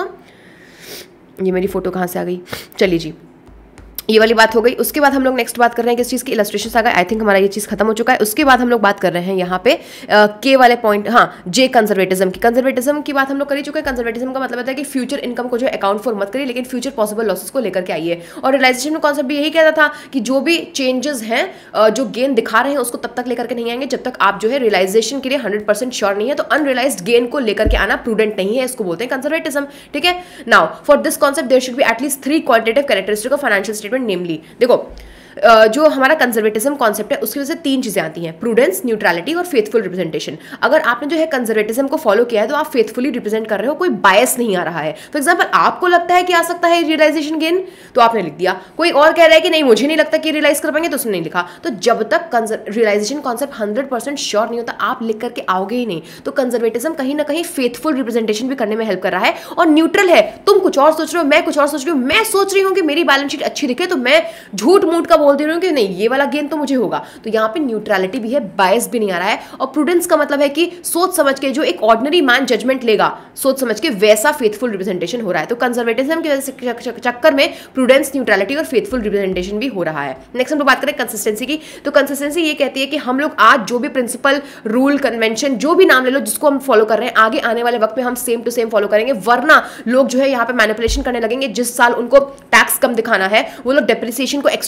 ये मेरी फोटो कहां से आ गई, चलिए जी, ये वाली बात हो गई। उसके बाद हम लोग नेक्स्ट बात कर रहे हैं किस चीज़ की, इलस्ट्रेशन आ गए। आई थिंक हमारा ये चीज़ खत्म हो चुका है। उसके बाद हम लोग बात कर रहे हैं यहाँ पे के वाले पॉइंट, हाँ, जे कंजर्वेटिज्म की। कंजर्वेटिज्म की बात हम लोग कर ही चुके हैं। कंजर्वेटिज्म का मतलब होता है कि फ्यूचर इनकम को जो अकाउंट फॉर मत करिए, लेकिन फ्यूचर पॉसिबल लॉसेस को लेकर के आइए। और रियलाइजेशन में कॉन्सेप्ट भी यही कहता था कि जो भी चेंजेस हैं, जो गेन दिखा रहे हैं, उसको तब तक लेकर के नहीं आएंगे जब तक आप जो है रियलाइजेशन के लिए 100% श्योर नहीं है। तो अनरियलाइज्ड गेन को लेकर के आना प्रूडेंट नहीं है, इसको बोलते हैं कंजर्वेटिज्म। ठीक है, now for this concept there should be at least 3 qualitative characteristic of financial statement, namely, देखो जो हमारा कंजर्वेटिज्म कॉन्सेप्ट है उसकी वजह से 3 चीजें आती हैं, प्रूडेंस, न्यूट्रलिटी और फेथफुल रिप्रेजेंटेशन। अगर आपने जो है कंजर्वेटिज्म को फॉलो किया है तो आप फेथफुली रिप्रेजेंट कर रहे हो, कोई बायस नहीं आ रहा है। फॉर एग्जांपल आपको लगता है कि आ सकता है रियलाइजेशन गेन, तो आपने लिख दिया। कोई और कह रहा है कि नहीं मुझे नहीं लगता कि रियलाइज कर पाएंगे, तो उसने नहीं लिखा। तो जब तक रियलाइजेशन कॉन्सेप्ट 100% श्योर नहीं होता, आप लिख करके आओगे ही नहीं। तो कंजर्वेटिज्म कहीं ना कहीं फेथफुल रिप्रेजेंटेशन भी करने में हेल्प कर रहा है, और न्यूट्रल है। तुम कुछ और सोच रहे हो, मैं कुछ और सोच रही हूँ, मैं सोच रही हूँ कि मेरी बैलेंस शीट अच्छी दिखे, तो मैं झूठ मूठ का बोल दे रही हूँ कि नहीं ये वाला गेन तो मुझे होगा। तो यहाँ पे न्यूट्रलिटी भी है, बायस भी नहीं आ रहा है। और प्रूडेंस का मतलब है कि सोच समझ के, जो एक ऑर्डिनरी मैन जजमेंट लेगा सोच समझ के, वैसा फेथफुल रिप्रेजेंटेशन हो रहा है। तो कंजर्वेटिज्म की वजह से चक्कर में प्रूडेंस, न्यूट्रलिटी और फेथफुल रिप्रेजेंटेशन भी हो रहा है। नेक्स्ट हम लोग बात करें कंसिस्टेंसी की। तो कंसिस्टेंसी ये कहती है कि हम लोग आज जो भी प्रिंसिपल, रूल, कन्वेंशन, जो भी नाम ले लो, जिसको हम फॉलो कर रहे हैं, आगे आने वाले वक्त में हम सेम टू सेम फॉलो करेंगे। वरना लोग जो है यहाँ पे मैनिपुलेशन करने लगेंगे। जिस साल उनको टैक्स कम दिखाना है, वो लोग डेप्रिसिएशन को एक्स्ट्रा लेकर के आ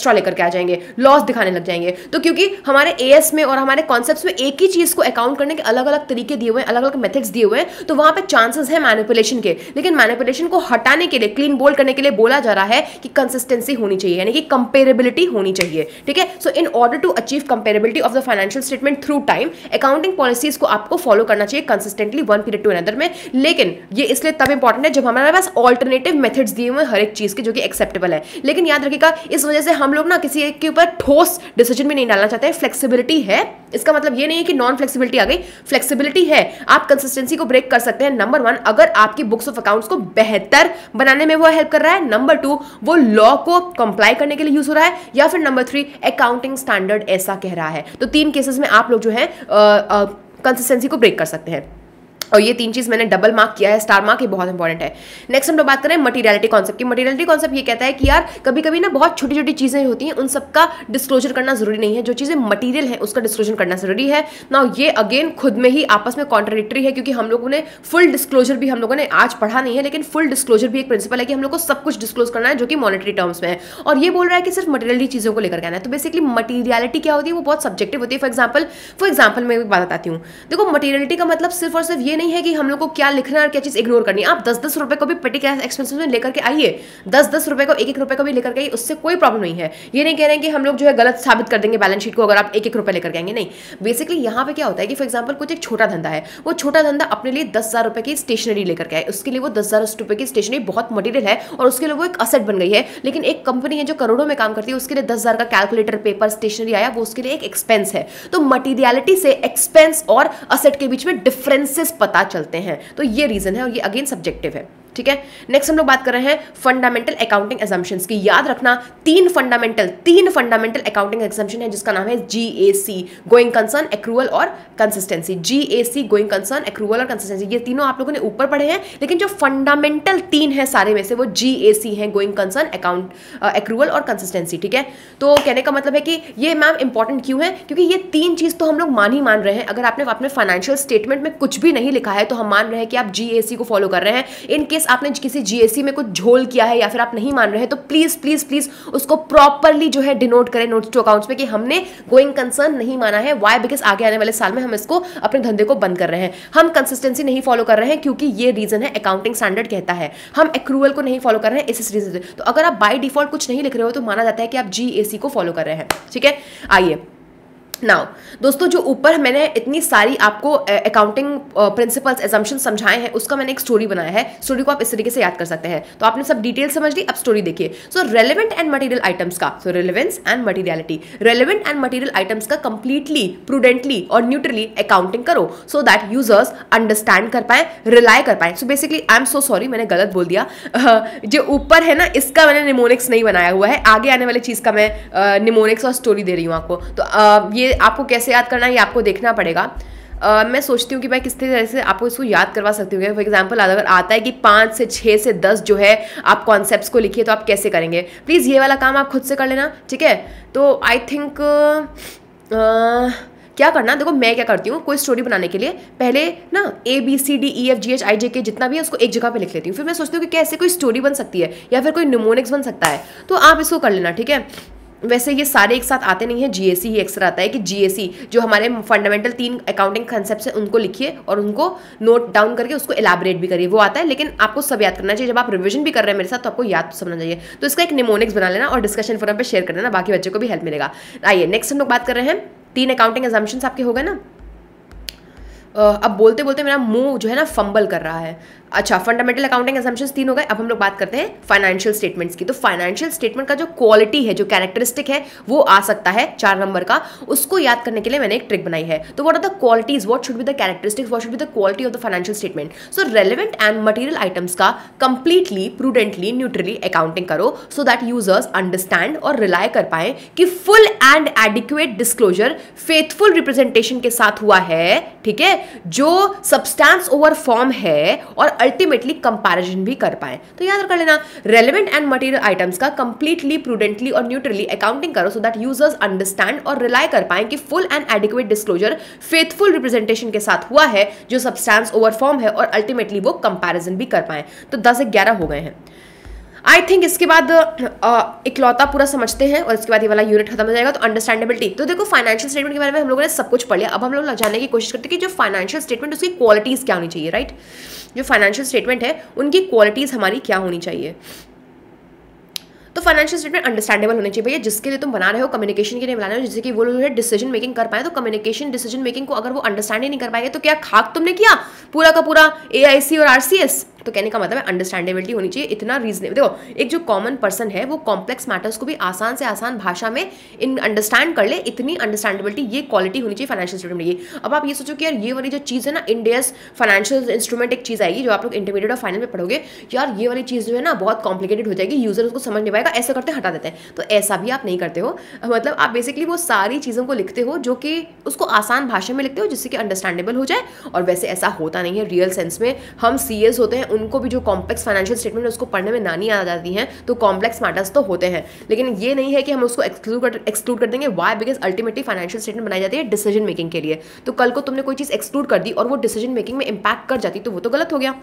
जाएंगे, लॉस दिखाने लग जाएंगे। तो क्योंकि हमारे एएस में और हमारे कॉन्सेप्ट्स में एक ही चीज को अकाउंट करने के अलग अलग तरीके दिए हुए हैं, अलग अलग मेथड्स दिए हुए हैं, तो वहां पे चांसेस है मैनिपुलेशन के। लेकिन मैनिपुलेशन को हटाने के लिए, क्लीन बोल्ड करने के लिए बोला जा रहा है कि कंसिस्टेंसी होनी चाहिए, यानी कि कंपेरेबिलिटी होनी चाहिए, ठीक है। So in order to achieve comparability of the financial statement through time, accounting policies को आपको फॉलो करना चाहिए consistently one period to another में। लेकिन ये इसलिए तब इंपॉर्टेंट है जब हमारे पास ऑल्टरनेटिव मेथड्स दिए हुए हैं हर एक चीज के, जो कि एक्सेप्टेबल है। लेकिन याद रखिएगा, इस वजह से हम लोग ना किसी एक के ऊपर ठोस डिसीजन भी नहीं डालना चाहते हैं। फ्लेक्सिबिलिटी है, इसका मतलब ये नहीं है कि नॉन फ्लेक्सिबिलिटी आ गई, फ्लेक्सिबिलिटी है। आप कंसिस्टेंसी को ब्रेक कर सकते हैं, नंबर 1 अगर आपकी बुक्स ऑफ अकाउंट्स को बेहतर बनाने में वो हेल्प कर रहा है, नंबर 2 वो लॉ को कंप्लाई करने के लिए यूज हो रहा है, या फिर नंबर 3 अकाउंटिंग स्टैंडर्ड ऐसा कह रहा है। तो 3 केसेस में आप लोग जो है कंसिस्टेंसी को ब्रेक कर सकते हैं। और ये 3 चीज मैंने डबल मार्क किया है, स्टार मार्क, ये बहुत इंपॉर्टेंट है। नेक्स्ट हम लोग बात करें मटीरियलिटी कॉन्सेप्ट की। मटीरियलिटी कॉन्सेप्ट ये कहता है कि यार कभी कभी ना बहुत छोटी छोटी चीजें होती हैं, उन सबका डिस्क्लोजर करना जरूरी नहीं है, जो चीजें मटीरियल है उसका डिस्क्लोजर करना जरूरी है ना। ये अगेन खुद में ही आपस में कॉन्ट्राडिक्टरी है, क्योंकि हम लोगों ने फुल डिस्क्लोजर भी हम लोगों ने आज पढ़ा नहीं है, लेकिन फुल डिस्क्लोजर भी एक प्रिंसिपल है कि हम लोग को सब कुछ डिस्क्लोज करना है जो कि मॉनेटरी टर्म्स में है। और ये बोल रहा है कि सिर्फ मटीरियलिटी चीजों को लेकर कहना है। तो बेसिकली मटीरियलिटी क्या होती है, वो बहुत सब्जेक्टिव होती है। फॉर एग्जाम्पल मैं बात बताती हूँ। देखो, मटीरियलिटी का मतलब सिर्फ और सिर्फ ये नहीं है कि हम लोग को क्या लिखना है और क्या चीज इग्नोर करनी है। आप 10-10 रुपए को भी पेटी कैश एक्सपेंसेस में लेकर के आइए, 10-10 रुपए को 1-1 रुपए को भी लेकर के आइए, उससे कोई प्रॉब्लम नहीं है। ये नहीं कह रहे हैं कि हम लोग जो है गलत साबित कर देंगे बैलेंस शीट को अगर आप 1-1 रुपए लेकर के आएंगे, नहीं। बेसिकली यहाँ पे क्या होता है कि फॉर एग्जाम्पल कुछ एक छोटा धंधा है, वो छोटा धंधा अपने लिए 10,000 रुपए की स्टेशनरी लेकर के आए, उसके लिए वो 10,000 रुपए की स्टेशनरी बहुत मटीरियल है और उसके लिए वो एक असेट बन गई है। लेकिन एक कंपनी है जो करोड़ों में काम करती है, उसके लिए 10,000 का कैलकुलेटर, पेपर, स्टेशनरी आया, वो उसके लिए एक एक्सपेंस है। तो मटीरियलिटी से एक्सपेंस और असेट के बीच में डिफरेंसेस पता चलते हैं। तो ये रीजन है और ये अगेन सब्जेक्टिव है, ठीक है। नेक्स्ट हम लोग बात कर रहे हैं फंडामेंटल अकाउंटिंग असम्पशंस की। याद रखना 3 फंडामेंटल अकाउंटिंग असम्पशन है, जिसका नाम है GAC, गोइंग कंसर्न, एक्रूअल और consistency. GAC, going concern, accrual और कंसिस्टेंसी, ये तीनों आप लोगों ने ऊपर पढ़े हैं, लेकिन जो फंडामेंटल 3 है सारे में से वो GAC है, गोइंग कंसर्न, एक्रूअल और कंसिस्टेंसी, ठीक है। तो कहने का मतलब है कि ये मैम इंपॉर्टेंट क्यों है, क्योंकि ये 3 चीज तो हम लोग मान रहे हैं। अगर आपने अपने फाइनेंशियल स्टेटमेंट में कुछ भी नहीं लिखा है तो हम मान रहे हैं कि आप GAC को फॉलो कर रहे हैं। इन केस आपने किसी GAC में कुछ झोल किया है या फिर आप नहीं मान रहे हैं, तो प्लीज प्लीज प्लीज उसको प्रॉपरली जो है डिनोट करें नोट्स टू अकाउंट्स में कि हमने गोइंग कंसर्न नहीं माना है। वाई? बिकॉज आगे आने वाले साल में हम इसको अपने धंधे को बंद कर रहे हैं। हम कंसिस्टेंसी नहीं फॉलो कर रहे हैं क्योंकि ये रीजन है, अकाउंटिंग स्टैंडर्ड कहता है। हम एक्रूअल को नहीं फॉलो कर रहे हैं इस रीजन से। तो अगर आप बाय डिफॉल्ट कुछ नहीं लिख रहे हो तो माना जाता है कि आप GAC को फॉलो कर रहे हैं, ठीक है। आइए नाउ दोस्तों, जो ऊपर मैंने इतनी सारी आपको अकाउंटिंग प्रिंसिपल्स, असम्पशन समझाए हैं, उसका मैंने एक स्टोरी बनाया है। स्टोरी को आप इस तरीके से याद कर सकते हैं। तो आपने सब डिटेल समझ ली, अब स्टोरी देखिए। So relevant and material items का, so relevance and materiality, relevant and material items का कंप्लीटली, प्रूडेंटली और न्यूट्रली अकाउंटिंग करो सो दैट यूजर्स अंडरस्टैंड कर पाए, रिलाई कर पाए। So basically I am so sorry, मैंने गलत बोल दिया। जो ऊपर है ना, इसका मैंने निमोनिक्स नहीं बनाया हुआ है, आगे आने वाली चीज का मैं निमोनिक्स और स्टोरी दे रही हूँ आपको। तो ये आपको कैसे याद करना है ये आपको देखना पड़ेगा। मैं सोचती हूँ कि मैं किस तरह से आपको इसको याद करवा सकती हूँ। फॉर एग्जाम्पल अगर आता है कि 5 से 6 से 10 जो है आप कॉन्सेप्ट्स को लिखिए, तो आप कैसे करेंगे? प्लीज़ ये वाला काम आप खुद से कर लेना, ठीक है। तो आई थिंक क्या करना, देखो मैं क्या करती हूँ, कोई स्टोरी बनाने के लिए पहले ना ABCDEFGHIJK जितना भी है उसको एक जगह पे लिख लेती हूँ। फिर मैं सोचती हूँ कि कैसे कोई स्टोरी बन सकती है या फिर कोई निमोनिक्स बन सकता है, तो आप इसको कर लेना, ठीक है। वैसे ये सारे एक साथ आते नहीं है, GAC ही अक्सर आता है कि GAC जो हमारे फंडामेंटल 3 अकाउंटिंग कंसेप्ट्स हैं उनको लिखिए और उनको नोट डाउन करके उसको एलैबोरेट भी करिए, वो आता है। लेकिन आपको सब याद करना चाहिए। जब आप रिवीजन भी कर रहे हैं मेरे साथ तो आपको याद समझना चाहिए। तो इसका एक निमोनिक्स बना लेना और डिस्कशन फोरम पे शेयर कर देना, बाकी बच्चों को भी हेल्प मिलेगा। आइए नेक्स्ट हम लोग बात कर रहे हैं 3 अकाउंटिंग असम्पशंस आपके हो गए ना। अब बोलते बोलते मेरा मुंह जो है ना फंबल कर रहा है। अच्छा, फंडामेंटल अकाउंटिंग असम्पशंस 3 हो गए। अब हम लोग बात करते हैं फाइनेंशियल स्टेटमेंट्स की। तो फाइनेंशियल स्टेटमेंट का जो क्वालिटी है, जो कैरेक्टरिस्टिक है, वो आ सकता है 4 नंबर का। उसको याद करने के लिए मैंने एक ट्रिक बनाई है। तो what are the qualities, what should be the characteristics, what should be the quality of the financial statement. So relevant and material items का कंप्लीटली, प्रूडेंटली, न्यूट्रली अकाउंटिंग करो सो दैट यूजर्स अंडरस्टैंड और rely कर पाए कि full and adequate disclosure faithful representation के साथ हुआ है, ठीक है, जो सब्सटेंस ओवर फॉर्म है, और अल्टीमेटली कंपैरिजन भी कर पाए। तो याद कर लेना, रेलेवेंट एंड मटेरियल आइटम्स का कंप्लीटली, प्रूडेंटली और न्यूट्रली अकाउंटिंग करो सो दैट यूजर्स अंडरस्टैंड और रिलाई कर पाए कि full and adequate disclosure faithful representation के साथ हुआ है, जो सब्सटेंस ओवर फॉर्म है, और अल्टीमेटली वो कंपैरिजन भी कर पाए। तो 10 से 11 हो गए हैं। आई थिंक इसके बाद इकलौता पूरा समझते हैं और इसके बाद ये वाला यूनिट खत्म हो जाएगा। तो अंडरस्टैंडेबिलिटी, तो देखो फाइनेंशियल स्टेटमेंट के बारे में हम लोगों ने सब कुछ पढ़ लिया। अब हम लोग जानने की कोशिश करते हैं कि जो फाइनेंशियल स्टेटमेंट उसकी क्वालिटीज़ क्या होनी चाहिए, राइट। जो फाइनेंशियल स्टेटमेंट है उनकी क्वालिटीज़ हमारी क्या होनी चाहिए। तो फाइनेंशियल स्टेटमेंट अंडरस्टैंडेबल होनी चाहिए भैया, जिसके लिए तुम बना रहे हो कम्युनिकेशन के लिए बना रहे हो, जिससे कि वो लोग डिसीजन मेकिंग कर पाए। तो कम्युनिकेशन डिसीजन मेकिंग को अगर वो अंडरस्टैंड ही नहीं कर पाएंगे तो क्या खाक तुमने किया पूरा का पूरा AIC और RCS। तो कहने का मतलब है अंडरस्टैंडेबिलिटी होनी चाहिए, इतना रीजनेबल। देखो एक जो कॉमन पर्सन है वो कॉम्प्लेक्स मैटर्स को भी आसान से आसान भाषा में अंडरस्टैंड कर ले, इतनी अंडरस्टैंडेबिलिटी ये क्वालिटी होनी चाहिए फाइनेंशियल स्टेटमेंट की। अब आप ये सोचो कि यार ये वाली जो चीज़ है ना, इंडियस फाइनेंशियल इंस्ट्रूमेंट एक चीज़ आएगी जो आप लोग इंटरमीडिएट और फाइनल में पढ़ोगे, यार ये वाली चीज़ जो है ना बहुत कॉम्प्लिकेटेड हो जाएगी, यूजर उसको समझ नहीं पाएगा, ऐसा करते हटा देते हैं। तो ऐसा भी आप नहीं करते हो, मतलब आप बेसिकली वो सारी चीज़ों को लिखते हो जो कि उसको आसान भाषा में लिखते हो जिससे कि अंडरस्टैंडेबल हो जाए। और वैसे ऐसा होता नहीं है रियल सेंस में, हम CS होते हैं, उनको भी जो कॉम्प्लेक्स फाइनेंशियल स्टेटमेंट उसको पढ़ने में नानी आ जाती हैं, तो कॉम्प्लेक्स मैटर्स तो होते हैं, लेकिन ये नहीं है कि हम उसको एक्सक्लूड कर देंगे। Why? Because ultimately financial statement बनाई जाती है डिसीजन मेकिंग के लिए। तो कल को तुमने कोई चीज़ एक्सक्लूड कर दी और वो डिसीजन मेकिंग में इंपैक्ट कर जाती तो वो तो गलत हो गया।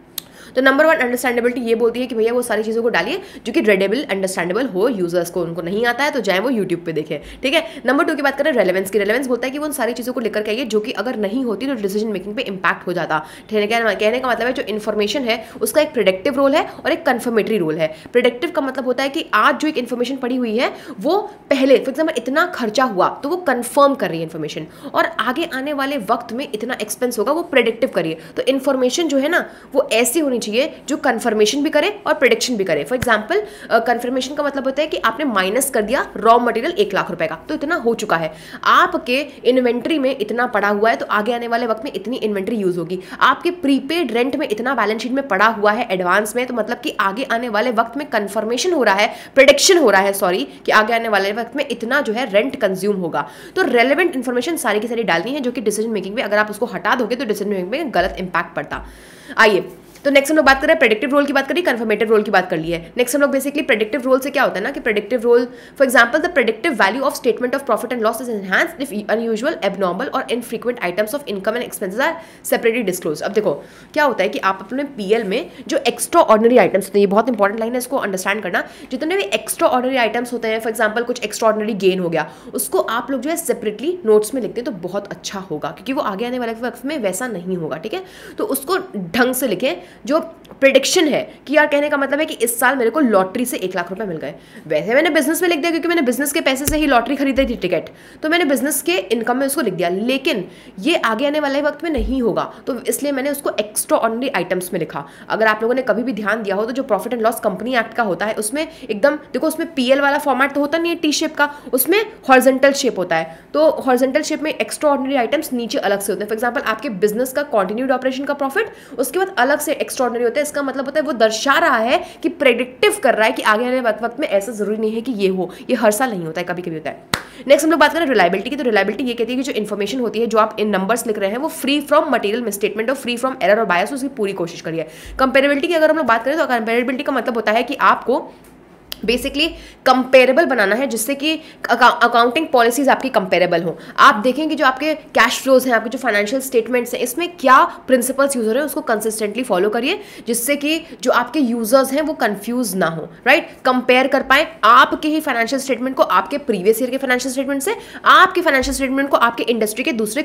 तो नंबर 1 अंडरस्टैंडेबिलिटी ये बोलती है कि भैया वो सारी चीज़ों को डालिए जो कि रीडेबल अंडरस्टैंडेबल हो यूजर्स को, उनको नहीं आता है तो जाए वो यूट्यूब पे देखें, ठीक है। नंबर 2 की बात करें रेलेवेंस की। रेलेवेंस बोलता है कि वो उन सारी चीज़ों को लेकर के आइए जो कि अगर नहीं होती तो डिसीजन मेकिंग पे इंपैक्ट हो जाता। कहने का मतलब है जो इन्फॉर्मेशन है उसका एक प्रेडिक्टिव रोल है और एक कन्फर्मेटरी रोल है। प्रेडिक्टिव का मतलब होता है कि आज जो एक इन्फॉर्मेशन पड़ी हुई है वो पहले फॉर एग्जाम्पल इतना खर्चा हुआ तो वो कन्फर्म कर रही है इन्फॉर्मेशन, और आगे आने वाले वक्त में इतना एक्सपेंस होगा वो प्रेडिक्टिव करिए। तो इन्फॉर्मेशन जो है ना वो ऐसी होनी चाहिए जो कंफर्मेशन भी करे और प्रेडिक्शन भी करे। फॉर एग्जांपल कंफर्मेशन का मतलब होता है कि आपने माइनस कर दिया रॉ मटेरियल 1 लाख रुपए का, तो इतना हो चुका है, आपके इन्वेंट्री में इतना पड़ा हुआ है तो आगे आने वाले वक्त में इतनी इन्वेंट्री यूज होगी। आपके प्रीपेड रेंट में इतना बैलेंस शीट में पड़ा हुआ है एडवांस में, तो मतलब कि आगे आने वाले वक्त में कंफर्मेशन हो रहा है, प्रेडिक्शन हो रहा है सॉरी, कि आगे आने वाले वक्त में इतना जो है रेंट कंज्यूम होगा। तो रेलेवेंट इन्फॉर्मेशन सारी की सारी डालनी है जो कि डिसीजन मेकिंग में अगर आप उसको हटा दोगे तो डिसीजन मेकिंग में गलत इंपैक्ट पड़ता। आइए तो नेक्स्ट हम लोग बात कर रहे हैं प्रेडिक्टिव रोल की बात करी, कन्फर्मेटिव रोल की बात कर ली है। नेक्स्ट हम लोग बेसिकली प्रेडिक्टिव रोल से क्या होता है ना कि predictive role for example the predictive value of statement of profit and loss is enhanced if unusual, abnormal और infrequent items of income and expenses are separately disclose. अब देखो क्या होता है कि आप अपने PL में जो एक्स्ट्रा ऑर्डिनरी आइटम्स होते हैं, ये बहुत इंपॉर्टेंट लाइन है, इसको अंडरस्टैंड करना, जितने भी एक्स्ट्रा ऑर्डिनरी आइटम्स होते हैं, फॉर एग्जाम्पल कुछ एक्स्ट्रा ऑर्डिनरी गेन हो गया, उसको आप लोग जो है सेपरेटली नोट्स में लिखते हैं तो बहुत अच्छा होगा, क्योंकि वो आगे आने वाले वक्त में वैसा नहीं होगा, ठीक है। तो उसको ढंग से लिखें। जो प्रेडिक्शन है कि यार कहने का मतलब है कि इस साल मेरे को लॉटरी से 1 लाख रुपए मिल गए, वैसे मैंने बिजनेस में लिख दिया क्योंकि मैंने बिजनेस के पैसे से ही लॉटरी खरीदी थी टिकट, तो मैंने बिजनेस के इनकम में उसको लिख दिया, लेकिन ये आगे आने वाले वक्त में नहीं होगा, तो इसलिए मैंने उसको एक्स्ट्रा ऑर्डिनरी आइटम्स में लिखा। अगर आप लोगों ने कभी भी ध्यान दिया हो तो जो profit and loss company act का होता है उसमें एकदम देखो, उसमें PL वाला फॉर्मेट तो होता नहीं है T शेप का, उसमें हॉरिजॉन्टल शेप होता है, तो हॉरिजॉन्टल शेप में एक्स्ट्रा ऑर्डिनरी आइटम्स नीचे अलग से होते हैं। फॉर एग्जाम्पल आपके बिजनेस का कंटिन्यूड ऑपरेशन का प्रॉफिट, उसके बाद अलग से एक्स्ट्रा ऑर्डिनरी होता है। इसका मतलब होता है वो दर्शा रहा है कि प्रेडिक्टिव कर रहा है कि आगे आने वाले वक्त में ऐसा जरूरी नहीं है कि ये हो, ये हर साल नहीं होता है, कभी कभी होता है। नेक्स्ट हम लोग बात करें रिलायबिलिटी की। तो रिलायबिलिटी ये कहती है कि जो इन्फॉर्मेशन होती है जो आप इन नंबर्स लिख रहे हैं वो फ्री फ्रॉम मटेरियल मिसस्टेटमेंट और फ्री फ्रॉम एरर और बायस, उसकी पूरी कोशिश करिए। कंपेरेबिलिटी की अगर हम लोग बात करें तो कंपेरेबिलिटी का मतलब होता है कि आपको बेसिकली कंपेरेबल बनाना है जिससे कि अकाउंटिंग पॉलिसीज आपकी कंपेरेबल हो। आप देखेंगे जो आपके कैश फ्लोज हैं, आपके जो फाइनेंशियल स्टेटमेंट्स हैं, इसमें क्या प्रिंसिपल्स यूज हो रहे हैं उसको कंसिस्टेंटली फॉलो करिए जिससे कि जो आपके यूजर्स हैं वो कंफ्यूज ना हो, राइट। कंपेयर कर पाए आपके ही फाइनेंशियल स्टेटमेंट को आपके प्रीवियस ईयर के फाइनेंशियल स्टेटमेंट से, आपके फाइनेंशियल स्टेटमेंट को आपके इंडस्ट्री के दूसरे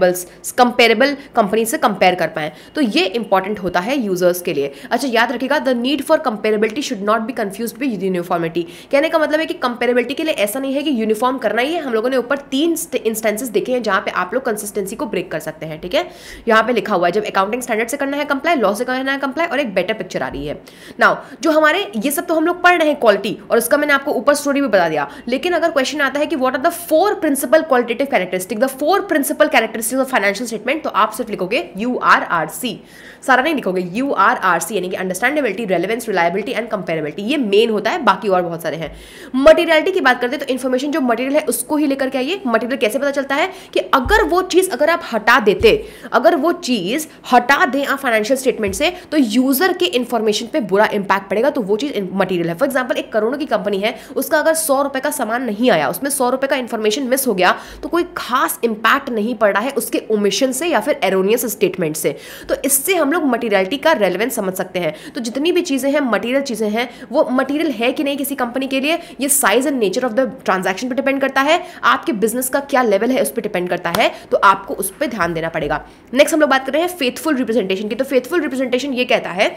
कंपेरेबल कंपनी से कंपेयर कर पाए, तो ये इंपॉर्टेंट होता है यूजर्स के लिए। अच्छा याद रखिएगा, the need for comparability should not be confused with uniformity. कहने का मतलब है कि कंपेरेबिलिटी के लिए ऐसा नहीं है कि यूनिफॉर्म करना ही है। हम लोगों ने ऊपर 3 इंस्टेंसेस देखे हैं जहां पे आप लोग कंसिस्टेंसी को ब्रेक कर सकते हैं, ठीक है। यहां पे लिखा हुआ है जब अकाउंटिंग स्टैंडर्ड से करना है कंप्लाई, लॉ से करना है कंप्लाई, और एक बेटर पिक्चर आ रही है। नाउ जो हमारे ये सब तो हम लोग पढ़ रहे हैं क्वालिटी, और उसका मैंने आपको ऊपर स्टोरी भी बता दिया, लेकिन अगर क्वेश्चन आता है कि what are the 4 principle qualitative characteristic, the 4 principle characteristics of financial statement, तो आप सिर्फ लिखोगे URRC, सारा नहीं लिखोगे, URRC यानी कि understandability, relevance, reliability and comparability. ये मेन होता है, बाकी और बहुत सारे हैं। मटेरियलिटी की बात करते हैं तो इन्फॉर्मेशन जो मटेरियल है उसको ही लेकर के आइए। मटेरियल कैसे पता चलता है कि अगर वो चीज अगर आप हटा देते, अगर वो चीज हटा दें आप फाइनेंशियल स्टेटमेंट से तो यूजर के इन्फॉर्मेशन पे बुरा इंपैक्ट पड़ेगा, तो वो चीज मटेरियल है। फॉर एग्जांपल एक करोड़ों की कंपनी है, उसका अगर 100 रुपए का सामान नहीं आया, उसमें 100 रुपए का इन्फॉर्मेशन मिस हो गया, तो कोई खास इंपैक्ट नहीं पड़ रहा है उसके ओमिशन से या फिर एरोनियस स्टेटमेंट से। तो इससे हम लोग मटेरियलिटी का रेलेवेंस समझ सकते हैं। तो जितनी भी चीजें हैं मटेरियल चीजें हैं, वो मटेरियल है कि नहीं किसी कंपनी के लिए, ये size and nature of the transaction पे डिपेंड करता है, आपके बिजनेस का क्या लेवल है उस पर डिपेंड करता है, तो आपको उस पर ध्यान देना पड़ेगा। नेक्स्ट हम लोग बात कर रहे हैं फेथफुल रिप्रेजेंटेशन की। तो फेथफुल रिप्रेजेंटेशन ये कहता है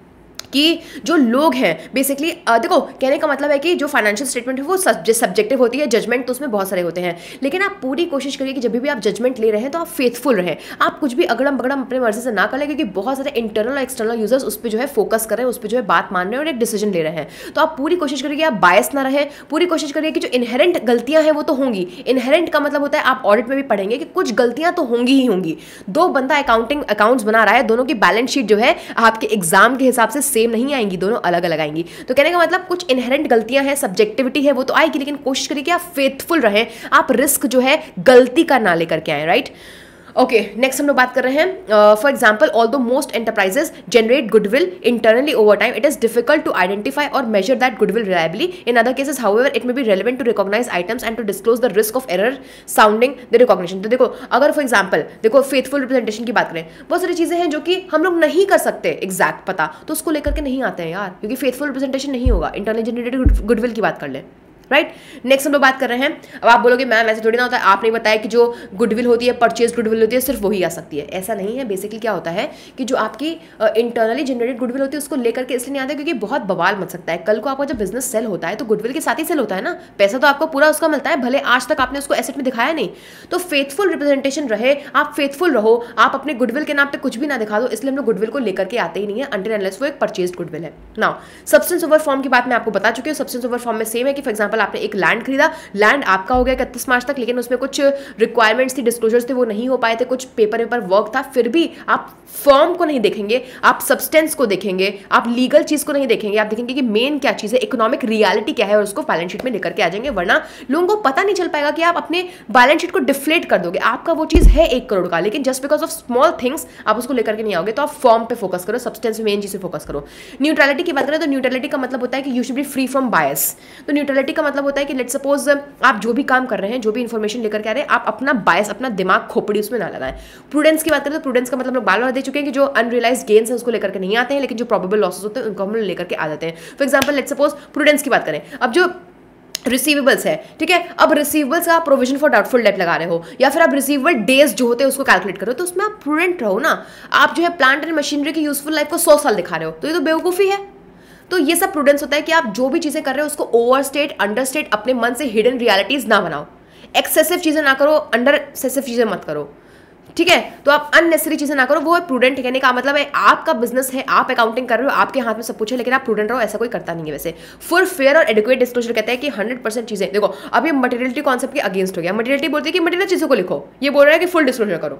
कि जो लोग हैं बेसिकली, देखो कहने का मतलब है कि जो फाइनेंशियल स्टेटमेंट है वो सब्जेक्टिव होती है, जजमेंट तो उसमें बहुत सारे होते हैं, लेकिन आप पूरी कोशिश करिए कि जब भी आप जजमेंट ले रहे हैं तो आप फेथफुल रहें, आप कुछ भी अगड़म बगड़म अपने मर्जी से ना करें, क्योंकि बहुत सारे इंटरनल और एक्सटर्नल यूजर्स उस पर जो है फोकस कर रहे हैं, उस पर जो है बात मान रहे हैं और एक डिसीजन ले रहे हैं। तो आप पूरी कोशिश करिए कि आप बायस ना रहें, पूरी कोशिश करिए कि जो इनहेरेंट गलतियां हैं वो तो होंगी। इनहेरेंट का मतलब होता है, आप ऑडिट में भी पढ़ेंगे कि कुछ गलतियां तो होंगी ही होंगी। दो बंदा अकाउंट्स बना रहा है, दोनों की बैलेंस शीट जो है आपके एग्जाम के हिसाब से सेम नहीं आएंगी, दोनों अलग अलग आएंगी। तो कहने का मतलब कुछ इनहेरेंट गलतियां हैं, सब्जेक्टिविटी है, वो तो आएगी, लेकिन कोशिश करिए कि आप फेथफुल रहें, आप रिस्क जो है गलती का ना लेकर के आए, राइट। ओके, नेक्स्ट हम लोग बात कर रहे हैं for example although most enterprises generate goodwill internally over time, it is difficult to identify और measure that goodwill reliably. In other cases however it may be relevant to recognise items and to disclose the risk of error surrounding the recognition. तो देखो अगर for example देखो faithful representation की बात करें, बहुत सारी चीजें हैं जो कि हम लोग नहीं कर सकते एग्जैक्ट पता, तो उसको लेकर के नहीं आते हैं यार, क्योंकि फेथफुल रिप्रेजेंटेशन नहीं होगा। इंटरनली जनरेटेड गुडविल की बात कर ले, राइट। नेक्स्ट हम लोग बात कर रहे हैं, अब आप बोलोगे मैम ऐसे थोड़ी ना होता है, आपने बताया कि जो गुडविल होती है, परचेज गुडविल होती है, सिर्फ वही आ सकती है। ऐसा नहीं है। बेसिकली क्या होता है कि जो आपकी इंटरनली जनरेटेड गुडविल होती है उसको लेकर के इसलिए नहीं आता है क्योंकि बहुत बवाल मच सकता है। कल को आपका जब बिजनेस सेल होता है तो गुडविल के साथ ही सेल होता है ना, पैसा तो आपको पूरा उसका मिलता है, भले आज तक आपने उसको एसेट में दिखाया नहीं। तो फेथफुल रिप्रेजेंटेशन रहे, आप फेथफुल रहो, आप अपने गुडविल के नाम पे कुछ भी ना दिखा दो, इसलिए हम लोग गुडविल को लेकर के आते ही नहीं है अंटिल अनलेस वो एक परचेज गुडविल है। नाउ सब्सटेंस ओवर फॉर्म की बात मैं आपको बता चुकी हूँ। सब्सटेंस ओवर फॉर्म में सेम है कि फॉर एग्जाम्पल आपने एक लैंड, लैंड आपका हो गया 31 मार्च तक, लेकिन उसमें कुछ रिक्वायरमेंट्स थी, डिस्क्लोजर्स थे, वो नहीं हो पाए थे, कुछ पेपर वर्क था, फिर भी आप फॉर्म को नहीं देखेंगे, आप सब्सटेंस को देखेंगे, आप लीगल चीज को नहीं देखेंगे, आप देखेंगे कि मेन क्या चीज है, इकोनॉमिक रियलिटी क्या है, और उसको बैलेंस शीट में लेकर के आ जाएंगे। वरना लोगों को पता नहीं चल पाएगा कि आप अपने बैलेंस शीट को डिफ्लेट कर दोगे। आपका वो चीज है 1 करोड़ का, लेकिन just because of small things आप उसको लेकर के नहीं आओगे। तो आप फॉर्म पे फोकस करो, सब्सटेंस में मेन चीज पे फोकस करो। न्यूट्रलिटी की बात करें तो न्यूट्रलिटी का मतलब होता है कि you should be free from bias. तो न्यूट्रलिटी का मतलब होता है कि लेट्स सपोज आप जो भी काम कर रहे हैं, जो भी इंफॉर्मेशन लेकर के आ रहे हैं, आप अपना बायस, अपना दिमाग खोपड़ी उसमें ना लगाएं। प्रूडेंस की बात करें तो प्रूडेंस का मतलब लोग बार बार दे चुके हैं कि जो अनरियलाइज्ड गेन्स है उसको लेकर के नहीं आते हैं, लेकिन जो प्रोबेबल लॉसेस होते हैं उनको हम लोग लेकर के आ जाते हैं। For example let's suppose prudence की बात करें, अब जो रिसीवेबल्स है, ठीक है, अब रिसीवेबल्स का आप प्रोविजन फॉर डाउटफुल डेट लगा रहे हो, या फिर आप रिसीवेबल डेज जो होते हैं उसको कैलकुलेट करो, तो उसमें आप प्रूडेंट रहो ना। आप जो है प्लांट एंड मशीनरी की यूजफुल लाइफ को 100 साल दिखा रहे हो, तो ये तो बेवकूफ़ी है। तो ये सब प्रूडेंस होता है कि आप जो भी चीजें कर रहे हो उसको ओवरस्टेट, अंडरस्टेट, अपने मन से हिडन रियलिटीज ना बनाओ। एक्सेसिव चीजें ना करो, अंडर एक्सेसिव चीजें मत करो, ठीक है। तो आप अननेसेसरी चीजें ना करो, वो प्रूडेंट कहने का मतलब है आपका बिजनेस है, आप अकाउंटिंग कर रहे हो, आपके हाथ में सब कुछ है, लेकिन आप प्रूडेंट रहो। ऐसा कोई करता नहीं है वैसे। फुल फेयर और एडिक्वेट डिस्क्लोजर कहता है कि 100% चीजें, देखो अब ये मटेरियलिटी कॉन्सेप्ट के अगेंस्ट हो गया। मटेरियलिटी बोलती है कि मटेरियल चीजों को लिखो, ये बोल रहा है कि फुल डिस्क्लोजर करो।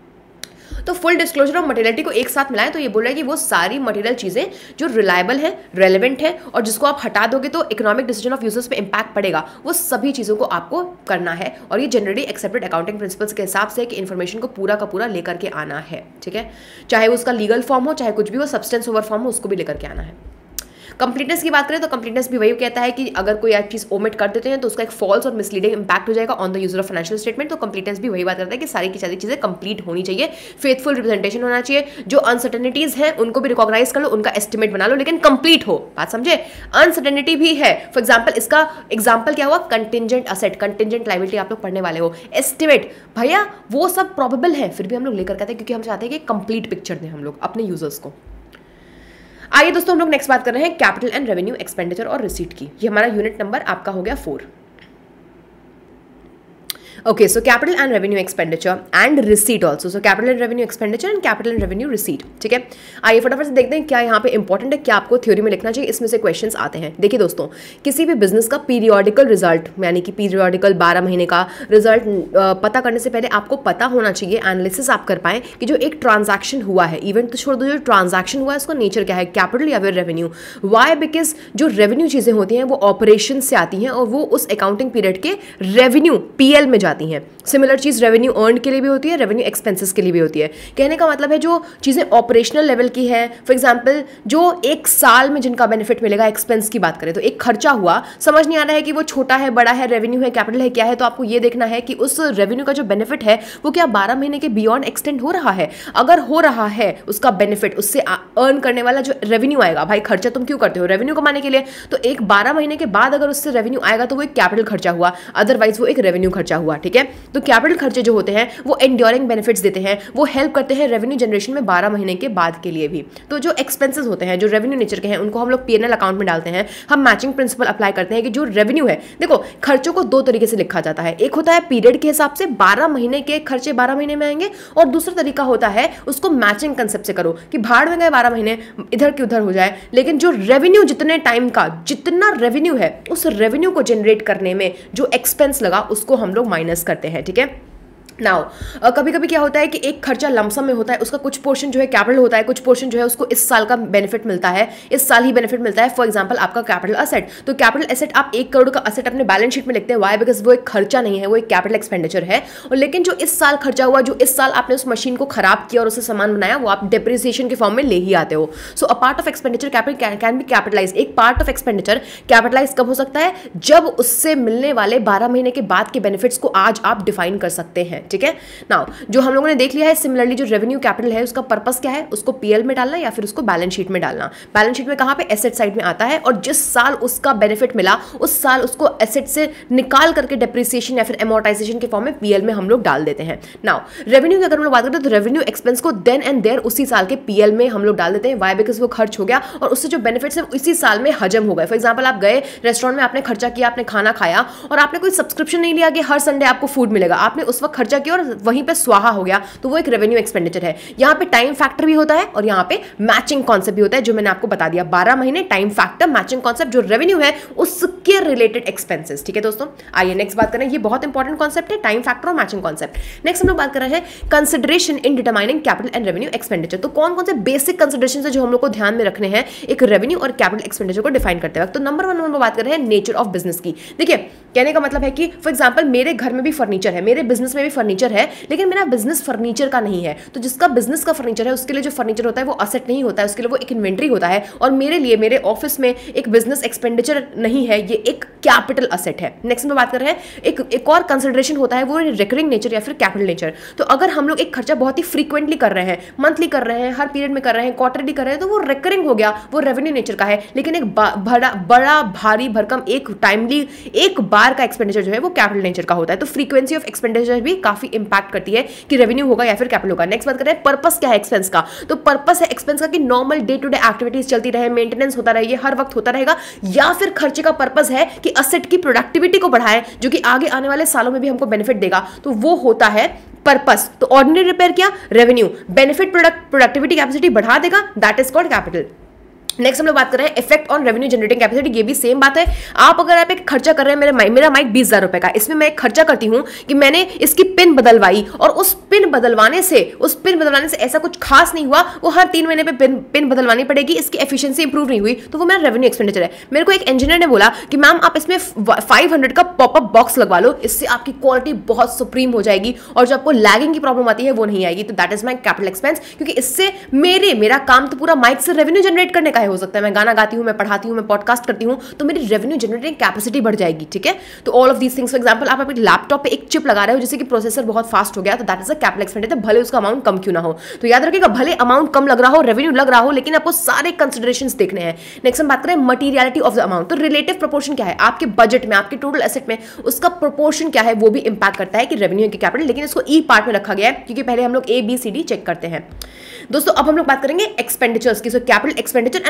तो फुल डिस्क्लोजर और मटेरियलिटी को एक साथ मिलाएं तो ये बोल रहा है कि वो सारी मटेरियल चीजें जो रिलायबल है, रेलेवेंट है, और जिसको आप हटा दोगे तो इकोनॉमिक डिसीजन ऑफ यूजर्स पे इंपैक्ट पड़ेगा, वो सभी चीजों को आपको करना है। और ये जनरली एक्सेप्टेड अकाउंटिंग प्रिंसिपल्स के हिसाब से कि इन्फॉर्मेशन को पूरा का पूरा लेकर के आना है, ठीक है। चाहे उसका लीगल फॉर्म हो, चाहे कुछ भी हो, सब्सटेंस ओवर फॉर्म हो, उसको भी लेकर के आना है। कंप्लीटनेस की बात करें तो कंप्लीटनेस भी वही कहता है कि अगर कोई एक चीज ओमिट कर देते हैं तो उसका एक फॉल्स और मिसलीडिंग इंपैक्ट हो जाएगा on the user of financial statement. तो कंप्लीटनेस भी वही बात करता है कि सारी की सारी चीजें कंप्लीट होनी चाहिए, फेथफुल रिप्रेजेंटेशन होना चाहिए, जो अनसर्टेनिटीज हैं उनको भी रिकॉग्नाइज कर लो, उनका एस्टिमेट बना लो, लेकिन कंप्लीट हो। बात समझे? अनसर्टेनिटी भी है, फॉर एग्जाम्पल इसका एग्जाम्पल क्या हुआ, कंटिजेंट असेट, कंटिजेंट लायबिलिटी आप लोग पढ़ने वाले हो। एस्टिमेट भैया वो सब प्रोबेबल है, फिर भी हम लोग लेकर कहते हैं क्योंकि हम चाहते हैं कि कंप्लीट पिक्चर दें हम लोग अपने यूजर्स को। आइए दोस्तों हम लोग नेक्स्ट बात कर रहे हैं कैपिटल एंड रेवेन्यू, एक्सपेंडिचर और रिसीट की। ये हमारा यूनिट नंबर आपका हो गया 4। Okay, so capital and revenue expenditure and receipt also, so capital and revenue expenditure and capital and revenue receipt, ठीक है। आइए फटाफट से देखते हैं क्या यहाँ पे इंपॉर्टेंट है, क्या आपको थ्योरी में लिखना चाहिए, इसमें से क्वेश्चंस आते हैं। देखिए दोस्तों, किसी भी बिजनेस का पीरियोडिकल रिजल्ट यानी कि पीरियोडिकल 12 महीने का रिजल्ट पता करने से पहले आपको पता होना चाहिए, एनालिसिस आप कर पाएं कि जो एक ट्रांजैक्शन हुआ है, इवेंट तो छोड़ दो, जो ट्रांजैक्शन हुआ है उसका नेचर क्या है, कैपिटल या फिर रेवेन्यू। वाई? बिकॉज जो रेवेन्यू चीजें होती हैं वो ऑपरेशन से आती हैं और वो उस अकाउंटिंग पीरियड के रेवेन्यू पीएल में जाती हैं। सिमिलर चीज रेवेन्यू अर्न के लिए भी होती है, रेवेन्यू एक्सपेंसेस के लिए भी होती है। कहने का मतलब है जो चीजें ऑपरेशनल लेवल की है, फॉर एग्जांपल जो एक साल में जिनका बेनिफिट मिलेगा, एक्सपेंस की बात करें तो एक खर्चा हुआ, समझ नहीं आ रहा है कि वो छोटा है, बड़ा है, रेवेन्यू है, कैपिटल है, क्या है, तो आपको ये देखना है कि उस रेवेन्यू का जो बेनिफिट है वो क्या 12 महीने के बियॉन्ड एक्सटेंड हो रहा है। अगर हो रहा है उसका बेनिफिट, उससे अर्न करने वाला जो रेवेन्यू आएगा, भाई खर्चा तुम क्यों करते हो, रेवेन्यू कमाने के लिए, तो एक 12 महीने के बाद अगर उससे रेवेन्यू आएगा तो वो एक कैपिटल खर्चा हुआ, अदरवाइज वो एक रेवेन्यू खर्चा हुआ, ठीक है। तो कैपिटल खर्चे जो होते हैं वो एंड्योरिंग बेनिफिट्स देते हैं, वो हेल्प करते हैं रेवेन्यू जनरेशन में 12 महीने के बाद के लिए भी। तो जो एक्सपेंसेस होते हैं जो रेवेन्यू नेचर के हैं उनको हम लोग पीएनएल अकाउंट में डालते हैं। हम मैचिंग प्रिंसिपल अप्लाई करते हैं कि जो रेवेन्यू है, देखो खर्चों को दो तरीके से लिखा जाता है, एक होता है पीरियड के हिसाब से 12 महीने के खर्चे 12 महीने में आएंगे, और दूसरा तरीका होता है उसको मैचिंग कंसेप्ट से करो कि भाड़ में गए 12 महीने इधर की उधर हो जाए, लेकिन जो रेवेन्यू जितने टाइम का जितना रेवेन्यू है उस रेवेन्यू को जनरेट करने में जो एक्सपेंस लगा उसको हम लोग माइनस करते हैं, ठीक है। नाउ कभी कभी क्या होता है कि एक खर्चा लमसम में होता है, उसका कुछ पोर्शन जो है कैपिटल होता है, कुछ पोर्शन जो है उसको इस साल का बेनिफिट मिलता है, इस साल ही बेनिफिट मिलता है। फॉर एग्जांपल आपका कैपिटल असेट, तो कैपिटल एसेट आप 1 करोड़ का असेट अपने बैलेंस शीट में लिखते हैं, वाई? बिकॉज वो एक खर्चा नहीं है, वो एक कैपिटल एक्सपेंडिचर है। और लेकिन जो इस साल खर्चा हुआ, जो इस साल आपने उस मशीन को खराब किया और उससे सामान बनाया, वो आप डेप्रिसिएशन के फॉर्म में ले ही आते हो। So a part of expenditure capital can be capitalise. एक पार्ट ऑफ एक्सपेंडिचर कैपिटलाइज कब हो सकता है? जब उससे मिलने वाले 12 महीने के बाद के बेनिफिट्स को आज आप डिफाइन कर सकते हैं, ठीक है। नाउ जो हम लोगों ने देख लिया है, सिमिलरली जो रेवेन्यू कैपिटल है उसका पर्पस क्या है, उसको पीएल में डालना या फिर उसको बैलेंस शीट में डालना। बैलेंस शीट में कहां पे? एसेट साइड में आता है, और जिस साल उसका बेनिफिट मिला उस साल उसको एसेट से निकाल करके डेप्रिसिएशन या फिर एमोर्टाइजेशन के फॉर्म में पीएल में हम लोग डाल देते हैं। नाउ रेवेन्यू की अगर हम लोग बात करें तो रेवेन्यू एक्सपेंस को देन एंड देयर उसी साल के पीएल में हम लोग डाल देते हैं, वाई? बिकॉज वो खर्च हो गया और उससे जो बेनिफिट्स है इसी साल में हजम हो गए। फॉर एग्जाम्पल आप गए रेस्टोरेंट में, आपने खर्चा किया, आपने खाना खाया और आपने कोई सब्सक्रिप्शन नहीं लिया कि हर संडे आपको फूड मिलेगा, आपने उस वक्त खर्चा किया और वहीं पे स्वाहा हो गया, तो वो एक रेवेन्यू एक्सपेंडिचर है। यहां पे टाइम फैक्टर भी होता है और यहां पे मैचिंग कॉन्सेप्ट भी होता है, जो मैंने आपको बता दिया। 12 महीने, टाइम फैक्टर, मैचिंग कॉन्सेप्ट, जो रेवेन्यू है उसके रिलेटेड एक्सपेंसेस, ठीक है दोस्तों। आइए नेक्स्ट बात करें, ये बहुत इंपॉर्टेंट कॉन्सेप्ट है, टाइम फैक्टर और मैचिंग कॉन्सेप्ट। नेक्स्ट हम लोग बात कर रहे हैं consideration in determining capital and revenue expenditure. तो कौन कौन से बेसिक कंसिडरेशन है जो हम लोग को ध्यान में रखने हैं एक रेवेन्यू और कैपिटल एक्सपेंडिचर को डिफाइन करते वक्त। तो नंबर 1 हम लोग बात कर रहे हैं नेचर ऑफ बिजनेस की। देखिए कहने का मतलब है कि फॉर एग्जांपल मेरे घर में भी फर्नीचर है, मेरे बिजनेस में भी फर्नीचर है, लेकिन मेरा बिजनेस फर्नीचर का नहीं है। तो जिसका बिजनेस का फर्नीचर है उसके लिए जो फर्नीचर होता है वो असेट नहीं होता है, उसके लिए वो एक इन्वेंट्री होता है। और मेरे लिए मेरे ऑफिस में एक बिजनेस एक्सपेंडिचर नहीं है, ये एक कैपिटल असेट है। नेक्स्ट में बात कर रहे हैं एक और कंसिडरेशन होता है, वो रिकरिंग नेचर या फिर कैपिटल नेचर। तो अगर हम लोग एक खर्चा बहुत ही फ्रीक्वेंटली कर रहे हैं, मंथली कर रहे हैं, हर पीरियड में कर रहे हैं, क्वार्टरली कर रहे हैं, तो वो रिकरिंग हो गया, वो रेवेन्यू नेचर का है। लेकिन एक बड़ा भारी भरकम एक टाइमली एक बार का एक्सपेंडिचर जो है वो कैपिटल नेचर का होता है। तो फ्रीक्वेंसी ऑफ एक्सपेंडिचर भी काफी इंपैक्ट करती है कि रेवेन्यू होगा या फिर कैपिटल होगा। नेक्स्ट बात करें पर्पस क्या है एक्सपेंस का। तो पर्पस है एक्सपेंस का कि normal day to day activities चलती रहे, मेंटेनेंस होता रहे, ये हर वक्त होता रहेगा, या फिर खर्चे का पर्पस है कि असेट की प्रोडक्टिविटी को बढ़ाए जो कि आगे आने वाले सालों में भी हमको बेनिफिट देगा, तो वो होता है पर्पस। तो ऑर्डिनरी रिपेयर क्या? रेवेन्यू, बेनिफिट प्रोडक्टिविटी कैपेसिटी बढ़ा देगा, that is called capital. Next हम लोग बात कर रहे हैं effect on revenue generating capacity. ये भी सेम बात है, आप अगर आप एक खर्चा कर रहे हैं, मेरा माइक 20,000 रुपए का, इसमें मैं एक खर्चा करती हूं कि मैंने इसकी पिन बदलवाई और उस पिन बदलवाने से ऐसा कुछ खास नहीं हुआ, वो हर 3 महीने पे पिन बदलवानी पड़ेगी, इसकी एफिशिएंसी इंप्रूव नहीं हुई, तो वो मेरा रेवेन्यू एक्सपेंडिचर है। मेरे को एक इंजीनियर ने बोला कि मैम आप इसमें 500 का पॉपअप बॉक्स लगवा लो, इससे आपकी क्वालिटी बहुत सुप्रीम हो जाएगी और जो आपको लैगिंग की प्रॉब्लम आती है वो नहीं आएगी। तो that is my capital expense, क्योंकि इससे मेरा काम तो पूरा माइक से रेवेन्यू जनरेट करने का हो सकता है। मैं गाना गाती हूं, मैं पढ़ाती हूं, मैं पॉडकास्ट करती हूं, तो मेरी रेवेन्यू जनरेटिंग कैपेसिटी बढ़ जाएगी, ठीक है। तो all of these things, for example आप अपने लैपटॉप पे एक चिप लगा रहे हो जिससे कि प्रोसेसर बहुत फास्ट हो गया, तो that is a capital expenditure, भले उसका अमाउंट कम क्यों ना हो। तो याद रखिएगा, भले अमाउंट कम लग रहा हो, रेवेन्यू लग रहा हो, लेकिन आपको सारे कंसिडरेशंस देखने हैं। नेक्स्ट हम बात करें मटीरियलिटी ऑफ द अमाउंट। तो रिलेटिव प्रोपोर्शन क्या है आपके बजट में, आपके टोटल एसेट में, उसका प्रोपोर्शन क्या है वो भी इंपैक्ट करता है कि रेवेन्यू की कैपिटल, लेकिन इसको ई पार्ट में रखा गया है क्योंकि पहले हम लोग ABCD चेक करते हैं। दोस्तों अब हम लोग बात करेंगे एक्सपेंडिचर्स की। So capital expenditure and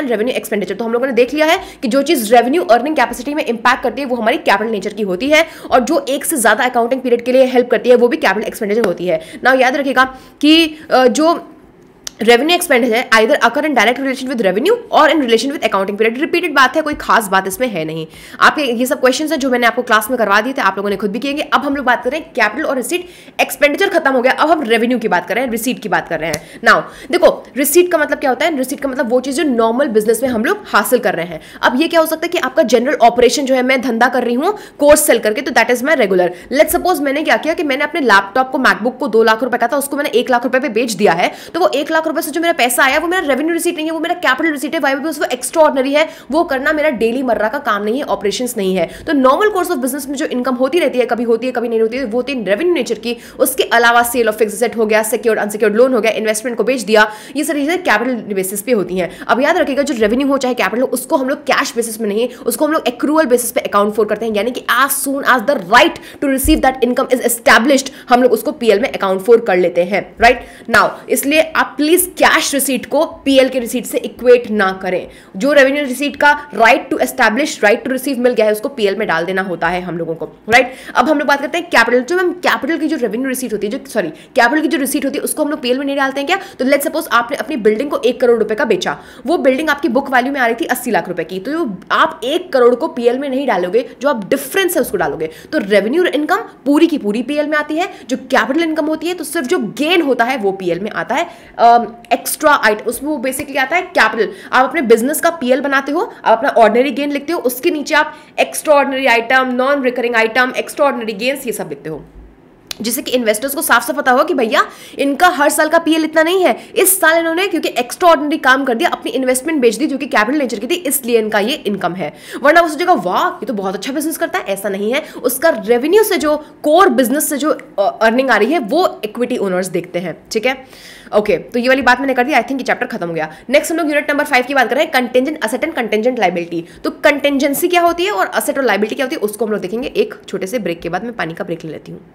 and revenue expenditure. तो हम लोगों ने देख लिया है कि जो चीज रेवेन्यू अर्निंग कैपेसिटी में इंपैक्ट करती है वो हमारी कैपिटल नेचर की होती है, और जो एक से ज्यादा अकाउंटिंग पीरियड के लिए हेल्प करती है वो भी कैपिटल एक्सपेंडिचर होती है। ना याद रखिएगा कि जो रेवेन्यू एक्सपेंडिचर है either occur in direct relation with revenue और in relation with accounting period. Repeated बात है, कोई खास बात इसमें है नहीं। आपके ये सब क्वेश्चंस हैं जो मैंने आपको क्लास में करवा दिए थे, आप लोगों ने खुद भी किएंगे। अब हम लोग बात कर रहे हैं कैपिटल और रिसीट। एक्सपेंडिचर खत्म हो गया, अब हम रेवेन्यू की बात कर रहे हैं, रिसीट की बात कर रहे हैं। नाउ देखो, रिसीट का मतलब क्या होता है? रिसीट का मतलब वो चीज जो नॉर्मल बिजनेस में हम लोग हासिल कर रहे हैं। अब ये क्या हो सकता है कि आपका जनरल ऑपरेशन जो है, मैं धंधा कर रही हूँ कोर्स सेल करके, तो that is my regular. Let's suppose मैंने क्या किया कि मैंने अपने लैपटॉप को, मैकबुक को 2 लाख रुपए का था, उसको मैंने 1 लाख रुपए पे बेच दिया है। तो वो 1 लाख रुपए से जो मेरा पैसा आया वो मेरा रेवेन्यू रिसीट नहीं है, वो मेरा कैपिटल रिसीट है। वो एक्स्ट्रा ऑर्डिनरी है, वो करना मेरा डेली मर्रा का काम नहीं है, ऑपरेशंस नहीं है। तो नॉर्मल कोर्स ऑफ बिजनेस में जो इनकम होती रहती है, कभी होती है कभी नहीं होती है, वो होती है रेवेन्यू नेचर की। उसके अलावा सेल ऑफ फिक्स्ड एसेट हो गया, सिक्योर्ड अनसिक्योर्ड लोन हो गया, इन्वेस्टमेंट को बेच दिया, ये सारी चीजें कैपिटल बेसिस पे होती हैं। अब याद रखिएगा, जो रेवेन्यू हो चाहे कैपिटल हो, उसको हम लोग कैश बेसिस में नहीं, उसको हम लोग एक्रूअल बेसिस पे अकाउंट फॉर करते हैं। यानी कि as soon as the right to receive that income is established, हम लोग उसको पीएल में अकाउंट फॉर कर लेते हैं, राइट नाउ। इसलिए आप प्लीज कैश रिसीट को पीएल के रिसीट से इक्वेट ना करें। जो रेवेन्यू रिसीट का right to establish, right to receive मिल गया है, उसको पीएल में डाल देना होता है हम लोगों को, राइट। अब हम लोग बात करते हैं कैपिटल। जो मैम कैपिटल की जो रेवेन्यू रिसीट होती है, कैपिटल की जो रिसीट होती है, उसको हम लोग पीएल में नहीं डालते हैं क्या? तो लेट्स सपोज आपने अपनी बिल्डिंग को 1 करोड़ रुपए का बेचा, वो बिल्डिंग आपकी बुक वैल्यू में आ रही थी 80 लाख रुपए की, तो जो आप 1 करोड़ को पीएल में नहीं डालोगे, जो आप डिफरेंस है उसको डालोगे। तो रेवेन्यू इनकम पूरी की पूरी पीएल में आती है। जो कैपिटल इनकम होती है, तो सिर्फ जो गेन होता है वो पीएल में आता है। एक्स्ट्रा आइटम उसमें वो बेसिकली आता है कैपिटल। आप अपने बिजनेस का पीएल बनाते हो, आप अपना ऑर्डिनरी गेन लिखते हो, उसके नीचे आप extraordinary item, non recurring item, extraordinary gains, ये सब लिखते हो, जिससे कि इन्वेस्टर्स को साफ साफ पता होगा कि भैया इनका हर साल का पीएल इतना नहीं है, इस साल इन्होंने क्योंकि एक्स्ट्रा ऑर्डिनरी काम कर दिया, अपनी इन्वेस्टमेंट बेच दी जो कि कैपिटल नेचर की थी, इसलिए इनका ये इनकम है। वरना वो सोचेगा वाह ये तो बहुत अच्छा बिजनेस करता है, ऐसा नहीं है। उसका रेवेन्यू से, जो कोर बिजनेस से जो अर्निंग आ रही है, वो इक्विटी ओनर्स देखते हैं, ठीक है। ओके, तो ये वाली बात मैंने कर दी। आई थिंक ये चैप्टर खत्म हो गया। नेक्स्ट हम लोग यूनिट नंबर 5 की बात कर रहे हैं, contingent asset and contingent liability. तो कंटेंजेंसी क्या होती है और असेट और लायबिलिटी क्या होती है, उसको हम लोग देखेंगे एक छोटे से ब्रेक के बाद। मैं पानी का ब्रेक ले लेती हूँ।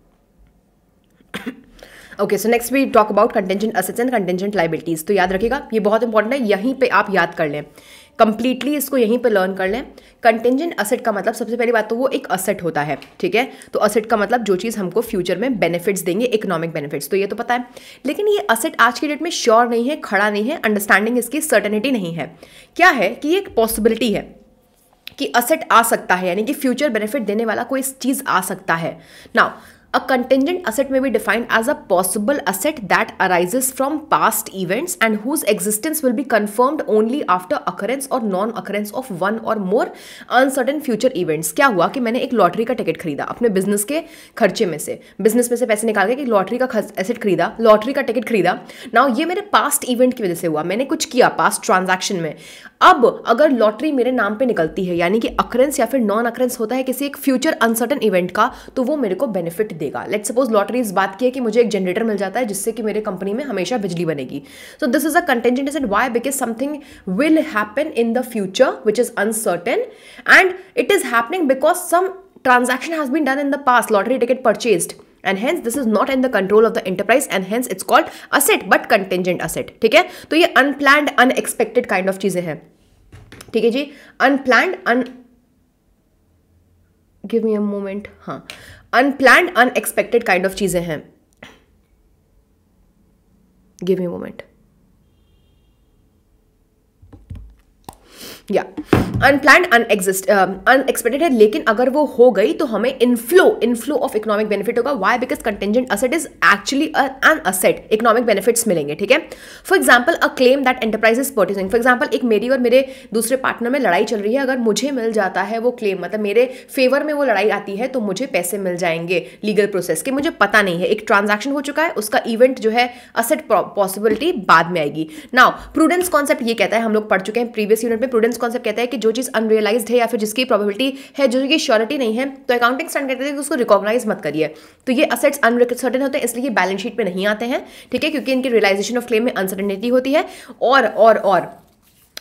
Okay, so next we talk about contingent assets and contingent liabilities. तो याद रखिएगा, ये बहुत इंपॉर्टेंट है, यहीं पे आप याद कर लें, कंप्लीटली इसको यहीं पे लर्न कर लें। कंटेंजेंट असेट का मतलब, सबसे पहली बात तो वो एक असेट होता है, ठीक है। तो असेट का मतलब जो चीज़ हमको फ्यूचर में बेनिफिट्स देंगे, इकोनॉमिक बेनिफिट्स, तो ये तो पता है। लेकिन ये असेट आज की डेट में श्योर नहीं है, खड़ा नहीं है, अंडरस्टैंडिंग इसकी सर्टेनिटी नहीं है। क्या है कि ये एक पॉसिबिलिटी है कि असेट आ सकता है, यानी कि फ्यूचर बेनिफिट देने वाला कोई चीज़ आ सकता है। Now a contingent asset may be defined as a possible asset that arises from past events and whose existence will be confirmed only after occurrence or non-occurrence of one or more uncertain future events। क्या हुआ कि मैंने एक lottery का ticket खरीदा अपने business के खर्चे में से, बिजनेस में से पैसे निकाल के कि लॉटरी का एसेट खरीदा, लॉटरी का टिकट खरीदा। नाउ ये मेरे पास्ट इवेंट की वजह से हुआ, मैंने कुछ किया पास्ट ट्रांजैक्शन में। अब अगर लॉटरी मेरे नाम पे निकलती है, यानी कि अकरेंस या फिर नॉन अकरेंस होता है किसी एक फ्यूचर अनसर्टन इवेंट का, तो वो मेरे को बेनिफिट देगा। लेट्स सपोज लॉटरी इस बात की है कि मुझे एक जनरेटर मिल जाता है जिससे कि मेरे कंपनी में हमेशा बिजली बनेगी। So this is a contingent asset. Why? Because something will happen in the future which is uncertain and it is happening because some transaction has been done in the past, lottery ticket purchased, and hence this is not in the control of the enterprise and hence it's called asset but contingent asset, ठीक है। तो ये unplanned unexpected kind of चीजें हैं, ठीक है जी। unplanned give me a moment, हाँ, unplanned unexpected kind of चीजें हैं। give me a moment, या अनप्लान्ड अनएक्सपेक्टेड है, लेकिन अगर वो हो गई तो हमें इनफ्लो ऑफ इकोनॉमिक बेनिफिट होगा। Why? Because contingent asset is actually an asset, economic benefits मिलेंगे, ठीक है। For example a claim that enterprise is purchasing. For example एक मेरी और मेरे दूसरे पार्टनर में लड़ाई चल रही है, अगर मुझे मिल जाता है वो क्लेम, मतलब मेरे फेवर में वो लड़ाई आती है, तो मुझे पैसे मिल जाएंगे लीगल प्रोसेस के, मुझे पता नहीं है, एक ट्रांजैक्शन हो चुका है, उसका इवेंट जो है असेट पॉसिबिलिटी बाद में आएगी। नाउ प्रूडेंस कॉन्सेप्ट ये कहता है, हम लोग पढ़ चुके हैं प्रीवियस यूनिट में, प्रूडेंस कॉन्सेप्ट कहता है कि जो चीज अनरियलाइज्ड है या फिर जिसकी प्रोबेबिलिटी है, जो की श्योरिटी नहीं है, तो अकाउंटिंग स्टैंडर्ड कहते हैं कि उसको रिकॉग्नाइज मत करिए। तो ये असेट्स अनसर्टेन होते हैं, इसलिए बैलेंस शीट पे नहीं आते हैं, ठीक है, क्योंकि इनकी रियलाइजेशन ऑफ क्लेम में अनसर्टेनिटी होती है। और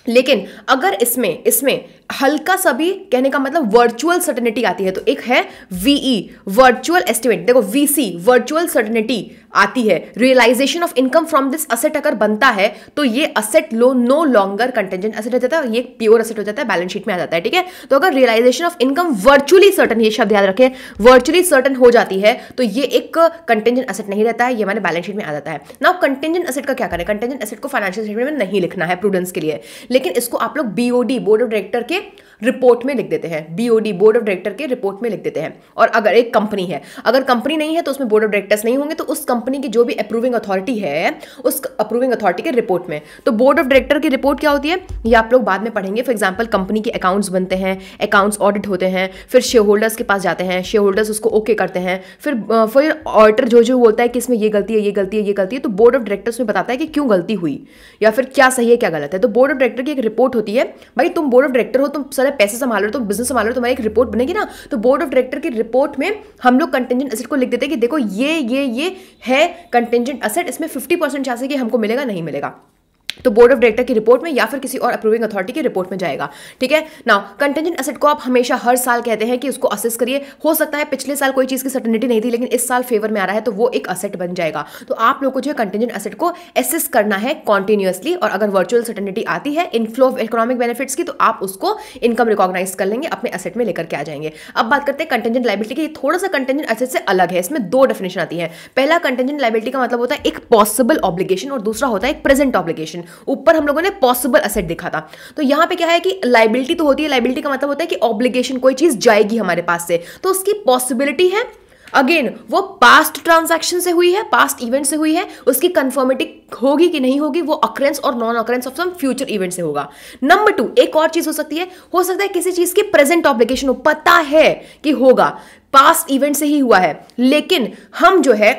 लेकिन अगर इसमें हल्का सा भी, कहने का मतलब वर्चुअल सर्टेनिटी आती है, तो एक है वीई वर्चुअल एस्टिमेट, देखो वीसी वर्चुअल सर्टेनिटी आती है, realisation of income from this asset अगर बनता है तो ये asset no longer contingent asset हो जाता है, ये प्योर असेट हो जाता है, बैलेंस शीट में आ जाता है, ठीक है। तो अगर realisation of income virtually certain, ये शब्द याद रखें, वर्चुअली सर्टन हो जाती है तो ये एक कंटेंजेंट असेट नहीं रहता है, ये हमारे बैलेंस शीट में आ जाता है। नाउ कंटेंजेंट असेट का क्या करें, कंटेंजेंट असेट को फाइनेंशियल स्टेटमेंट में नहीं लिखना है प्रूडेंस के लिए, लेकिन इसको आप लोग बीओडी बोर्ड ऑफ डायरेक्टर के रिपोर्ट में लिख देते हैं, बीओडी बोर्ड ऑफ डायरेक्टर के रिपोर्ट में लिख देते हैं। और अगर एक कंपनी है, अगर कंपनी नहीं है तो उसमें बोर्ड ऑफ डायरेक्टर्स नहीं होंगे, तो उस कंपनी की जो भी अप्रूविंग अथॉरिटी है उस अप्रूविंग अथॉरिटी के रिपोर्ट में, तो बोर्ड ऑफ डायरेक्टर की रिपोर्ट क्या होती है ये आप लोग बाद में पढ़ेंगे। फॉर एग्जांपल कंपनी के अकाउंट्स बनते हैं, अकाउंट्स ऑडिट होते हैं, फिर शेयर होल्डर्स के पास जाते हैं, शेयर होल्डर्स उसको ओके करते हैं, फिर ऑडिटर जो बोलता है कि इसमें ये गलती है, ये गलती है, ये गलती है, तो बोर्ड ऑफ डायरेक्टर्स में बताता है कि क्यों गलती हुई या फिर क्या सही है क्या गलत है। तो बोर्ड ऑफ डायरेक्टर की एक रिपोर्ट होती है, भाई तुम बोर्ड ऑफ डायरेक्टर हो, तुम सारे पैसे संभाल रहे हो, तुम बिजनेस संभाल रहे हो, तुम्हारी एक रिपोर्ट बनेगी ना, तो बोर्ड ऑफ डायरेक्टर की रिपोर्ट में हम लोग कंटेंजेंट एसेट को लिख देते हैं कि देखो ये है कंटेंजेंट एसेट, इसमें 50% चांस है कि हमको मिलेगा नहीं मिलेगा, तो बोर्ड ऑफ डायरेक्टर की रिपोर्ट में या फिर किसी और अप्रूविंग अथॉरिटी की रिपोर्ट में जाएगा, ठीक है। नाउ कंटेंजेंट एसेट को आप हमेशा हर साल कहते हैं कि उसको असेस करिए, हो सकता है पिछले साल कोई चीज की सर्टेनिटी नहीं थी लेकिन इस साल फेवर में आ रहा है तो वो एक असेट बन जाएगा। तो आप लोग को जो है कंटेंजेंट एसेट को एसेस करना है कॉन्टिन्यूअसली, और अगर वर्चुअल सर्टेनिटी आती है इनफ्लो ऑफ इकोनॉमिक बेनिफिट्स की तो आप उसको इनकम रिकॉग्नाइज कर लेंगे, अपने एसेट में लेकर के आ जाएंगे। अब बात करते हैं कंटेंजेंट लायबिलिटी की, थोड़ा सा कंटेंजेंट एसेट से अलग है, इसमें दो डेफिनेशन आती है। पहला कंटेंजेंट लायबिलिटी का मतलब होता है एक पॉसिबल ऑब्लिगेशन और दूसरा होता है एक प्रेजेंट ऑब्लिगेशन। ऊपर हम लोगों ने पॉसिबल एसेट दिखा था, तो यहां पे क्या है कि लायबिलिटी तो होती है, लायबिलिटी का मतलब होता है कि ऑब्लिगेशन, कोई चीज जाएगी हमारे पास से तो उसकी पॉसिबिलिटी है, अगेन वो पास्ट ट्रांजैक्शन से हुई है, पास्ट इवेंट से हुई है, उसकी कंफर्मिटी होगी कि नहीं होगी, वो अक्रेंस और non occurrence of some future event से होगा। नंबर 2 एक और चीज हो सकती है, हो सकता है किसी चीज की प्रेजेंट ऑब्लिगेशन हो, पता है कि होगा, पास्ट इवेंट से ही हुआ है, लेकिन हम जो है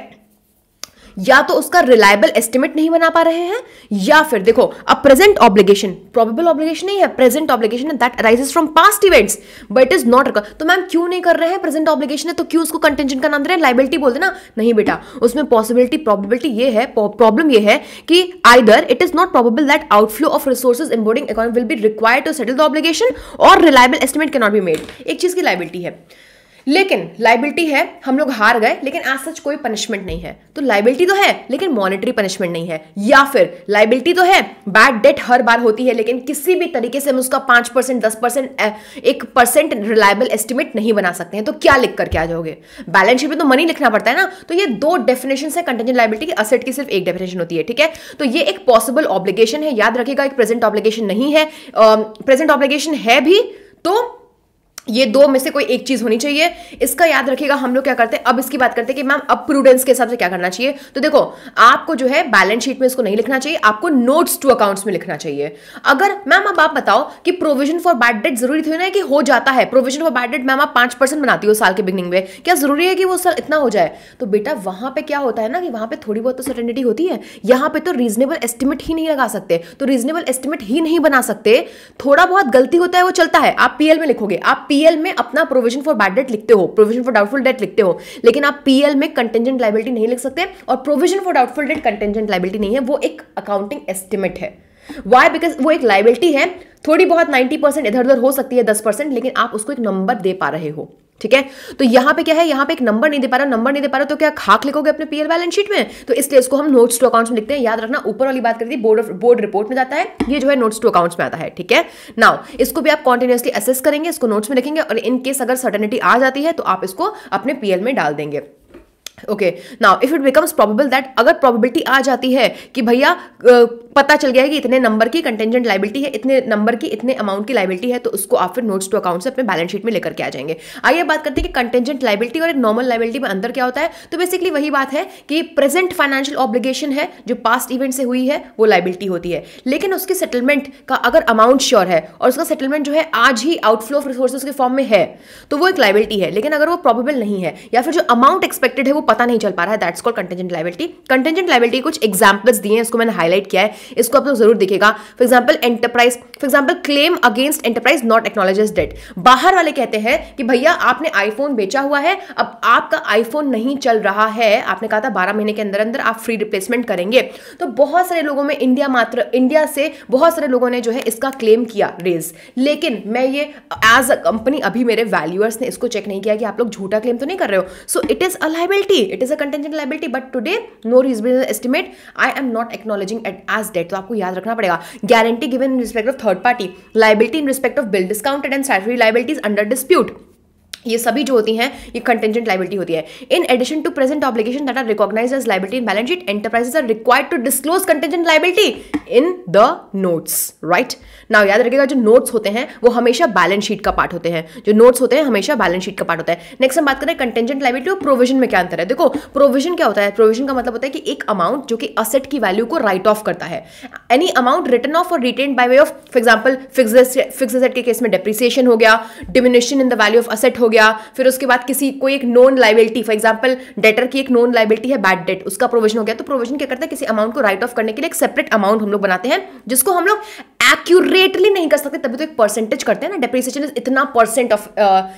या तो उसका रिलायबल एस्टिमेट नहीं बना पा रहे हैं, या फिर देखो अब प्रेजेंट ऑब्लिगेशन प्रोबेबल ऑब्लिगेशन नहीं है, प्रेजेंट ऑब्लिगेशन है that arises from past events but is not. तो मैम क्यों नहीं कर रहे हैं, प्रेजेंट ऑब्लिगेशन है तो क्यों उसको कंटेंजेंट का नाम दे रहे हैं, लायबिलिटी बोल देना। नहीं बेटा, उसमें पॉसिबिलिटी प्रोबेबिलिटी ये है, प्रॉब्लम ये है कि either it is not probable that outflow of resources embodying economy will be required to settle the obligation और reliable estimate can not be made. एक चीज की लायबिलिटी है, लेकिन लायबिलिटी है, हम लोग हार गए लेकिन आज सच कोई पनिशमेंट नहीं है, तो लायबिलिटी तो है लेकिन मॉनेटरी पनिशमेंट नहीं है, या फिर लायबिलिटी तो है, बैड डेट हर बार होती है लेकिन किसी भी तरीके से हम उसका 5%, 10%, 1% रिलायबल एस्टिमेट नहीं बना सकते हैं, तो क्या लिख करके आ जाओगे, बैलेंस शीट में तो मनी लिखना पड़ता है ना। तो ये दो डेफिनेशन है कंटेंजेंट लायबिलिटी की, असेट की सिर्फ एक डेफिनेशन होती है, ठीक है। तो ये एक पॉसिबल ऑब्लिगेशन है, याद रखिएगा, एक प्रेजेंट ऑब्लिगेशन नहीं है, प्रेजेंट ऑब्लिगेशन है भी तो ये दो में से कोई एक चीज होनी चाहिए, इसका याद रखिएगा। हम लोग क्या करते हैं, अब इसकी बात करते हैं कि मैम अब प्रूडेंस के हिसाब से क्या करना चाहिए। तो देखो आपको जो है बैलेंस शीट में इसको नहीं लिखना चाहिए, आपको नोट्स टू अकाउंट्स में लिखना चाहिए। अगर मैम अब आप बताओ कि प्रोविजन फॉर बैड डेट जरूरी थोड़ी ना है कि हो जाता है, provision for bad debt ma'am आप 5% बनाती हो साल के बिगनिंग में, क्या जरूरी है कि वो साल इतना हो जाए। तो बेटा वहां पे क्या होता है ना कि वहां पे थोड़ी बहुत तो सर्टेनिटी होती है, यहाँ पे तो रीजनेबल एस्टिमेट ही नहीं लगा सकते, तो रीजनेबल एस्टिमेट ही नहीं बना सकते, थोड़ा बहुत गलती होता है वो चलता है, आप पीएल में लिखोगे, आप पीएल में अपना प्रोविजन फॉर बैड डेट लिखते हो, प्रोविजन फॉर डाउटफुल डेट लिखते हो, लेकिन आप पीएल में कंटेंजेंट लायबिलिटी नहीं लिख सकते, और provision for doubtful debt contingent liability नहीं है, वो एक अकाउंटिंग एस्टिमेट है। वाई? बिकॉज वो एक लायबिलिटी है, थोड़ी बहुत 90% इधर उधर हो सकती है, 10%, लेकिन आप उसको एक नंबर दे पा रहे हो, ठीक है। तो यहां पे क्या है, यहां पे एक नंबर नहीं दे पा रहा, नंबर नहीं दे पा रहा तो क्या खाक लिखोगे अपने पीएल बैलेंस शीट में, तो इसलिए इसको हम नोट्स टू अकाउंट्स में लिखते हैं। याद रखना ऊपर वाली बात करती है बोर्ड रिपोर्ट में जाता है, ये जो है नोट्स टू अकाउंट्स में आता है, ठीक है। नाउ इसको भी आप कॉन्टिन्यूअसली असेस करेंगे, इसको नोट्स में लिखेंगे, और इन केस अगर सर्टेनिटी आ जाती है तो आप इसको अपने पीएल में डाल देंगे। Okay, now if it becomes probable that, अगर प्रोबेबिलिटी आ जाती है कि भैया पता चल गया है कि इतने नंबर की कंटेंजेंट लायबिलिटी है, इतने नंबर की इतने अमाउंट की लायबिलिटी है, तो उसको आप फिर नोट्स टू अकाउंट से अपने बैलेंस शीट में लेकर के आ जाएंगे। आइए बात करते हैं कि कंटेंजेंट लायबिलिटी और नॉर्मल लायबिलिटी में अंदर क्या होता है। तो बेसिकली वही बात है कि प्रेजेंट फाइनेंशियल ऑब्लिगेशन है जो पास्ट इवेंट से हुई है वो लायबिलिटी होती है, लेकिन उसके सेटलमेंट का अगर अमाउंट श्योर है और उसका सेटलमेंट जो है आज ही आउटफ्लो ऑफ रिसोर्सेज के फॉर्म में है तो वो एक लायबिलिटी है। लेकिन अगर वो प्रोबेबल नहीं है या फिर जो अमाउंट एक्सपेक्टेड है वो पता नहीं चल पा रहा है, that's called contingent liability. Contingent liability कुछ एग्जांपल्स दिए हैं, इसको मैंने हाईलाइट किया है, इसको आप लोग जरूर दिखेगा। For example enterprise, for example claim against enterprise not acknowledge as debt. बाहर वाले कहते हैं कि भैया आपने आईफोन बेचा हुआ है, अब आपका आईफोन नहीं चल रहा है, आपने कहा था 12 महीने के अंदर अंदर आप फ्री रिप्लेसमेंट करेंगे। तो बहुत सारे लोगों में इंडिया से बहुत सारे लोगों ने जो है इसका क्लेम किया रेज, लेकिन मैं ये एज अ कंपनी अभी मेरे वैल्यूअर्स ने इसको चेक नहीं किया कि आप लोग झूठा क्लेम तो नहीं कर रहे हो, so it is a liability, it is a contingent liability, but today no reasonable estimate I am not acknowledging it as debt. तो आपको याद रखना पड़ेगा। Guarantee given in respect of third party, liability in respect of bill discounted and statutory liabilities under dispute, ये सभी जो होती हैं ये कंटिंजेंट लायबिलिटी होती है। In addition to present obligation that are recognised as liability in balance sheet, enterprises are required to disclose contingent liability in the notes, right. Now याद रखिएगा, जो नोट्स होते हैं वो हमेशा बैलेंस शीट का पार्ट होते हैं, जो नोट्स होते हैं हमेशा बैलेंस शीट का पार्ट होता है। नेक्स्ट हम बात करें कंटिंजेंट लायबिलिटी और प्रोविजन में क्या अंतर है। देखो प्रोविजन क्या होता है, प्रोविजन का मतलब होता है कि एक अमाउंट जो कि असेट की वैल्यू को राइट ऑफ करता है, एनी अमाउंट रिटन ऑफ और retained by way of, for example fixed asset के केस में डेप्रिसिएशन हो गया, diminution in the value of asset हो गया, फिर उसके बाद किसी कोई एक known liability, for example debtor की एक नॉन लायबिलिटी है बैड डेट, उसका प्रोविजन हो गया। तो प्रोविजन क्या करता है, किसी अमाउंट को राइट ऑफ करने के लिए एक सेपरेट अमाउंट हम लोग बनाते हैं, जिसको हम लोग एक्यूरेटली नहीं कर सकते, तभी तो एक परसेंटेज करते हैं ना, डेप्रिसिएशन इज इतना परसेंट ऑफ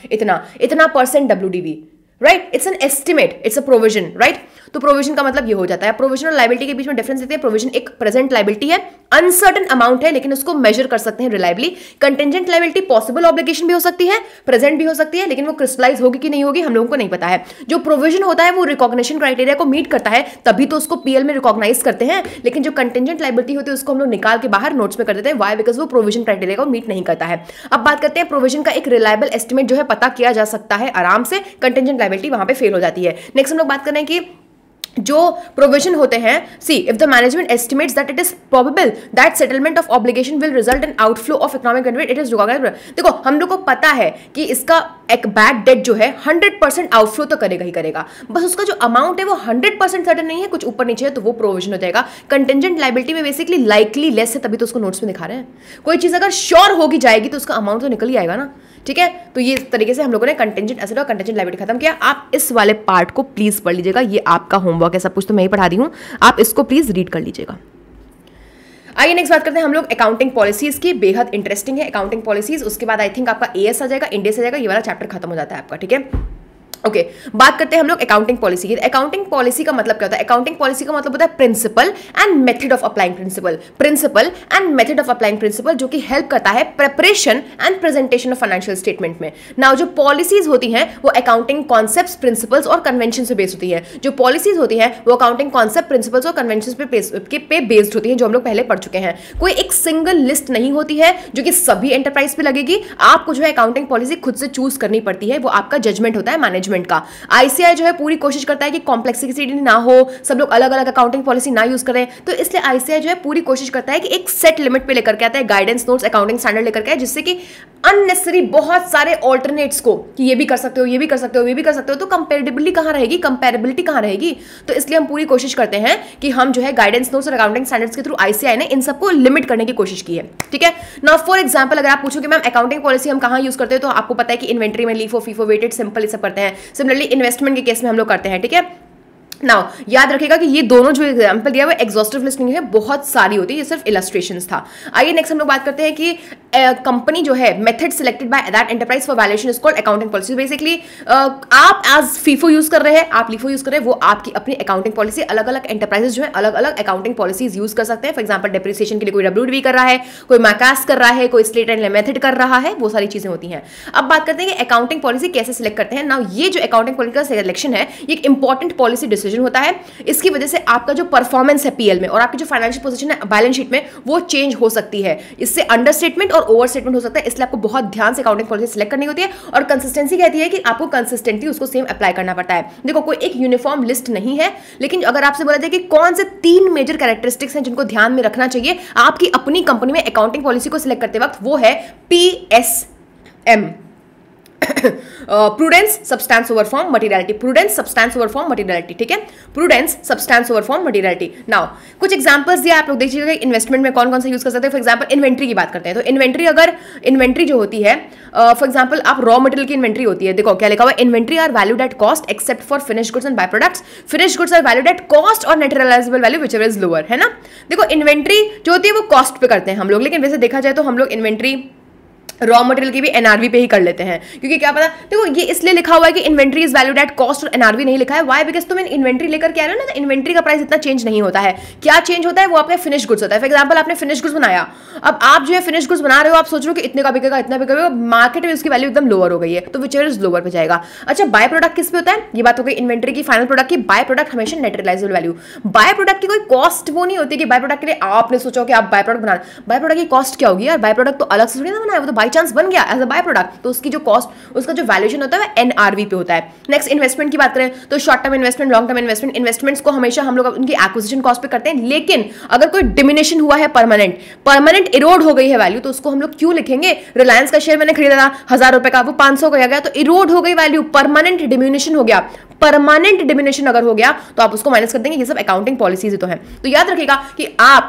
इतना percent WDV, right, it's an estimate, it's a provision, right. तो प्रोविजन का मतलब ये हो जाता है। प्रोविजन और लायबिलिटी के बीच में डिफरेंस देते हैं। प्रोविजन एक प्रेजेंट लायबिलिटी है, अनसर्टेन अमाउंट है, लेकिन उसको मेजर कर सकते हैं reliably. Contingent liability possible obligation भी हो सकती है, प्रेजेंट भी हो सकती है, लेकिन वो क्रिस्टलाइज होगी कि नहीं होगी हम लोगों को नहीं पता है। जो प्रोविजन होता है वो रिकॉग्निशन क्राइटेरिया को मीट करता है, तभी तो उसको PL में रिकॉग्नाइज करते हैं, लेकिन जो कंटिंजेंट लायबिलिटी होती है उसको हम लोग निकाल के बाहर नोट्स में कर देते हैं। वाई? बिकॉज वो प्रोविजन क्राइटेरिया को मीट नहीं करता है। अब बात करते हैं प्रोविजन का एक रिलायबल एस्टिमेट जो है पता किया जा सकता है आराम से, कंटिंजेंट लायबिलिटी वहां पे फेल हो जाती है। नेक्स्ट हम लोग बात कर रहे हैं कि जो प्रोविजन होते हैं, see if the management estimates that it is probable that settlement of obligation will result in outflow of economic benefit, it is recognised. देखो हम लोग को पता है कि इसका एक बैड डेट जो है 100% आउटफ्लो तो करेगा ही करेगा, बस उसका जो अमाउंट है वो 100% सर्टेन नहीं है, कुछ ऊपर नीचे है, तो वो प्रोविजन हो जाएगा। कंटिंजेंट लायबिलिटी में बेसिकली लाइकली लेस है, तभी तो उसको नोट्स में दिखा रहे हैं। कोई चीज अगर श्योर होगी जाएगी तो उसका अमाउंट तो निकल ही आएगा ना, ठीक है। तो ये तरीके से हम लोगों ने कंटिंजेंट एसेट और कंटिंजेंट लायबिलिटी खत्म किया। आप इस वाले पार्ट को प्लीज पढ़ लीजिएगा, ये आपका होमवर्क है, सब कुछ तो मैं ही पढ़ा रही हूं, आप इसको प्लीज रीड कर लीजिएगा। आइए नेक्स्ट बात करते हैं हम लोग अकाउंटिंग पॉलिसीज की, बेहद इंटरेस्टिंग है अकाउंटिंग पॉलिसीज। उसके बाद आई थिंक आपका AS आ जाएगा, इंडेस आ जाएगा, ये वाला चैप्टर खत्म हो जाता है आपका, ठीक है। ओके बात करते हैं हम लोग अकाउंटिंग पॉलिसी की। अकाउंटिंग पॉलिसी का मतलब क्या होता है? अकाउंटिंग पॉलिसी का मतलब होता है principle and method of applying principle, principle and method of applying principle, जो कि हेल्प करता है preparation and presentation of financial statement में। नाउ जो पॉलिसीज होती हैं वो अकाउंटिंग कॉन्सेप्ट्स, प्रिंसिपल्स और कन्वेंशन से बेस्ड होती है। जो पॉलिसीज होती हैं वो अकाउंटिंग कॉन्सेप्ट, प्रिंसिपल्स और कन्वेंशन पे बेस्ड होती है, जो हम लोग पहले पढ़ चुके हैं। कोई एक सिंगल लिस्ट नहीं होती है जो कि सभी एंटरप्राइज पे लगेगी। आपको जो है अकाउंटिंग पॉलिसी खुद से चूज करनी पड़ती है, वो आपका जजमेंट होता है मैनेजमेंट का। ICAI जो है पूरी कोशिश करता है कि कॉम्प्लेक्सिटी ना हो, सब लोग अलग अलग अकाउंटिंग पॉलिसी ना यूज करें, तो इसलिए ICAI जो है पूरी कोशिश करता है कि एक सेट लिमिट पे लेकर के आता है, गाइडेंस नोट्स, अकाउंटिंग स्टैंडर्ड लेकर के आए, जिससे कि अननेसेसरी बहुत सारे ऑल्टरनेट्स को कि ये भी कर सकते हो, ये भी कर सकते हो, ये भी कर सकते हो, तो कंपेरेबिलिटी कहां रहेगी, कंपेरेबिलिटी कहां रहेगी। तो इसलिए हम पूरी कोशिश करते हैं कि हम जो है गाइडेंस नोट्स और अकाउंटिंग स्टैंडर्ड्स के थ्रू ICAI ने इन सबको लिमिट करने की कोशिश की है, ठीक है। नाउ फॉर एग्जांपल अगर आप पूछो कि मैम अकाउंटिंग पॉलिसी हम कहां यूज करते हैं, तो आपको पता है कि इन्वेंट्री में लीफो, फीफो, वेटेड, सिंपल ये सब करते हैं। सिमिलरली इन्वेस्टमेंट के केस में हम लोग करते हैं, ठीक है। नाउ याद रखिएगा कि ये दोनों जो एग्जांपल दिया वो एग्जॉस्टिव लिस्ट नहीं है, बहुत सारी होती है, ये सिर्फ इलस्ट्रेशंस था। आइए नेक्स्ट हम लोग बात करते हैं कि कंपनी जो है method selected by that enterprise for valuation is called accounting policy. Basically आप एज फीफो यूज कर रहे हैं, आप लीफो यूज कर रहे हैं, वो आपकी अपनी अकाउंटिंग पॉलिसी। अलग अलग एंटरप्राइजेस जो है अलग अलग अकाउंटिंग पॉलिसीज यूज कर सकते हैं। फॉर एग्जाम्पल डेप्रिसिएशन के लिए कोई WDV कर रहा है, कोई मैकास कर रहा है, कोई स्लेट एंड मेथड कर रहा है, वो सारी चीजें होती हैं। अब बात करते हैं कि अकाउंटिंग पॉलिसी कैसे सिलेक्ट करते हैं। नाउ ये जो अकाउंटिंग पॉलिसी का सिलेक्शन है ये एक इंपॉर्टेंट पॉलिसी डिसीजन होता है। इसकी वजह से आपका जो परफॉर्मेंस है PL में और आपकी जो फाइनेंशियल पोजीशन है बैलेंस शीट में वो चेंज हो सकती है। इससे अंडरस्टेटमेंट और ओवरस्टेटमेंट हो सकता है, इसलिए आपको बहुत ध्यान से अकाउंटिंग पॉलिसी सिलेक्ट करनी होती है। और कंसिस्टेंसी कहती है कि आपको कंसिस्टेंटली उसको सेम अप्लाई करना पड़ता है। देखो कोई एक यूनिफॉर्म लिस्ट नहीं है, लेकिन अगर आपसे बोला जाए कि कौन से 3 मेजर कैरेक्टरिस्टिक्स हैं जिनको ध्यान में रखना चाहिए आपकी अपनी कंपनी में अकाउंटिंग पॉलिसी को सिलेक्ट करते वक्त, वो है PSM prudence substance over form materiality, prudence substance over form materiality, ठीक है, prudence substance over form materiality. Now कुछ एग्जांपल्स दिया, आप लोग देखिएगा इन्वेस्टमेंट में कौन कौन सा यूज कर सकते हैं। फॉर एग्जांपल इन्वेंट्री की बात करते हैं, तो इन्वेंट्री, अगर इन्वेंट्री जो होती है, फॉर एग्जांपल आप रॉ मटेरियल की इन्वेंट्री होती है, देखो क्या लिखा हुआ है, inventory are valued at cost except for finished goods and by products, finished goods are valued at cost और net realisable value whichever is lower, है ना। देखो इन्वेंट्री जो होती है वो कॉस्ट पे करते हैं हम लोग, लेकिन वैसे देखा जाए तो हम लोग इन्वेंट्री रॉ मटेरियल की भी एनआरवी पे ही कर लेते हैं, क्योंकि क्या पता, देखो ये इसलिए लिखा हुआ है कि inventory is valued at cost और एनआरवी नहीं लिखा है, व्हाई, बिकॉज तुम इन्वेंट्री लेकर के आ रहे हो ना, तो इन्वेंट्री का प्राइस इतना चेंज नहीं होता है। क्या चेंज होता है, वो आपका फिनिश गुड्स होता है। फॉर एग्जांपल आपने फिनिश गुड्स बनाया, अब आप जो है फिनिश गुड्स बना रहे हो, आप सोच रहे हो कि इतने का बिकेगा, इतना बिकेगा, मार्केट में उसकी वैल्यू एकदम लोअर हो गई है, तो व्हिचएवर इज लोअर पे जाएगा। अच्छा, बाय प्रोडक्ट किस पे होता है, ये बात हो गई इन्वेंट्री की, फाइनल प्रोडक्ट की। बाय प्रोडक्ट हमेशा net realisable value, by product की कोई कॉस्ट वो नहीं होती कि बाय प्रोडक्ट के लिए आपने सोचा कि आप बाय प्रोडक्ट बना, बाय प्रोडक्ट की कॉस्ट क्या होगी यार, बाय प्रोडक्ट तो अलग से थोड़ी ना बनाया, वो तो बाय चांस बन गया एज अ बाय प्रोडक्ट, तो उसकी जो कॉस्ट, उसका जो वैल्यूएशन होता है वो एनआरवी पे होता है। नेक्स्ट इन्वेस्टमेंट की बात करें तो short term investment, long term investment, investments को हमेशा हम लोग उनकी एक्विजिशन कॉस्ट पे करते हैं, लेकिन अगर कोई डिमिनिशन हुआ है, परमानेंट इरोड हो गई है वैल्यू, तो उसको हम लोग क्यों लिखेंगे, रिलायंस का शेयर मैंने खरीदा था 1000 रुपए का, वो 500 का गया, तो इरोड हो गई वैल्यू, परमानेंट डिमिनिशन हो गया। परमानेंट डिमिनिशन अगर हो गया तो आप उसको माइनस कर देंगे। ये सब अकाउंटिंग पॉलिसीज तो है, तो याद रखिएगा कि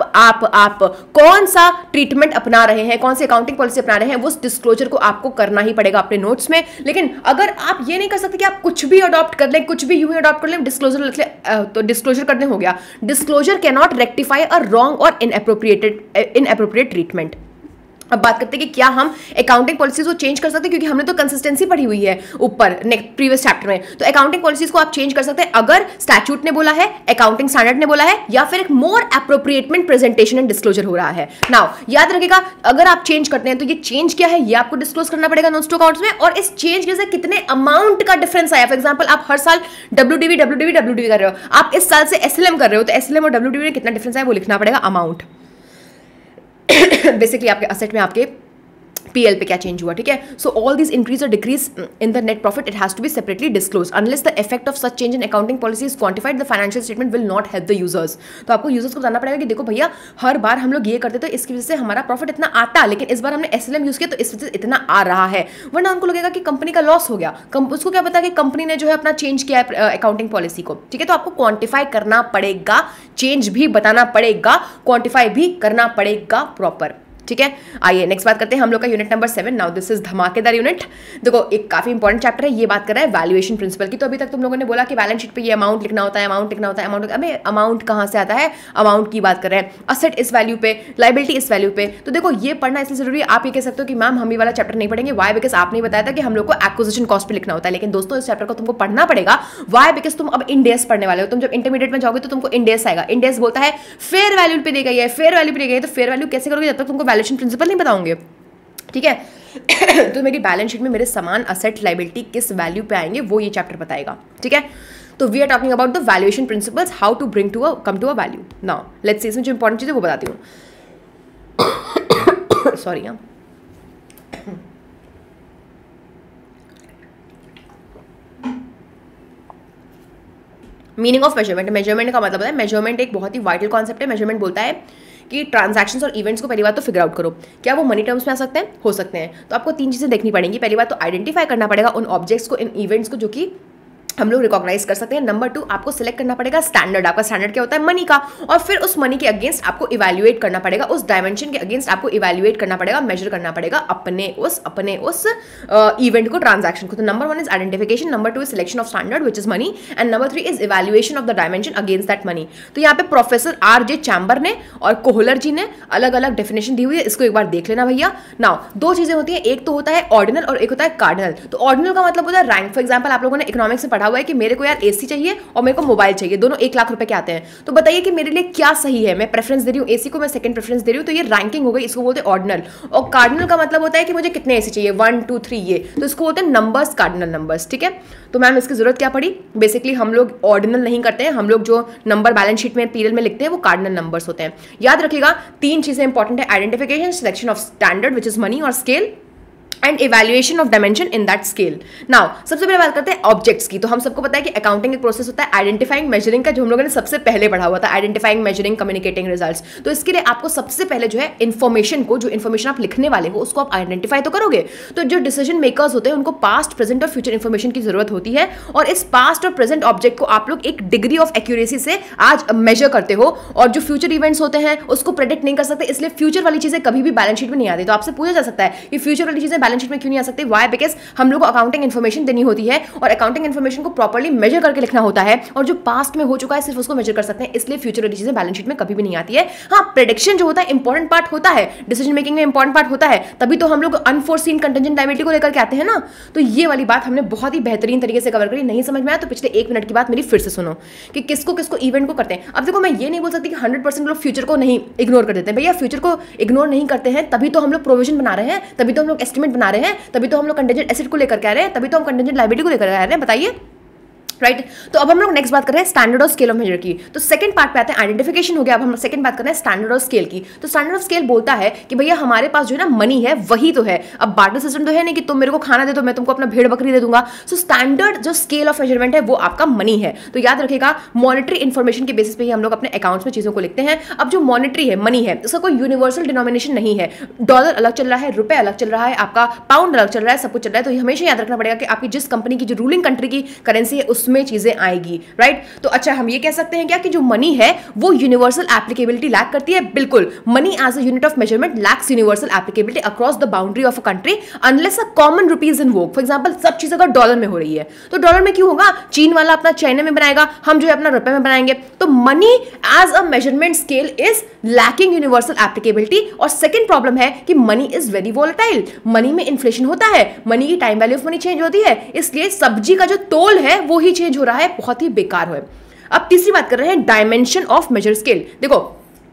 आप कौन सा ट्रीटमेंट अपना रहे हैं, कौन सी अकाउंटिंग पॉलिसी अपना रहे हैं, उस डिस्क्लोजर को आपको करना ही पड़ेगा अपने नोट्स में। लेकिन अगर आप ये नहीं कर सकते कि आप कुछ भी अडॉप्ट कर लें, कुछ भी यूं ही अडॉप्ट कर लें, डिस्क्लोजर लिख लें, तो डिस्क्लोजर करने हो गया। Disclosure can not rectify a wrong और इनएप्रोप्रिएट ट्रीटमेंट। अब बात करते हैं कि क्या हम अकाउंटिंग पॉलिसीज को चेंज कर सकते हैं, क्योंकि हमने तो कंसिस्टेंसी पढ़ी हुई है ऊपर प्रीवियस चैप्टर में, तो अकाउंटिंग पॉलिसीज को आप चेंज कर सकते हैं अगर स्टैट्यूट ने बोला है, अकाउंटिंग स्टैंडर्ड ने बोला है, या फिर एक more appropriate presentation and disclosure हो रहा है। नाउ याद रखिएगा, अगर आप चेंज करते हैं तो ये चेंज क्या है, ये आपको डिस्क्लोज करना पड़ेगा नोट्स टू अकाउंट्स में, और इस चेंज के साथ कितने अमाउंट का डिफरेंस आया। फॉर एग्जांपल आप हर साल WDV कर रहे हो, आप इस साल से SLM कर रहे हो, तो SLM और WDV में कितना डिफरेंस आया वो लिखना पड़ेगा, अमाउंट। बेसिकली आपके असेट में आपके PL पे क्या चेंज हुआ, ठीक है। सो ऑल दिस इंक्रीज और decrease in the net profit, it has to be separately disclose unless the effect of such change in accounting policy is quantified, the financial statement will not help the users. तो आपको users को बताना पड़ेगा कि देखो भैया, हर बार हम लोग ये करते तो इसकी वजह से हमारा प्रॉफिट इतना आता, लेकिन इस बार हमने SLM यूज किया तो इस वजह से इतना आ रहा है, वरना उनको लगेगा कि कंपनी का लॉस हो गया। उसको क्या पता कि कंपनी ने जो है अपना चेंज किया है अकाउंटिंग पॉलिसी को, ठीक है। तो आपको क्वांटिफाई करना पड़ेगा, चेंज भी बताना पड़ेगा, क्वांटिफाई भी करना पड़ेगा प्रॉपर, ठीक है। आइए नेक्स्ट बात करते हैं हम लोग का unit number 7। Now this is धमाकेदार यूनिट। देखो एक काफी इंपॉर्टेंट चैप्टर है, ये बात कर रहा है वैल्यूएशन प्रिंसिपल की। तो अभी तक तुम लोगों ने बोला कि बैलेंस शीट पे ये अमाउंट लिखना होता है, अमाउंट लिखना होता है, अमाउंट, अबे अमाउंट कहां से आता है, अमाउंट की बात कर रहे हैं, असेट इस वैल्यू पे, लायबिलिटी इस वैल्यू पे। तो देखो ये पढ़ना इसलिए जरूरी है, आप ये कह सकते हो कि मैम हम ये वाला चैप्टर नहीं पढ़ेंगे, वाई, बिकॉज आपने बताया था कि हम लोग को एक्विजिशन कॉस्ट पे लिखना होता है, लेकिन दोस्तों इस चैप्टर को तुमको पढ़ना पड़ेगा, वाई, बिकॉज तुम अब इंडेस पढ़ने वाले हो। तुम जब इंटरमीडिएट में जाओगे तो तुमको इंडेस आएगा, इंडेस बोलता है फेयर वैल्यू पे दी गई है, फेयर वैल्यू पे दी गई है, तो फेयर वैल्यू कैसे करोगे जब तक तुमको वैल्यूएशन प्रिंसिपल नहीं बताऊंगे, ठीक है। तो मेरी बैलेंस शीट में मेरे समान असेट लायबिलिटी किस वैल्यू पे आएंगे वो ये चैप्टर बताएगा, ठीक है। तो we are talking about the valuation principles, how to bring to come to a value. Now let's see, इसमें जो इंपॉर्टेंट चीज है वो बताती हूँ। सॉरी हाँ, मीनिंग ऑफ मेजरमेंट। मेजरमेंट का मतलब है, मेजरमेंट एक बहुत ही वाइटल कॉन्सेप्ट है। मेजरमेंट बोलता है कि ट्रांजैक्शंस और इवेंट्स को पहली बात तो फिगर आउट करो, क्या वो मनी टर्म्स में आ सकते हैं, हो सकते हैं। तो आपको 3 चीजें देखनी पड़ेंगी। पहली बात तो आइडेंटिफाई करना पड़ेगा उन ऑब्जेक्ट्स को, इन इवेंट्स को जो कि हम लोग रिकॉग्नाइज कर सकते हैं। नंबर 2, आपको सिलेक्ट करना पड़ेगा स्टैंडर्ड। आपका स्टैंडर्ड क्या होता है, मनी का, और फिर उस मनी के अगेंस्ट आपको इवैल्यूएट करना पड़ेगा, उस डायमेंशन के अगेंस्ट आपको इवैल्यूएट करना पड़ेगा, मेजर करना पड़ेगा अपने उस इवेंट को, ट्रांजैक्शन को। तो number 1 is identification, number 2 is selection of standard which is money, and number 3 is evaluation of the dimension against that money. तो यहाँ पे प्रोफेसर RJ चैम्बर ने और कोहलर जी ने अलग अलग डेफिनेशन दी हुई है, इसको एक बार देख लेना भैया। नाउ 2 चीजें होती है, एक तो होता है ऑर्डिनल और एक होता है कार्डिनल। तो ऑर्डिनल का मतलब होता है रैंक। फॉर एग्जाम्पल आप लोगों ने इकोनॉमिक्स में पढ़ा हुआ है कि मेरे को यार AC चाहिए और मेरे को मोबाइल चाहिए, दोनों 1 लाख रुपए के आते हैं, तो बताइए कि मेरे लिए क्या सही है। मैं प्रेफरेंस दे रही हूँ AC को, मैं सेकंड प्रेफरेंस दे रही हूँ, तो ये रैंकिंग हो गई, इसको बोलते हैं ऑर्डिनल। और कार्डिनल का मतलब होता है कि मुझे कितने AC चाहिए, 1 2 3 ये, तो इसको बोलते हैं नंबर्स, कार्डिनल नंबर्स, ठीक है। तो मैम इसकी जरूरत क्या पड़ी, बेसिकली हम लोग ऑर्डिनल नहीं करते हैं, हम लोग जो नंबर बैलेंस शीट में पीरियड में लिखते हैं वो कार्डिनल नंबर्स होते हैं। याद रखिएगा 3 चीजें इंपॉर्टेंट है, identification, selection of standard which is money, और scale, and evaluation of dimension in that scale. Now सबसे पहले बात करते हैं ऑब्जेक्ट्स की। तो हम सबको पता है कि अकाउंटिंग एक प्रोसेस होता है आइडेंटिफाइंग मेजरिंग का, जो हम लोगों ने सबसे पहले पढ़ा हुआ था, आइडेंटिफाइंग मेजरिंग कम्युनिकेटिंग रिजल्ट्स। तो इसके लिए आपको सबसे पहले जो है इन्फॉर्मेशन को, जो इन्फॉर्मेशन आप लिखने वाले हो उसको आप आइडेंटिफाई तो करोगे। तो जो डिसीजन मेकर्स होते हैं उनको पास्ट, प्रेजेंट और फ्यूचर इन्फॉर्मेशन की जरूरत होती है, और इस पास्ट और प्रेजेंट ऑब्जेक्ट को आप लोग एक डिग्री ऑफ एक्यूरेसी से आज मेजर करते हो, और जो फ्यूचर इवेंट्स होते हैं उसको प्रेडिक्ट नहीं कर सकते, इसलिए फ्यूचर वाली चीजें कभी भी बैलेंस शीट में नहीं आती। तो आपसे पूछा जा सकता है कि फ्यूचर वाली चीजें बैलेंस शीट में क्यों नहीं आ सकती? वाई? बिकॉज हम लोग को अकाउंटिंग इन्फॉर्मेशन देनी होती है, और अकाउंटिंग इन्फॉर्मेशन को प्रॉपर्ली मेजर करके लिखना होता है, और जो पास्ट में हो चुका है सिर्फ उसको मेजर कर सकते हैं, इसलिए फ्यूचर वाली चीजें बैलेंस शीट में कभी भी नहीं आती है। हाँ, प्रेडिक्शन जो होता है इंपॉर्टेंट पार्ट होता है, डिसीजन मेकिंग में इंपॉर्टेंट पार्ट होता है, तभी तो हम लोग अनफोर्सीन कंटिंजेंट लायबिलिटी को लेकर के आते हैं ना। तो ये वाली बात हमने बहुत ही बेहतरीन तरीके से कवर करी। नहीं समझ में आया तो पिछले 1 मिनट की बात मेरी फिर से सुनो कि किसको किसको इवेंट को करते हैं। अब देखो, मैं ये नहीं बोल सकती कि 100% लोग फ्यूचर को नहीं इग्नोर कर देते हैं। भैया फ्यूचर को इग्नोर नहीं करते हैं तभी तो हम लोग प्रोविजन बना रहे हैं, तभी तो हम लोग एस्टिमेट बना रहे हैं, तभी तो हम लोग कंटिंजेंट एसेट को लेकर के आ रहे हैं, तभी तो हम कंटिंजेंट लायबिलिटी को लेकर आ रहे हैं। बताइए, राइट। तो अब हम लोग नेक्स्ट बात कर रहे हैं स्टैंडर्ड और स्केल ऑफ मेजर की। तो सेकंड पार्ट पे आते हैं, आइडेंटिफिकेशन हो गया, अब हम सेकंड बात कर रहे हैं स्टैंडर्ड और स्केल की। तो स्टैंडर्ड ऑफ स्केल बोलता है कि भैया हमारे पास जो है ना मनी है वही तो है। अब बार्टर सिस्टम तो है नहीं कि तुम मेरे को खाना दे दो मैं तुमको अपना भेड़ बकरी दे दूंगा। सो स्टैंडर्ड जो स्केल ऑफ मेजरमेंट है वो आपका मनी है। तो याद रखिएगा, मॉनेटरी इन्फॉर्मेशन के बेसिस पे ही हम लोग अपने अकाउंट्स में चीजों को लिखते हैं। अब जो मॉनेटरी है, मनी है, उसका कोई यूनिवर्सल डिनोमिनेशन नहीं है। डॉलर अलग चल रहा है, रुपए अलग चल रहा है, आपका पाउंड अलग चल रहा है, सब कुछ चल रहा है। तो हमेशा याद रखना पड़ेगा कि आपकी जिस कंपनी की जो रूलिंग कंट्री की करेंसी है उसमें चीजें आएगी, राइट। तो अच्छा, हम ये कह सकते हैं क्या कि जो मनी है वो यूनिवर्सल एप्लीकेबिलिटी लैक करती है? बिल्कुल। Money as a unit of measurement lacks universal applicability across the boundary of a country unless a common rupees in vogue. For example, सब चीज अगर डॉलर में हो रही है तो डॉलर में क्यों होगा? चीन वाला अपना चाइना में बनाएगा, हम जो है अपना रुपए में बनाएंगे। तो money as a measurement scale is lacking universal applicability. और सेकंड प्रॉब्लम है कि money is very volatile. Money में इन्फ्लेशन होता है, मनी की time value of money change होती है, इसलिए सब्जी का जो तोल है वो ही चेंज हो रहा है, बहुत ही बेकार है। अब तीसरी बात कर रहे हैं डायमेंशन ऑफ मेजर स्केल। देखो,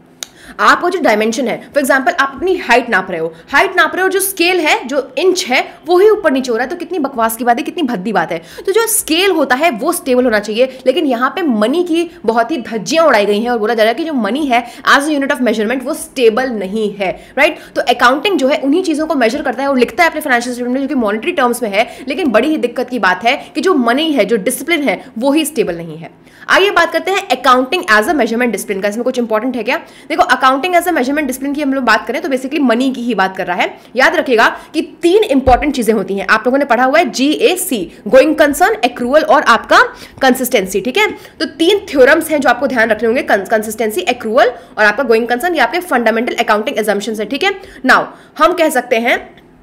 आपका जो डायमेंशन है, फॉर एग्जांपल आप अपनी हाइट नाप रहे हो, और जो स्केल है, जो इंच है, वो ही ऊपर नीचे हो रहा है, तो कितनी बकवास की बात है, कितनी भद्दी बात है। तो जो स्केल होता है वो स्टेबल होना चाहिए, लेकिन यहाँ पे मनी की बहुत ही धज्जियां उड़ाई गई हैं और बोला जा रहा है कि जो मनी है as a unit of measurement वो स्टेबल नहीं है, राइट। तो अकाउंटिंग जो है उन्हीं चीजों को मेजर करता है और लिखता है अपने फाइनेंशियल स्टेटमेंट में, जो कि मॉनेटरी टर्म्स में है, लेकिन बड़ी ही दिक्कत की बात है कि जो मनी है, जो डिसिप्लिन है, वो ही स्टेबल नहीं है। आइए बात करते हैं accounting as a measurement discipline का। इसमें कुछ इंपॉर्टेंट है क्या? देखो, accounting as a measurement discipline की हम लोग बात करें तो बेसिकली मनी की ही बात कर रहा है। याद रखिएगा कि 3 इंपॉर्टेंट चीजें होती हैं, आप लोगों ने पढ़ा हुआ है GAC, गोइंग कंसर्न, एक्रूअल और आपका कंसिस्टेंसी, ठीक है। तो 3 थ्योरम्स हैं जो आपको ध्यान रखने होंगे, कंसिस्टेंसी, एक्रूअल और आपका गोइंग कंसर्न। ये आपके फंडामेंटल अकाउंटिंग असम्पशंस है, ठीक है। नाउ हम कह सकते हैं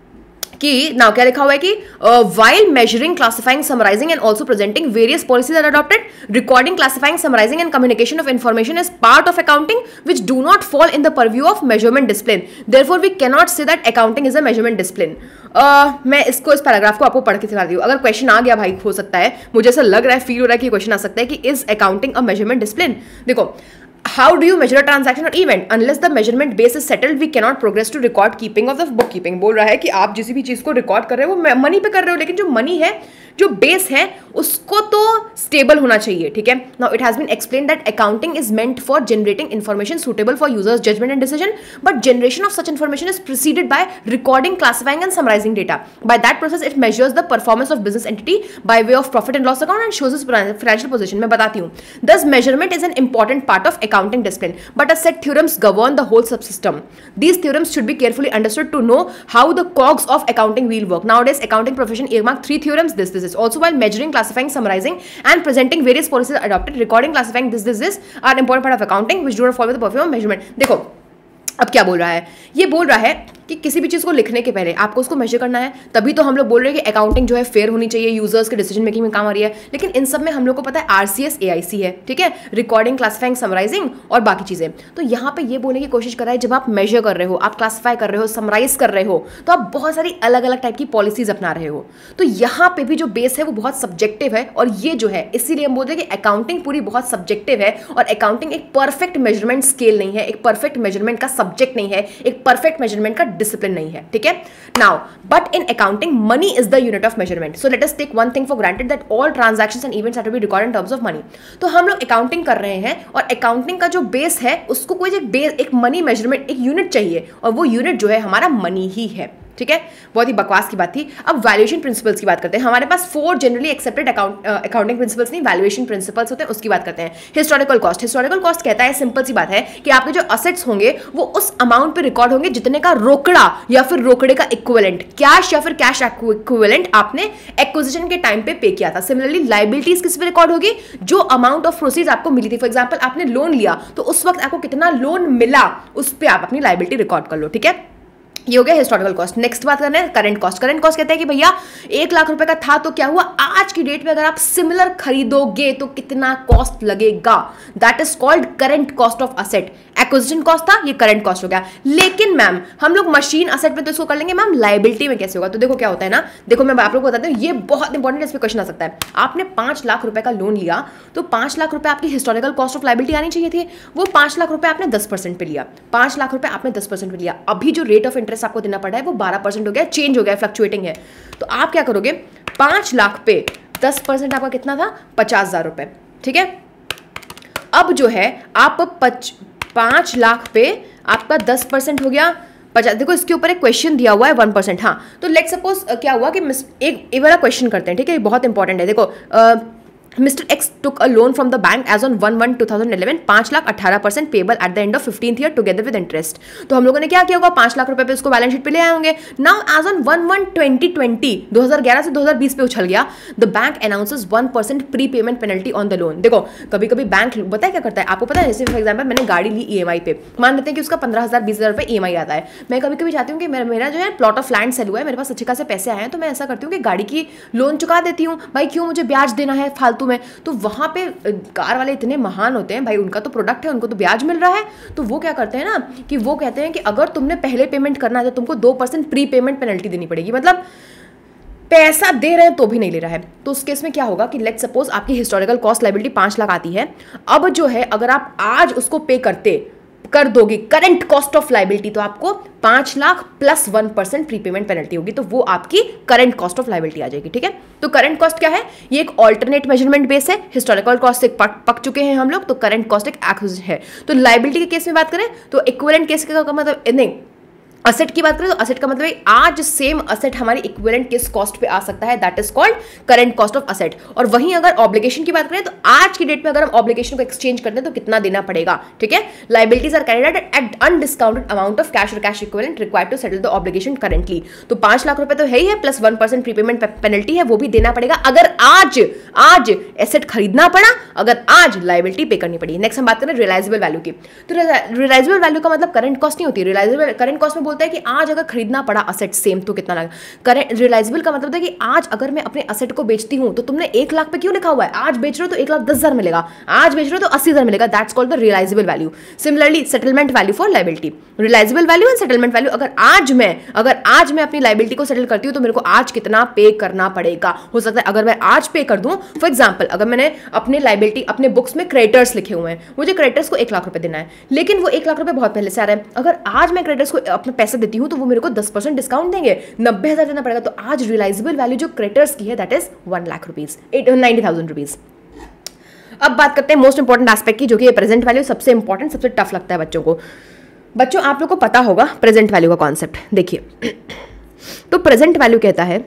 कि नाउ क्या लिखा हुआ है कि while measuring, classifying, summarizing and also presenting various policies are adopted, recording, classifying, summarizing and communication of information is part of accounting which do not fall in the purview of measurement discipline. Therefore we cannot say that accounting is a measurement discipline. मैं इसको, इस paragraph को आपको पढ़ के सिखा दी हूँ। अगर क्वेश्चन आ गया भाई, हो सकता है, मुझे ऐसा लग रहा है, फील हो रहा है कि क्वेश्चन आ सकता है कि is accounting a measurement discipline. देखो, how do you measure a transaction or event? Unless the measurement base is settled, we cannot progress to record keeping of the bookkeeping. बोल रहा है कि आप जिस भी चीज को रिकॉर्ड कर रहे हो वो मनी पे कर रहे हो, लेकिन जो मनी है, जो बेस है, उसको तो स्टेबल होना चाहिए, ठीक है। Now it has been explain that accounting is meant for generating information suitable for users judgement and decision, but generation of such information is preceded by recording, classifying and summarising data. By that process it measures the performance of business entity by way of profit and loss account and shows its financial position. मैं बताती हूँ. Thus measurement is an important part of accounting discipline, but a set theorems govern the whole subsystem. These theorems should be carefully understood to know how the cogs of accounting wheel work. Nowadays accounting profession earmark 3 theorems. This. Also while measuring, classifying, summarizing and presenting various policies adopted, recording, classifying this are important part of accounting which do not follow the purview of measurement. देखो अब क्या बोल रहा है, ये बोल रहा है कि किसी भी चीज़ को लिखने के पहले आपको उसको मेजर करना है, तभी तो हम लोग बोल रहे हैं कि अकाउंटिंग जो है फेयर होनी चाहिए, यूजर्स के डिसीजन मेकिंग में काम आ रही है. लेकिन इन सब में हम लोग को पता है RCS AIC है, ठीक है, रिकॉर्डिंग, क्लासिफाइंग, समराइजिंग और बाकी चीज़ें. तो यहाँ पे ये बोलने की कोशिश कर रहा है जब आप मेजर कर रहे हो, आप क्लासीफाई कर रहे हो, समराइज कर रहे हो, तो आप बहुत सारी अलग अलग टाइप की पॉलिसीज अपना रहे हो. तो यहाँ पे भी जो बेस है वो बहुत सब्जेक्टिव है, और ये जो है इसीलिए हम बोलते हैं कि अकाउंटिंग पूरी बहुत सब्जेक्टिव है, और अकाउंटिंग एक परफेक्ट मेजरमेंट स्केल नहीं है, एक परफेक्ट मेजरमेंट का सब्जेक्ट नहीं है, एक परफेक्ट मेजरमेंट का डिसिप्लिन नहीं है. ठीक है. Now but in accounting money is the unit of measurement. So let us take one thing for granted that all transactions and events have to be recorded in terms of money. तो हम लोग accounting कर रहे हैं, और accounting का जो base है उसको कोई एक बेस, एक मनी मेजरमेंट, एक यूनिट चाहिए, और वो यूनिट जो है हमारा मनी ही है. ठीक है, बहुत ही बकवास की बात थी। अब वैल्यूएशन प्रिंसिपल्स की बात करते हैं। हमारे पास 4 जनरली एक्सेप्टेड अकाउंटिंग प्रिंसिपल्स नहीं, वैल्यूएशन प्रिंसिपल्स होते हैं, उसकी बात करते हैं। हिस्टोरिकल कॉस्ट, हिस्टोरिकल कॉस्ट कहता है, सिंपल सी बात है कि आपके जो असेट्स होंगे वो उस अमाउंट पे रिकॉर्ड होंगे जितने का रोकड़ा या फिर रोकड़े का इक्विवेलेंट, कैश या फिर कैश इक्विवेलेंट आपने एक्विजिशन के टाइम पे किया था। सिमिलरली लायबिलिटीज किस पे रिकॉर्ड होगी, जो अमाउंट ऑफ प्रोसीड्स आपको मिली थी। फॉर एग्जांपल आपने लोन लिया तो उस वक्त आपको कितना लोन मिला उस पे आप अपनी लायबिलिटी रिकॉर्ड कर लो, ठीक है। ये हो गया हिस्टोरिकल कॉस्ट। नेक्स्ट बात करना है करंट कॉस्ट। करंट कॉस्ट कहते हैं कि भैया 1 लाख रुपए का था तो क्या हुआ, आज की डेट में अगर आप सिमिलर खरीदोगे तो कितना कॉस्ट लगेगा, that is called current cost of asset. Acquisition cost था, ये करंट कॉस्ट हो गया। लेकिन मैम हम लोग मशीन असेट में तो इसको कर लेंगे, मैम लायबिलिटी में कैसे होगा? तो देखो क्या होता है ना, देखो मैं आप लोग को बताती हूँ, ये बहुत इंपॉर्टेंट है, इस पे क्वेश्चन आ सकता है। आपने 5 लाख रुपए का लोन लिया तो 5 लाख रुपए आपकी हिस्टोरिकल कॉस्ट ऑफ लायबिलिटी आनी चाहिए थी। वो 5 लाख रुपए आपने 10% पे लिया, 5 लाख रुपए आपने 10% पे लिया। अभी जो रेट ऑफ इंटरेस्ट आपको देना पड़ा है वो 12% हो गया, चेंज हो गया, फ्लक्चुएटिंग है। तो आप क्या करोगे, 5 लाख पे 10% आपका कितना था, 50,000 रुपए, ठीक है। अब जो है आप 5 लाख पे आपका 10% हो गया 50। देखो इसके ऊपर एक क्वेश्चन दिया हुआ है 1%। हाँ, तो लेट सपोज क्या हुआ कि एक वाला क्वेश्चन करते हैं, ठीक है, ये बहुत इंपॉर्टेंट है। देखो Mr. X took a loan from the bank as on 1/1/2011, 5 lakh 18% payable at the end of 15th year together with interest. तो हम लोगों ने क्या किया होगा, 5 लाख रुपए पे उसको बैलेंस शीट पे ले आए होंगे। नाउ एज ऑन 1/1/2020, 2011 से 2020 पे उछल गया, the bank announces 1% pre payment penalty on the loan. देखो कभी कभी बैंक पता है क्या करता है, आपको पता है, जैसे फॉर एग्जाम्पल मैंने गाड़ी ली EMI पे, मान लेते हैं कि उसका 15,000 20,000 रुपए EMI आता है। मैं कभी कभी चाहती हूँ कि मेरा जो है प्लॉट ऑफ लैंड सेल हुआ है, मेरे पास अच्छे खासे पैसे आए हैं, तो मैं ऐसा करती हूँ कि गाड़ी की लोन चुका देती हूँ, भाई क्यों मुझे ब्याज देना है फालतू में। तो वहां पे कार वाले इतने महान होते हैं भाई, उनका तो प्रोडक्ट है, उनको तो ब्याज मिल रहा है। तो वो क्या करते हैं ना कि वो कहते हैं कि अगर तुमने पहले पेमेंट करना है तो तुमको 2% प्री पेमेंट पेनल्टी देनी पड़ेगी, मतलब पैसा दे रहे हैं तो भी नहीं ले रहा है। तो उस केस में क्या होगा कि लेट्स सपोज आपकी हिस्टोरिकल कॉस्ट लायबिलिटी 5 लाख आती है। अब जो है अगर आप आज उसको पे कर दोगे करंट कॉस्ट ऑफ लायबिलिटी, तो आपको 5 लाख प्लस 1% प्रीपेमेंट पेनल्टी होगी, तो वो आपकी करंट कॉस्ट ऑफ लायबिलिटी आ जाएगी, ठीक है। तो करंट कॉस्ट क्या है, ये एक ऑल्टरनेट मेजरमेंट बेस है। हिस्टोरिकल कॉस्ट से पक चुके हैं हम लोग, तो करंट कॉस्ट एक एक्विजिशन है। तो लायबिलिटी के केस में बात करें तो इक्विवेलेंट केस का मतलब नहीं, असेट की बात करें तो असेट का मतलब है आज सेम असेट हमारी इक्विवेलेंट किस कॉस्ट पे आ सकता है, that is called current cost of asset. और वहीं अगर ऑब्लिगेशन की बात करें तो आज की डेट में अगर हम ऑब्लिगेशन को एक्सचेंज करते हैं तो कितना देना पड़ेगा, ठीक है। Liabilities are carried at undiscounted amount of cash और cash equivalent required to settle the obligation currently. तो 5 लाख रुपए तो है ही है, प्लस 1% प्रीपेमेंट पेनल्टी है, वो भी देना पड़ेगा अगर आज एसेट खरीदना पड़ा, अगर आज लायबिलिटी पे करनी पड़ी। नेक्स्ट हम बात करें रियलाइजेबल वैल्यू की। तो रियलाइजेबल वैल्यू का मतलब करंट कॉस्ट नहीं होती, रियलाइजेबल करंट कॉस्ट में बोलता है कि आज अगर खरीदना पड़ा असेट सेम तो कितना लगा। करंट रियलाइजेबल का मतलब है कि आज अगर मैं अपने असेट को बेचती हूं तो तुमने 1 लाख पे क्यों लिखा हुआ है, आज बेच रहे हो तो 1,10,000 मिलेगा, आज बेच रहे हो तो 80,000 मिलेगा, that's called the realisable value. Similarly settlement value for liability, realisable value and settlement value. अगर आज मैं अपनी लायबिलिटी को सेटल करती हूं तो मेरे को आज कितना पे करना पड़ेगा। हो सकता है अगर मैं आज पे कर दूं, फॉर एग्जांपल अगर मैंने अपने लायबिलिटी अपने बुक्स में क्रेडिटर्स लिखे हुए हैं, मुझे क्रेडिटर्स को 1 लाख रुपए देना है, लेकिन वो 1 लाख रुपए बहुत पहले से आ रहा है, अगर आज मैं क्रेडिटर्स को अपना पैसा देती हूं तो वो मेरे को 10% डिस्काउंट देंगे, 90,000 देना पड़ेगा। तो आज रियलाइजेबल वैल्यू जो क्रेडिटर्स की है that is 1 lakh rupees, 90,000 rupees. अब बात करते हैं मोस्ट इंपॉर्टेंट एस्पेक्ट की, जो कि प्रेजेंट वैल्यू सबसे इंपॉर्टेंट, सबसे टफ लगता है बच्चों को। बच्चों आप लोग को पता होगा प्रेजेंट वैल्यू का कॉन्सेप्ट, देखिए तो प्रेजेंट वैल्यू कहता है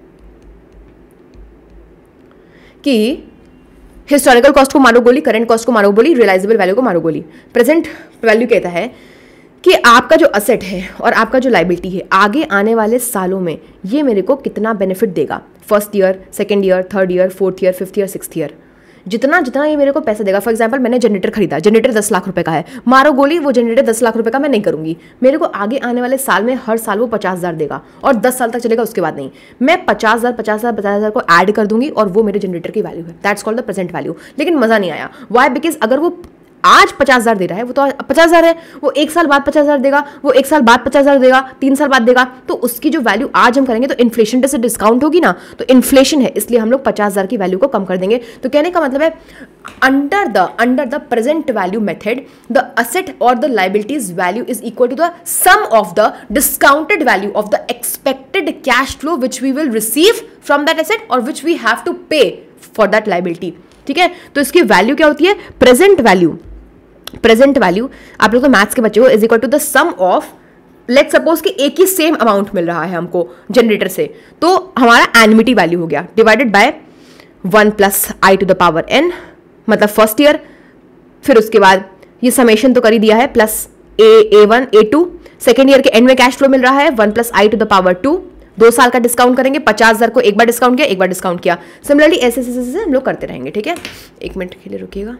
कि हिस्टोरिकल कॉस्ट को मारो गोली, करंट कॉस्ट को मारो गोली, रियलाइजेबल वैल्यू को मारो गोली। प्रेजेंट वैल्यू कहता है कि आपका जो असेट है और आपका जो लायबिलिटी है आगे आने वाले सालों में ये मेरे को कितना बेनिफिट देगा, first year, second year, third year, fourth year, fifth year, sixth year, जितना ये मेरे को पैसा देगा। फॉर एग्जांपल मैंने जनरेटर खरीदा, जनरेटर 10 लाख रुपए का है, मारो गोली वो जनरेटर 10 लाख रुपए का मैं नहीं करूंगी, मेरे को आगे आने वाले साल में हर साल वो 50,000 देगा और 10 साल तक चलेगा, उसके बाद नहीं। मैं 50,000 को ऐड कर दूंगी और वो मेरे जनरेटर की वैल्यू है, that's called the present value. लेकिन मजा नहीं आया, वाई, बिकॉज अगर वो आज 50,000 दे रहा है, वो तो 50,000 है, वो 1 साल बाद 50,000 देगा, वो 1 साल बाद 50,000 देगा, 3 साल बाद देगा, तो उसकी जो वैल्यू आज हम करेंगे तो इन्फ्लेशन से डिस्काउंट होगी ना, तो इन्फ्लेशन है इसलिए हम लोग 50,000 की वैल्यू को कम कर देंगे। तो कहने का मतलब है under the present value method the asset और the liabilities value is equal to the sum of the discounted value of the expected cash flow which we will receive from that asset और which we have to pay for that liability, ठीक है। तो इसकी value क्या होती है, present value आप लोग तो मैथ्स के बच्चे हो, is equal to the sum of let's suppose कि एक ही सेम अमाउंट मिल रहा है हमको जनरेटर से, तो हमारा एन्युटी वैल्यू हो गया divided by 1 plus I to the power n, मतलब फर्स्ट ईयर, फिर उसके बाद ये समेशन तो कर ही दिया है, plus A1 A2, second year के एंड में कैश फ्लो मिल रहा है 1 plus I to the power 2, 2 साल का डिस्काउंट करेंगे, 50,000 को एक बार डिस्काउंट किया, एक बार डिस्काउंट किया, सिमिलरली ऐसे हम लोग करते रहेंगे, ठीक है। एक मिनट के लिए रुकिएगा।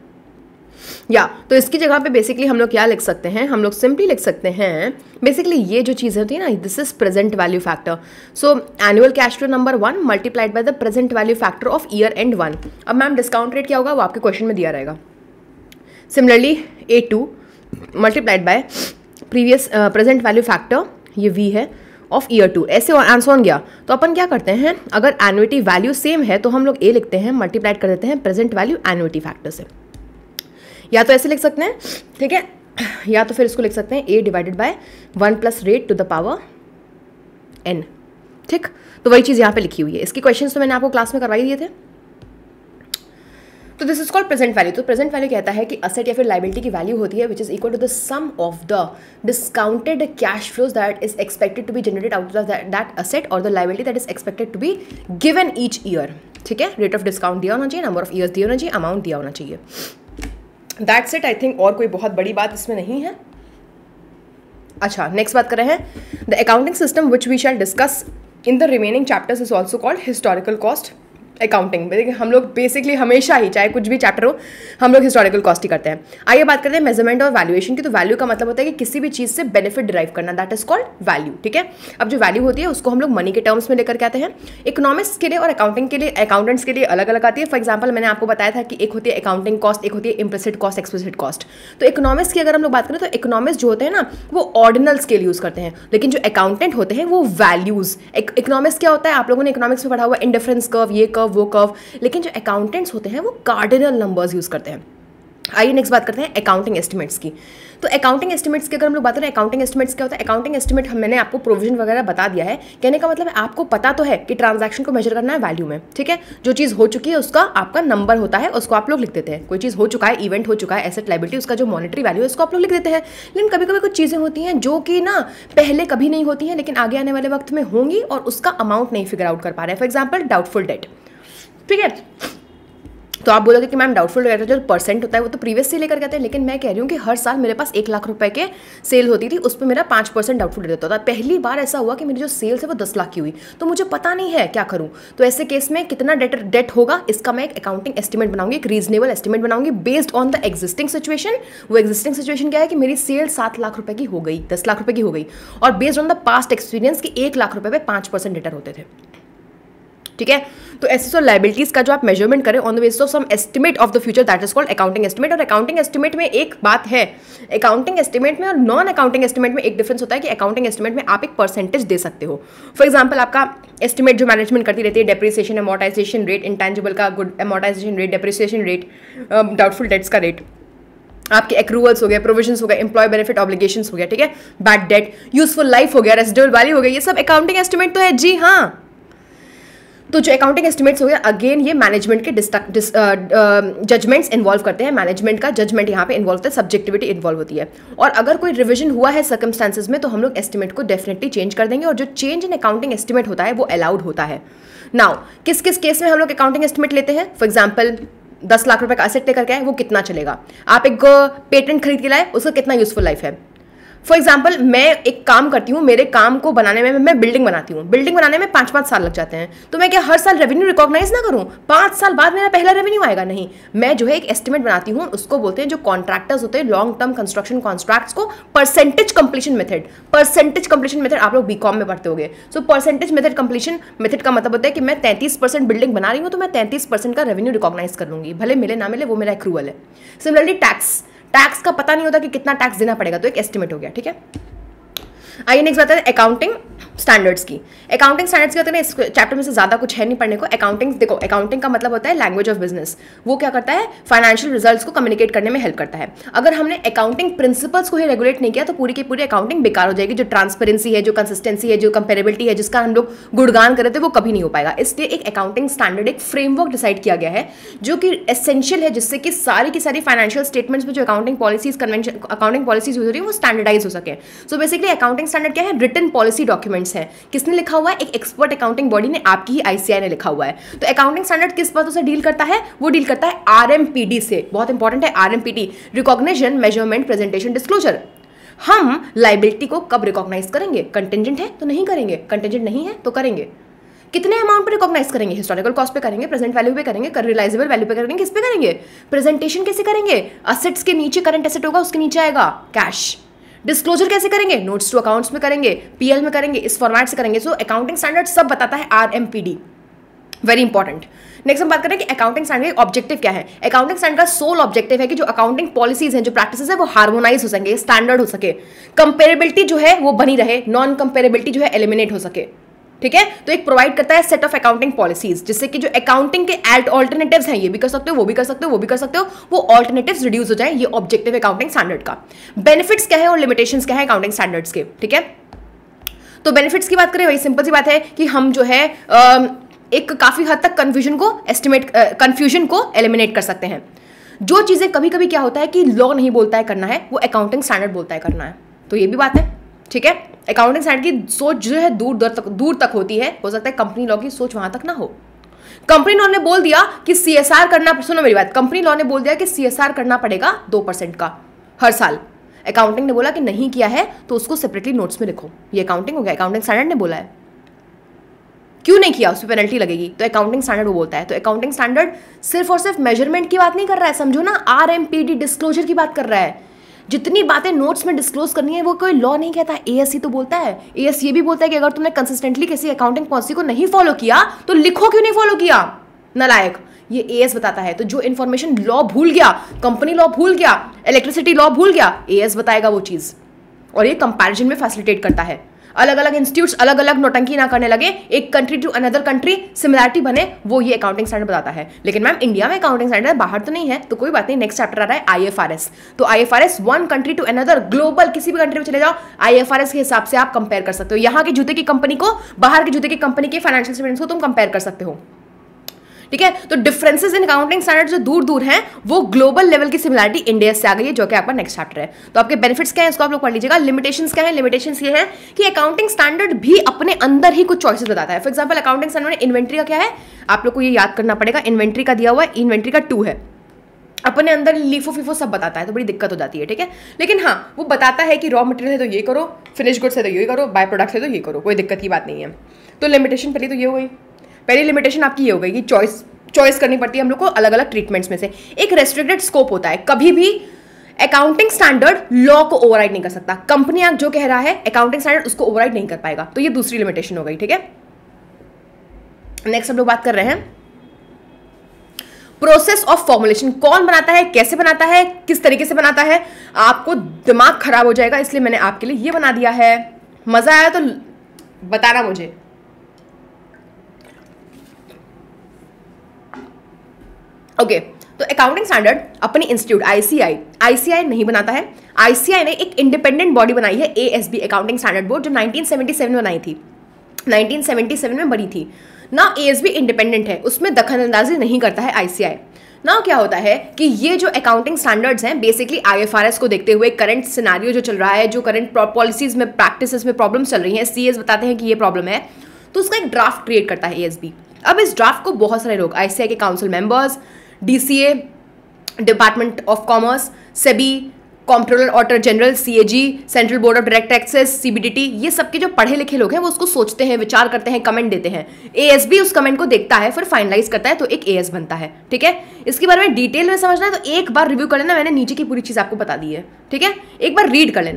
या तो इसकी जगह पे बेसिकली हम लोग क्या लिख सकते हैं, हम लोग सिंपली लिख सकते हैं बेसिकली ये जो चीज़ होती है ना, this is present value factor. So annual cash flow number 1 multiplied by the present value factor of year end 1। अब मैम डिस्काउंट रेट क्या होगा वो आपके क्वेश्चन में दिया रहेगा। Similarly A2 multiplied by previous present value factor, ये V है, ऑफ ईयर 2, ऐसे आंसर हो गया। तो अपन क्या करते हैं, अगर एन्युटी वैल्यू सेम है तो हम लोग A लिखते हैं, मल्टीप्लाइड कर देते हैं प्रेजेंट वैल्यू एन्युटी फैक्टर से, या तो ऐसे लिख सकते हैं, ठीक है, या तो फिर इसको लिख सकते हैं A divided by 1 plus rate to the power n, ठीक। तो वही चीज़ यहाँ पे लिखी हुई है। इसकी क्वेश्चंस तो मैंने आपको क्लास में करवाई दिए थे। तो this is called present value. तो प्रेजेंट वैल्यू कहता है कि असेट या फिर लाइबिलिटी की वैल्यू होती है which is equal to the sum of the discounted cash flows that is expected to be generated out of that asset और the liability that is expected to be given each year, ठीक है। Rate of discount दिया होना चाहिए, number of years दिया होना चाहिए, amount दिया होना चाहिए। दैट्स इट, आई थिंक और कोई बहुत बड़ी बात इसमें नहीं है। अच्छा, नेक्स्ट बात कर रहे हैं, the accounting system which we shall discuss in the remaining chapters is also called historical cost accounting. हम लोग बेसिकली हमेशा ही, चाहे कुछ भी चैप्टर हो, हम लोग हिस्टोरिकल कॉस्ट ही करते हैं। आइए बात करते हैं मेजरमेंट और वैल्यूएशन की। तो वैल्यू का मतलब होता है कि किसी भी चीज़ से बेनिफिट डिराइव करना, दैट इज कॉल्ड वैल्यू, ठीक है। अब जो वैल्यू होती है उसको हम लोग मनी के टर्म्स में लेकर के आते हैं। इकोनॉमिक्स के लिए और अकाउंटिंग के लिए, अकाउंटेंट्स के लिए अलग अलग आती है। फॉर एग्जाम्पल मैंने आपको बताया था कि एक होती है अकाउंटिंग कॉस्ट, एक होती है इम्प्लिसिट कॉस्ट, एक्सप्लिसिट कॉस्ट। तो इकोनॉमिक्स की अगर हम लोग बात करें तो इकोनॉमिक्स जो होते हैं ना वो ऑर्डिनल स्केल यूज करते हैं, लेकिन जो अकाउंटेंट होते हैं वो वैल्यूज। इकोनॉमिक्स क्या होता है, आप लोगों ने इकोनॉमिक्स में पढ़ा हुआ इंडिफरेंस कर्व, ये कर्व वो कर्व, लेकिन जो अकाउंटेंट्स होते हैं वो कार्डिनल नंबर्स यूज करते हैं। आइए नेक्स्ट बात करते हैं अकाउंटिंग एस्टिमेट्स की। तो अकाउंटिंग एस्टिमेट्स की अगर हम लोग बात करें, अकाउंटिंग एस्टिमेट्स क्या होता है, अकाउंटिंग एस्टिमेट मैंने आपको प्रोविजन वगैरह बता दिया है। कहने का मतलब है आपको पता तो है कि ट्रांजैक्शन को मेजर करना है वैल्यू में, ठीक है। जो चीज़ हो चुकी है उसका आपका नंबर होता है, उसको आप लोग लिख देते हैं। कोई चीज़ हो चुका है, इवेंट हो चुका है, एसेट लायबिलिटी, उसका जो मॉनेटरी वैल्यू है उसको आप लोग लिख देते हैं। लेकिन कभी कभी कुछ चीज़ें होती हैं जो कि ना पहले कभी नहीं होती हैं लेकिन आगे आने वाले वक्त में होंगी और उसका अमाउंट नहीं फिगर आउट कर पा रहे हैं। फॉर एग्जाम्पल डाउटफुल डेट, ठीक है। तो आप बोलोगे कि मैम डाउटफुल डेट जो परसेंट होता है वो तो प्रीवियस से लेकर कहते हैं, लेकिन मैं कह रही हूँ कि हर साल मेरे पास 1 लाख रुपए के सेल होती थी, उस पर मेरा 5% डाउटफुल डेट होता था। पहली बार ऐसा हुआ कि मेरी जो सेल्स है वो 10 लाख की हुई, तो मुझे पता नहीं है क्या करूँ। तो ऐसे केस में कितना डेट होगा इसका मैं एक अकाउंटिंग एस्टिमेट बनाऊंगी, एक रीजनेबल एस्टिमेट बनाऊंगी based on the existing situation. वो एग्जिस्टिंग सिचुएशन क्या है कि मेरी सेल 7 लाख रुपए की हो गई, 10 लाख रुपए की हो गई, और based on the past experience कि 1 लाख रुपए पे 5% रिटर्न होते थे, ठीक है। तो एसेट्स और लायबिलिटीज का जो आप मेजरमेंट करें on the basis of some estimate of the future, that is called accounting estimate. और अकाउंटिंग एस्टिमेट में एक बात है, अकाउंटिंग एस्टिमेट में और नॉन अकाउंटिंग एस्टिमेट में एक डिफरेंस होता है कि अकाउंटिंग एस्टिमेट में आप एक परसेंटेज दे सकते हो। फॉर एग्जाम्पल आपका एस्टिमेट जो मैनेजमेंट करती रहती है, डेप्रिसिएशन, अमोर्टाइजेशन रेट, इंटेंजिबल का good amortisation rate, depreciation rate, doubtful debts का रेट, आपके एक्रूवल्स हो गए, प्रोविजंस हो गए, एम्प्लॉय बेनिफिट ऑब्लिगेशंस हो गया, ठीक है, बैड डेट, यूजफुल लाइफ हो गया, रेसिडुअल वैल्यू हो गया, ये सब अकाउंटिंग एस्टिमेट तो है जी हाँ। तो जो अकाउंटिंग एस्टिमेट्स हो गया, अगेन ये मैनेजमेंट के जजमेंट्स इन्वॉल्व करते हैं। मैनेजमेंट का जजमेंट यहाँ पे इन्वॉल्व होता है, सब्जेक्टिविटी इन्वॉल्व होती है। और अगर कोई रिवीजन हुआ है सर्कमस्टांसेस में तो हम लोग एस्टिमेट को डेफिनेटली चेंज कर देंगे, और जो चेंज इन अकाउंटिंग एस्टिमेट होता है वो अलाउड होता है। नाउ किस किस केस में हम लोग अकाउंटिंग एस्टिमेट लेते हैं, फॉर एग्जाम्पल 10 लाख रुपए का एसेट लेकर के आए, वो कितना चलेगा। आप एक पेटेंट खरीद के लाए, उसका कितना यूजफुल लाइफ है। फॉर एग्जाम्पल मैं एक काम करती हूँ, मेरे काम को बनाने में मैं बिल्डिंग बनाती हूँ, बिल्डिंग बनाने में 5-5 साल लग जाते हैं, तो मैं क्या हर साल रेवेन्यू रिकॉग्नाइज ना करूँ, 5 साल बाद मेरा पहला रेवेन्यू आएगा, नहीं। मैं जो है एक एस्टिमेट बनाती हूँ, उसको बोलते हैं जो कॉन्ट्रैक्टर्स होते हैं लॉन्ग टर्म कंस्ट्रक्शन कॉन्ट्रैक्ट्स को percentage completion method. Percentage completion method आप लोग बीकॉम में पढ़ते होंगे। So percentage method completion method का मतलब होता है कि मैं 33% बिल्डिंग बना रही हूँ तो मैं 33% का रेवेन्यू रिकॉग्नाइज कर लूंगी, भले मिले ना मिले, वो मेरा एक्रूवल है। सिमिलरली टैक्स का पता नहीं होता कि कितना टैक्स देना पड़ेगा, तो एक एस्टिमेट हो गया, ठीक है। आइए नेक्स्ट बात है अकाउंटिंग स्टैंडर्ड्स की। अकाउंटिंग स्टैंडर्ड्स की बात करें, इस चैप्टर में से ज्यादा कुछ है नहीं पढ़ने को। अकाउंटिंग देखो, अकाउंटिंग का मतलब होता है लैंग्वेज ऑफ बिजनेस। वो क्या करता है, फाइनेंशियल रिजल्ट्स को कम्युनिकेट करने में हेल्प करता है। अगर हमने अकाउंटिंग प्रिंसिपल्स को ही रेगुलेट नहीं किया तो पूरी की पूरी अकाउंटिंग बेकार हो जाएगी। जो ट्रांसपेरेंसी है, जो कंसिस्टेंसी है, जो कंपेरेबिलिटी है, जिसका हम लोग गुणगान कर रहे थे, वो कभी नहीं हो पाएगा। इसलिए एक अकाउंटिंग स्टैंडर्ड, एक फ्रेमवर्क डिसाइड किया गया है जो कि एसेंशियल है, जिससे कि सारी की सारी फाइनेंशियल स्टेटमेंट्स में जो अकाउंटिंग पॉलिसीज यूज हो रही है वो स्टैंडर्डाइज हो सके। सो बेसिकली अकाउंटिंग स्टैंडर्ड क्या है, रिटन पॉलिसी डॉक्यूमेंट्स है। किसने लिखा हुआ है, एक एक्सपर्ट अकाउंटिंग बॉडी ने, आपकी ही आईसीआई ने लिखा हुआ है। तो अकाउंटिंग स्टैंडर्ड किस बातों से डील करता है, वो डील करता है आरएमपीडी से। बहुत इंपॉर्टेंट है RMPD, recognition, measurement, presentation, disclosure. हम लाइबिलिटी को कब रिकॉग्नाइज करेंगे, कंटेंजेंट है तो नहीं करेंगे, कंटेंजेंट नहीं है तो करेंगे। कितने अमाउंट पे रिकॉग्नाइज करेंगे, हिस्टोरिकल कॉस्ट पे करेंगे, प्रेजेंट वैल्यू पे करेंगे, रियलाइजेबल वैल्यू पे करेंगे, किस पे करेंगे, प्रेजेंटेशन कैसे करेंगे, असेट्स के नीचे करंट एसेट होगा, उसके नीचे आएगा कैश। डिस्क्लोजर कैसे करेंगे, नोट्स टू अकाउंट्स में करेंगे, पीएल में करेंगे, इस फॉर्मेट से करेंगे। सो अकाउंटिंग स्टैंडर्ड सब बताता है आरएमपीडी, वेरी इंपॉर्टेंट। नेक्स्ट हम बात करें कि अकाउंटिंग स्टैंडर्ड का ऑब्जेक्टिव क्या है। अकाउंटिंग स्टैंडर्ड का सोल ऑब्जेक्टिव है कि जो अकाउंटिंग पॉलिसीज हैं, जो प्रैक्टिसेस है, वो हार्मोनाइज हो सके, स्टैंडर्ड हो सके, कंपेरेबिलिटी जो है वो बनी रहे, नॉन कंपेरेबिलिटी जो है एलिमिनेट हो सके। ठीक है, तो एक प्रोवाइड करता है सेट ऑफ अकाउंटिंग पॉलिसीज, जिससे कि जो अकाउंटिंग के ऑल्टरनेटिव्स हैं, ये भी कर सकते हो, वो भी कर सकते हो, वो भी कर सकते हो, वो ऑल्टरनेटिव्स रिड्यूस हो जाए। ये ऑब्जेक्टिव अकाउंटिंग स्टैंडर्ड का। बेनिफिट्स क्या है और लिमिटेशंस क्या है अकाउंटिंग स्टैंडर्ड्स के, ठीक है। तो बेनिफिट्स की बात करें, वही सिंपल सी बात है कि हम जो है एक काफी हद तक कंफ्यूजन को एलिमिनेट कर सकते हैं। जो चीजें कभी कभी क्या होता है कि लॉ नहीं बोलता है करना है, वो अकाउंटिंग स्टैंडर्ड बोलता है करना है, तो ये भी बात है, ठीक है। अकाउंटिंग स्टैंडर्ड की सोच जो है दूर तक होती है, हो सकता है कंपनी लॉ की सोच वहां तक ना हो। कंपनी लॉ ने बोल दिया कि सीएसआर करना, सुनो मेरी बात, कंपनी लॉ ने बोल दिया कि सीएसआर करना पड़ेगा 2% का हर साल। अकाउंटिंग ने बोला कि नहीं किया है तो उसको सेपरेटली नोट्स में लिखो, ये अकाउंटिंग हो गया, अकाउंटिंग स्टैंडर्ड ने बोला है। क्यों नहीं किया, उस पर पेनल्टी लगेगी, तो अकाउंटिंग स्टैंडर्ड वो बोलता है। तो अकाउंटिंग स्टैंडर्ड सिर्फ और सिर्फ मेजरमेंट की बात नहीं कर रहा है, समझो ना, आरएमपीडी डिस्क्लोजर की बात कर रहा है। जितनी बातें नोट्स में डिस्क्लोज करनी है वो कोई लॉ नहीं कहता, एएस ही तो बोलता है। एएस ये भी बोलता है कि अगर तुमने कंसिस्टेंटली किसी अकाउंटिंग पॉलिसी को नहीं फॉलो किया तो लिखो क्यों नहीं फॉलो किया, नालायक, ये एएस बताता है। तो जो इन्फॉर्मेशन लॉ भूल गया, कंपनी लॉ भूल गया, इलेक्ट्रिसिटी लॉ भूल गया, एएस बताएगा वो चीज, और ये कंपैरिजन में फैसिलिटेट करता है। अलग अलग इंस्टीट्यूट्स अलग अलग नौटंकी ना करने लगे, एक country to another country similarity बने, वो ये अकाउंटिंग स्टैंडर्ड बताता है। लेकिन मैम इंडिया में अकाउंटिंग स्टैंडर्ड बाहर तो नहीं है, तो कोई बात नहीं, नेक्स्ट चैप्टर आ रहा है आईएफआरएस। तो IFRS one country to another, global किसी भी कंट्री में चले जाओ, आईएफआरएस के हिसाब से आप कंपेयर कर सकते हो। यहाँ के जूते की कंपनी को बाहर के जूते की कंपनी के फाइनेंशियल स्टेटमेंट्स को तुम कंपेयर कर सकते हो, ठीक है। तो डिफरेंसेस इन अकाउंटिंग स्टैंडर्ड जो दूर दूर हैं, वो ग्लोबल लेवल की सिमिलैरिटी इंडिया से आ गई है, जो कि आपका नेक्स्ट चैप्टर है। तो आपके बेनिफिट्स क्या है, इसको आप लोग पढ़ लीजिएगा। लिमिटेशंस क्या है, लिमिटेशंस ये है कि अकाउंटिंग स्टैंडर्ड भी अपने अंदर ही कुछ चॉइसेस बताता है। फॉर एग्जांपल अकाउंटिंग स्टैंडर्ड में इन्वेंट्री का क्या है, आप लोग को ये याद करना पड़ेगा। इन्वेंट्री का दिया हुआ है, इन्वेंट्री का 2 है, अपने अंदर लीफो फीफो सब बताता है, तो बड़ी दिक्कत हो जाती है, ठीक है। लेकिन हाँ, वो बताता है कि रॉ मटेरियल है तो ये करो, फिनिश गुड्स है तो ये करो, बाय प्रोडक्ट है तो ये करो, कोई दिक्कत की बात नहीं है। तो लिमिटेशन पहली तो ये हो गई, पहली लिमिटेशन आपकी ये हो गई कि चॉइस करनी पड़ती है हम लोग को अलग अलग ट्रीटमेंट्स में से। एक रेस्ट्रिक्टेड स्कोप होता है, कभी भी अकाउंटिंग स्टैंडर्ड लॉ को ओवरराइड नहीं कर सकता। कंपनी एक्ट जो कह रहा है अकाउंटिंग स्टैंडर्ड उसको ओवरराइड नहीं कर पाएगा, तो ये दूसरी लिमिटेशन हो गई, ठीक है। नेक्स्ट हम लोग बात कर रहे हैं प्रोसेस ऑफ फॉर्मुलेशन। कौन बनाता है, कैसे बनाता है, किस तरीके से बनाता है, आपको दिमाग खराब हो जाएगा, इसलिए मैंने आपके लिए ये बना दिया है। मजा आया तो बताना मुझे। ओके, तो अकाउंटिंग स्टैंडर्ड अपनी इंस्टीट्यूट आईसीआई नहीं बनाता है। आईसीआई ने एक इंडिपेंडेंट बॉडी बनाई है, एएसबी अकाउंटिंग स्टैंडर्ड बोर्ड, जो 1977 में बनाई थी, 1977 में बनी थी ना। एएसबी इंडिपेंडेंट है, उसमें दखलंदाजी नहीं करता है आईसीआई ना। क्या होता है कि ये जो अकाउंटिंग स्टैंडर्ड्स हैं बेसिकली आईएफआरएस को देखते हुए, करंट सिनेरियो जो चल रहा है, जो करंट पॉलिसीज में प्रैक्टिसेस में प्रॉब्लम्स चल रही हैं, सीएस बताते हैं कि ये प्रॉब्लम है, तो उसका एक ड्राफ्ट क्रिएट करता है एएसबी। अब इस ड्राफ्ट को बहुत सारे लोग, आईसीआई के council members, DCA, department of commerce, SEBI, comptroller auditor general, CAG, central board of direct taxes, CBDT, ये सबके जो पढ़े लिखे लोग हैं वो उसको सोचते हैं, विचार करते हैं, कमेंट देते हैं। एएसबी उस कमेंट को देखता है, फिर फाइनलाइज करता है, तो एक एएस बनता है, ठीक है। इसके बारे में डिटेल में समझना है तो एक बार रिव्यू कर लेना, मैंने नीचे की पूरी चीज आपको बता दी है, ठीक है, एक बार रीड कर लेना।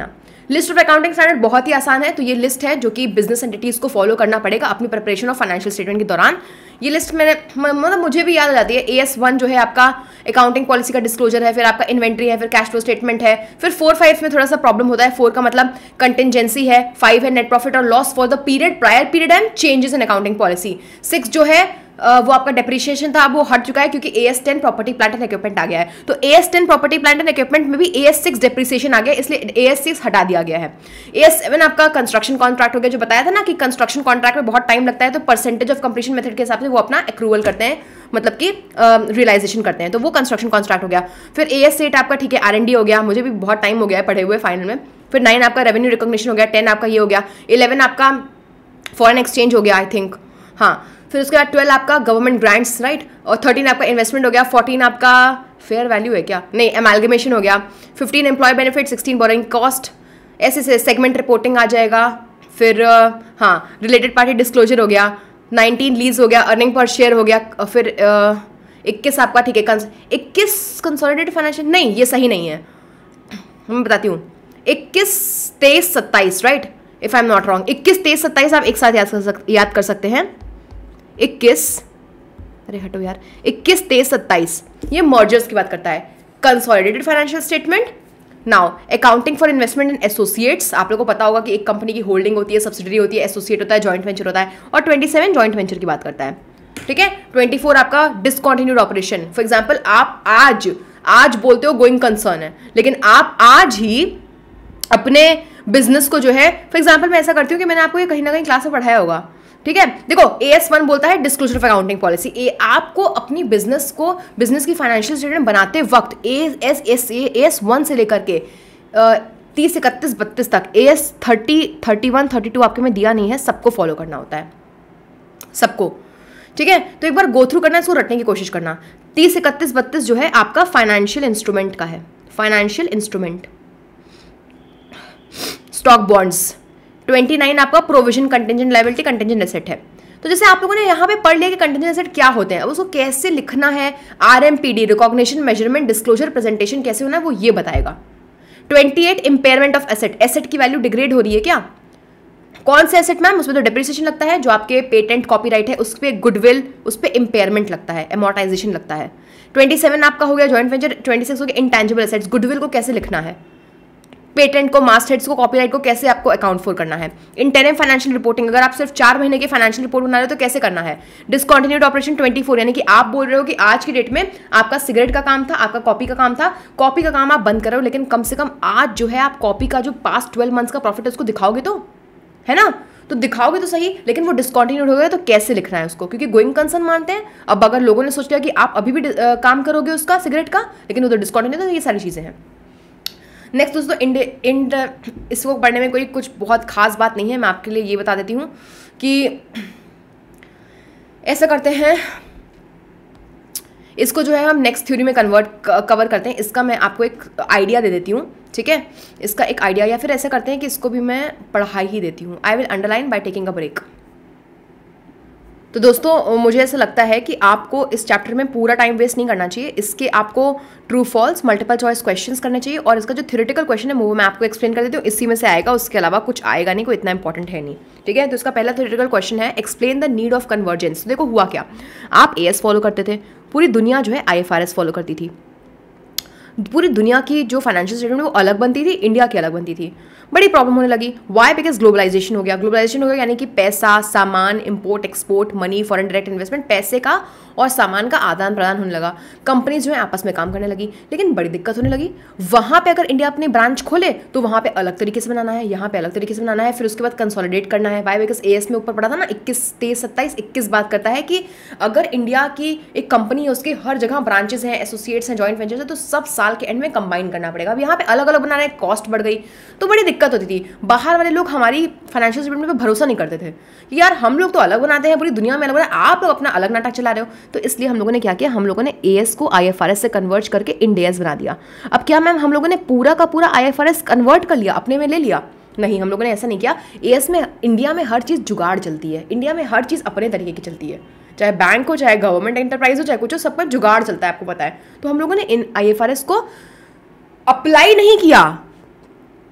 लिस्ट ऑफ अकाउंटिंग स्टैंडर्ड बहुत ही आसान है, तो ये लिस्ट है जो कि बिजनेस एंटिटीज को फॉलो करना पड़ेगा अपनी प्रिपरेशन ऑफ फाइनेंशियल स्टेटमेंट के दौरान। ये लिस्ट मैंने मतलब मुझे भी याद आ जाती है। AS1 जो है आपका अकाउंटिंग पॉलिसी का डिस्क्लोजर है, फिर आपका इन्वेंट्री है, फिर कैश फ्लो स्टेटमेंट है, फिर 4-5 में थोड़ा सा प्रॉब्लम होता है। 4 का मतलब कंटिजेंसी है, 5 है नेट प्रॉफिट और loss for the period prior period and changes in accounting policy. 6 जो है वो आपका डेप्रिसिएशन था, वो हट चुका है क्योंकि AS10 property plant and equipment आ गया है। तो AS10 property plant and equipment में भी AS6 डेप्रिसिएशन आ गया, इसलिए AS6 हटा दिया गया है। AS7 आपका कंस्ट्रक्शन कॉन्ट्रैक्ट हो गया, जो बताया था ना कि कंस्ट्रक्शन कॉन्ट्रैक्ट में बहुत टाइम लगता है, तो परसेंटेज ऑफ कंप्लीशन मेथड के हिसाब से वो अपना एक्रूवल करते हैं, मतलब कि रियलाइजेशन करते हैं, तो वो कंस्ट्रक्शन कॉन्ट्रैक्ट हो गया। फिर AS8 आपका ठीक है R&D हो गया, मुझे भी बहुत टाइम हो गया है पढ़े हुए फाइनल में। फिर 9 आपका रेवेन्यू रिकॉग्निशन हो गया, 10 आपका ये हो गया, 11 आपका फॉरेन एक्सचेंज हो गया आई थिंक, हाँ। फिर उसके बाद 12 आपका गवर्नमेंट ग्रांट्स, राइट, और 13 आपका इन्वेस्टमेंट हो गया, 14 आपका फेयर वैल्यू है क्या, नहीं, एमालगमेशन हो गया, 15 एम्प्लॉय बेनिफिट, 16 बोरोइंग कॉस्ट, ऐसे सेगमेंट रिपोर्टिंग आ जाएगा। फिर हाँ रिलेटेड पार्टी डिस्क्लोजर हो गया, 19 लीज हो गया, अर्निंग पर शेयर हो गया, फिर 21 आपका ठीक है 21 कंसोलिडेटेड फाइनेंशियल, नहीं ये सही नहीं है, मैं बताती हूँ, 21, 23, 27, right, if I am not wrong, 21, 23, 27 आप एक साथ याद कर सकते हैं। 21, अरे हटो यार, 21, 23, 27 ये मर्जर्स की बात करता है। Consolidated financial statement, now accounting for investment in associates, आप लोगों को पता होगा कि एक कंपनी की होल्डिंग होती है, सब्सिडरी होती है, एसोसिएट होता है, जॉइंट वेंचर होता है, और 27 जॉइंट वेंचर की बात करता है, ठीक है। 24 आपका डिसकंटिन्यूड ऑपरेशन, फॉर एग्जाम्पल आप आज बोलते हो गोइंग कंसर्न है, लेकिन आप आज ही अपने बिजनेस को जो है, फॉर एग्जाम्पल मैं ऐसा करती हूँ कि मैंने आपको ये कहीं ना कहीं क्लास में पढ़ाया होगा, ठीक है। देखो AS1 बोलता है डिस्क्लोजर ऑफ अकाउंटिंग पॉलिसी, आपको अपनी बिजनेस की फाइनेंशियल स्टेटमेंट बनाते वक्त AS1 से लेकर के 30, 31, 32 तक, AS30, 31, 32 आपके में दिया नहीं है, सबको फॉलो करना होता है, सबको, ठीक है। तो एक बार गो थ्रू करना, इसको रटने की कोशिश करना। 30, 31, 32 जो है आपका फाइनेंशियल इंस्ट्रूमेंट का है, फाइनेंशियल इंस्ट्रूमेंट, स्टॉक बॉन्ड्स। 29 आपका provision contingent liability contingent asset है। तो जैसे आप लोगों ने यहाँ पे पढ़ लिया कि कंटिंजेंट एसेट क्या होते हैं, अब उसको कैसे लिखना है, RMPD recognition measurement disclosure presentation कैसे होना है वो ये बताएगा। 28 इंपेयरमेंट ऑफ एसेट, एसेट की वैल्यू डिग्रेड हो रही है क्या, कौन से एसेट मैम, उसमें तो डेप्रिसिएशन लगता है, जो आपके पेटेंट कॉपीराइट है उस पर गुडविल, उस पर इंपेयरमेंट लगता है, एमोर्टाइजेशन लगता है। 27 आपका हो गया जॉइंट वेंचर, 26 हो गया इंटेंजिबल एसेट्स, गुडविल को कैसे लिखना है, पेटेंट को, मास्टर्स को, कॉपीराइट को कैसे आपको अकाउंट फॉर करना है। इंटरम फाइनेंशियल रिपोर्टिंग, अगर आप सिर्फ 4 महीने की फाइनेंशियल रिपोर्ट बना रहे हो तो कैसे करना है। डिसकंटिन्यूड ऑपरेशन 24, यानी कि आप बोल रहे हो कि आज की डेट में आपका सिगरेट का काम था, आपका कॉपी का काम था, कॉपी का काम आप बंद कर रहे हो, लेकिन कम से कम आज जो है आप कॉपी का जो पास्ट 12 मंथ्स का प्रॉफिट है उसको दिखाओगे तो, है ना, तो दिखाओगे तो सही, लेकिन वो डिसकंटिन्यूड हो गया तो कैसे लिखना है उसको, क्योंकि गोइंग कंसर्न मानते हैं। अब अगर लोगों ने सोच लिया कि आप अभी भी काम करोगे उसका सिगरेट का, लेकिन उधर डिसकंटिन्यूड, तो ये सारी चीज़ें हैं। नेक्स्ट दोस्तों, इसको पढ़ने में कोई कुछ बहुत खास बात नहीं है, मैं आपके लिए ये बता देती हूँ कि ऐसा करते हैं, इसको जो है हम नेक्स्ट थ्योरी में कवर करते हैं। इसका मैं आपको एक आइडिया दे देती हूँ, ठीक है, इसका एक आइडिया, या फिर ऐसा करते हैं कि इसको भी मैं पढ़ा ही देती हूँ। I will underline by taking a break. तो दोस्तों मुझे ऐसा लगता है कि आपको इस चैप्टर में पूरा टाइम वेस्ट नहीं करना चाहिए, इसके आपको true false multiple choice questions करने चाहिए, और इसका जो थ्योरेटिकल क्वेश्चन है वो मैं आपको एक्सप्लेन कर देती हूँ, इसी में से आएगा, उसके अलावा कुछ आएगा नहीं, कोई इतना इंपॉर्टेंट है नहीं, ठीक है। तो इसका पहला थ्योरेटिकल क्वेश्चन है, explain the need of convergence. देखो हुआ क्या, आप AS फॉलो करते थे, पूरी दुनिया जो है IFRS फॉलो करती थी, पूरी दुनिया की जो फाइनेंशियल स्टेटमेंट वो अलग बनती थी, इंडिया की अलग बनती थी। बड़ी प्रॉब्लम होने लगी, वाई, बिकॉज ग्लोबलाइजेशन हो गया। ग्लोबलाइजेशन हो गया यानी कि पैसा, सामान, import export, money, foreign direct investment, पैसे का और सामान का आदान प्रदान होने लगा। कंपनीज जो है आपस में काम करने लगी, लेकिन बड़ी दिक्कत होने लगी। वहाँ पे अगर इंडिया अपनी ब्रांच खोले तो वहाँ पे अलग तरीके से बनाना है, यहाँ पे अलग तरीके से बनाना है, फिर उसके बाद कंसोलिडेट करना है। वाई, बिकॉज AS में ऊपर पड़ा था ना 21, 23, 27, 21 बात करता है कि अगर इंडिया की एक कंपनी है, उसके हर जगह ब्रांचेस हैं, एसोसिएट्स हैं, जॉइंट वेंचर्स है, तो सब साल के एंड में कंबाइन करना पड़ेगा। अब यहाँ पे अलग अलग बनाना है, कॉस्ट बढ़ गई, तो बड़ी दिक्कत होती थी। बाहर वाले लोग हमारी फाइनेंशियल स्टेटमेंट पे भरोसा नहीं करते थे कि यार हम लोग तो अलग बनाते हैं, पूरी दुनिया में अलग बनाते हैं, आप लोग अपना अलग नाटक चला रहे हो। तो इसलिए हम लोगों ने क्या किया, हम लोगों ने AS को IFRS से कन्वर्ट करके इंड AS बना दिया। अब क्या मैम हम लोगों ने पूरा का पूरा IFRS कन्वर्ट कर लिया, अपने में ले लिया? नहीं, हम लोगों ने ऐसा नहीं किया। AS में, इंडिया में हर चीज़ जुगाड़ चलती है, इंडिया में हर चीज़ अपने तरीके की चलती है, चाहे बैंक हो, चाहे गवर्नमेंट एंटरप्राइज हो, चाहे कुछ हो, सब पर जुगाड़ चलता है, आपको पता है। तो हम लोगों ने इन IFRS को अप्लाई नहीं किया,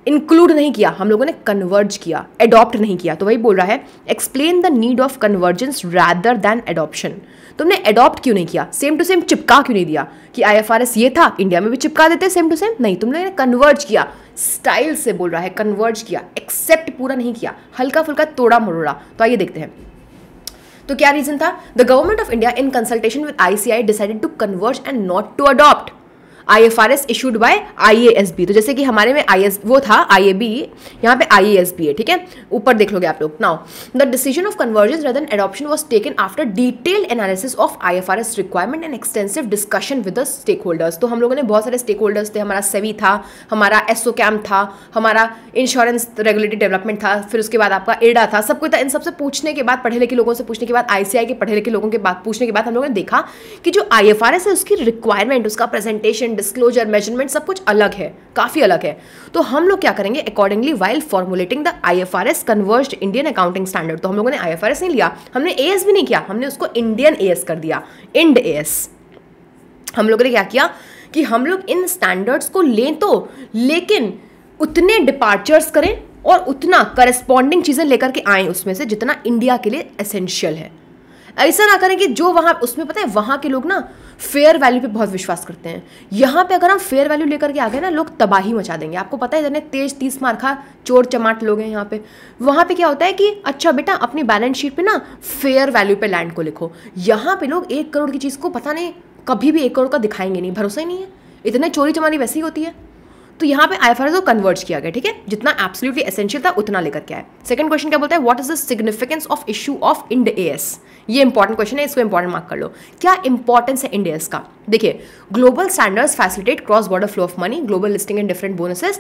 इंक्लूड नहीं किया, हम लोगों ने कन्वर्ज किया, एडॉप्ट नहीं किया। तो वही बोल रहा है explain the need of convergence rather than adoption. तुमने एडॉप्ट क्यों नहीं किया, सेम टू सेम चिपका क्यों नहीं दिया कि IFRS ये था, इंडिया में भी चिपका देते सेम टू सेम, नहीं, तुमने कन्वर्ज किया, स्टाइल से बोल रहा है, कन्वर्ज किया, एक्सेप्ट पूरा नहीं किया, हल्का फुल्का तोड़ा मरोड़ा। तो आइए देखते हैं तो क्या रीजन था। The government of India in consultation with ICAI decided to converge and not to adopt IFRS issued by IASB। तो जैसे कि हमारे में वो था IAB, यहाँ पे IASB है, ठीक है, ऊपर देख लोगे आप लोग। Now the decision of convergence rather than adoption was taken after detailed analysis of IFRS requirement and extensive discussion with the stakeholders. तो हम लोगों ने बहुत सारे स्टेक होल्डर्स थे, हमारा सेवी था, हमारा एसोकैम था, हमारा इंश्योरेंस रेगुलेटरी डेवलपमेंट था, फिर उसके बाद आपका IRDA था, सब कुछ था। इन सबसे पूछने के बाद, पढ़े लिखे लोगों से पूछने के बाद, ICAI के पढ़े लिखे लोगों के बाद पूछने के बाद हम लोगों ने देखा कि जो IFRS है उसकी रिक्वायरमेंट, उसका प्रेजेंटेशन, डिस्क्लोजर, मेजरमेंट सब कुछ अलग है, काफी अलग है। तो हम लोग क्या करेंगे, accordingly while formulating the IFRS converged Indian accounting standard. तो हम लोगों ने IFRS नहीं लिया, हमने AS भी नहीं किया, हमने उसको इंडियन AS कर दिया, इंड AS। हम लोगों ने क्या किया कि हम लोग इन स्टैंडर्ड्स को लें तो, लेकिन उतने डिपार्चर्स करें और उतना करस्पॉन्डिंग चीजें लेकर के आए उसमें से जितना इंडिया के लिए एसेंशियल है। ऐसा ना करें कि जो वहाँ उसमें, पता है वहाँ के लोग ना फेयर वैल्यू पे बहुत विश्वास करते हैं। यहाँ पे अगर हम फेयर वैल्यू लेकर के आ गए ना, लोग तबाही मचा देंगे। आपको पता है इतने तेज 30 मार्का चोर चमाट लोग हैं यहाँ पे। वहाँ पे क्या होता है कि अच्छा बेटा अपनी बैलेंस शीट पे ना फेयर वैल्यू पे लैंड को लिखो। यहाँ पे लोग 1 करोड़ की चीज़ को पता नहीं कभी भी 1 करोड़ का दिखाएंगे नहीं, भरोसा ही नहीं है। इतने चोरी चमारी वैसी होती है। तो यहाँ पे IFRS को कन्वर्ज किया गया, ठीक है, जितना एब्सोल्युटली एसेंशियल था उतना लेकर के आए। सेकंड क्वेश्चन क्या बोलता है, what is the significance of issue of Ind AS। ये इंपॉर्टेंट क्वेश्चन है, इसको इंपॉर्टेंट मार्क कर लो। क्या इंपॉर्टेंस है इंड AS का। देखिए, global standards facilitate cross border flow of money, global listing and different bonuses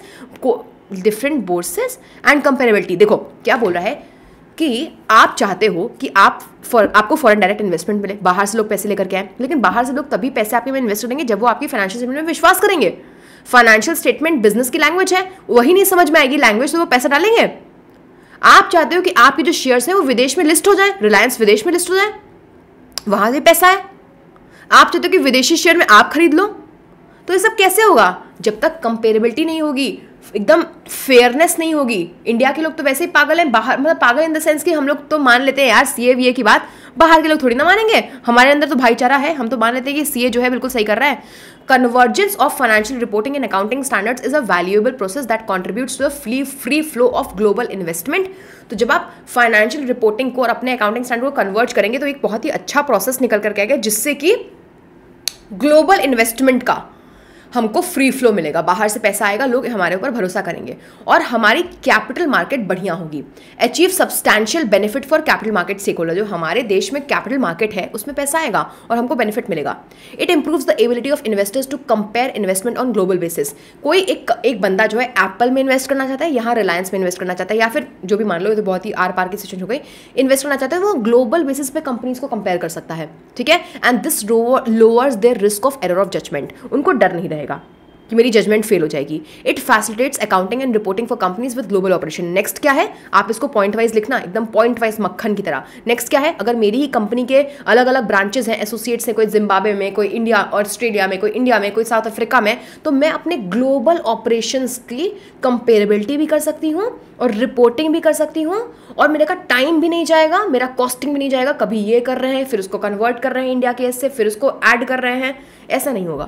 and comparability. देखो क्या बोल रहा है कि आप चाहते हो कि आपको फॉरेन डायरेक्ट इन्वेस्टमेंट मिले, बाहर से लोग पैसे लेकर के आए, लेकिन बाहर से लोग तभी पैसे आपके में इन्वेस्ट करेंगे जब वो आपकी फाइनेंशियल स्टेटमेंट में विश्वास करेंगे। फाइनेंशियल स्टेटमेंट बिजनेस की लैंग्वेज है, वही नहीं समझ में आएगी लैंग्वेज तो वो पैसा डालेंगे। आप चाहते हो कि आपके जो शेयर्स हैं वो विदेश में लिस्ट हो जाए, रिलायंस विदेश में लिस्ट हो जाए, वहां से पैसा है। आप चाहते हो कि विदेशी शेयर में आप खरीद लो। तो ये सब कैसे होगा जब तक कंपेरेबिलिटी नहीं होगी, एकदम फेयरनेस नहीं होगी। इंडिया के लोग तो वैसे ही पागल हैं, बाहर मतलब पागल इन द सेंस कि हम लोग तो मान लेते हैं यार CA की बात, बाहर के लोग थोड़ी ना मानेंगे। हमारे अंदर तो भाईचारा है, हम तो मान लेते हैं कि CA जो है बिल्कुल सही कर रहा है। Convergence of financial reporting and accounting standards is a valuable process that contributes to a free flow of global investment। तो जब आप फाइनेंशियल रिपोर्टिंग को और अपने अकाउंटिंग स्टैंडर्ड को कन्वर्ज करेंगे तो एक बहुत ही अच्छा प्रोसेस निकल करके आएगा, जिससे कि ग्लोबल इन्वेस्टमेंट का हमको फ्री फ्लो मिलेगा, बाहर से पैसा आएगा, लोग हमारे ऊपर भरोसा करेंगे और हमारी कैपिटल मार्केट बढ़िया होगी। Achieve substantial benefit for capital market stakeholder. जो हमारे देश में कैपिटल मार्केट है उसमें पैसा आएगा और हमको बेनिफिट मिलेगा। It improves the ability of investors to compare investment on global basis. कोई एक बंदा जो है एप्पल में इन्वेस्ट करना चाहता है, यहाँ रिलायंस में इन्वेस्ट करना चाहता है, या फिर जो भी मान लो, ये तो बहुत ही आर पार की सिचुएशन हो गई, इन्वेस्ट करना चाहता है, वो ग्लोबल बेसिस पे कंपनीज को कंपेयर कर सकता है, ठीक है। And this lowers their risk of error of judgement. उनको डर नहीं रहेगा कि मेरी जजमेंट फेल हो जाएगी। It facilitates accounting and reporting for companies with global operation. Next क्या है, आप इसको पॉइंट वाइज लिखना, एकदम पॉइंट वाइज मक्खन की तरह। नेक्स्ट क्या है, अगर मेरी ही कंपनी के अलग अलग ब्रांचेस हैं, एसोसिएट्स हैं, कोई जिम्बाब्वे में, कोई इंडिया ऑस्ट्रेलिया में, कोई इंडिया में, कोई साउथ अफ्रीका में, तो मैं अपने ग्लोबल ऑपरेशंस की कंपेरेबिलिटी भी कर सकती हूँ और रिपोर्टिंग भी कर सकती हूँ, और मेरे का टाइम भी नहीं जाएगा, मेरा कॉस्टिंग भी नहीं जाएगा। कभी ये कर रहे हैं, फिर उसको कन्वर्ट कर रहे हैं इंडिया के से, फिर उसको ऐड कर रहे हैं, ऐसा नहीं होगा।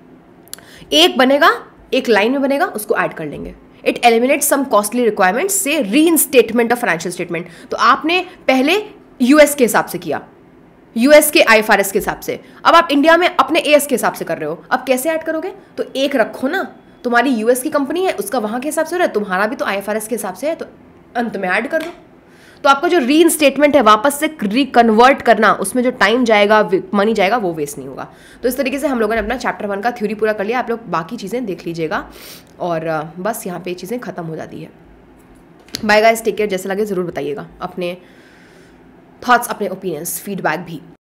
एक बनेगा, एक लाइन में बनेगा, उसको ऐड कर लेंगे। It eliminate some costly requirements से रीइंस्टेटमेंट ऑफ फाइनेंशियल स्टेटमेंट। तो आपने पहले यूएस के हिसाब से किया, यूएस के IFRS के हिसाब से, अब आप इंडिया में अपने AS के हिसाब से कर रहे हो। अब कैसे ऐड करोगे, तो एक रखो ना, तुम्हारी यूएस की कंपनी है, उसका वहां के हिसाब से हो रहा है, तुम्हारा भी तो IFRS के हिसाब से है, तो अंत में ऐड कर दो। तो आपका जो रीइंस्टेटमेंट है, वापस से रिकन्वर्ट करना, उसमें जो टाइम जाएगा, मनी जाएगा, वो वेस्ट नहीं होगा। तो इस तरीके से हम लोगों ने अपना चैप्टर 1 का थ्योरी पूरा कर लिया। आप लोग बाकी चीज़ें देख लीजिएगा और बस यहाँ पे चीज़ें खत्म हो जाती है। Bye guys, take care. जैसे लगे ज़रूर बताइएगा अपने थॉट्स, अपने ओपिनियंस, फीडबैक भी।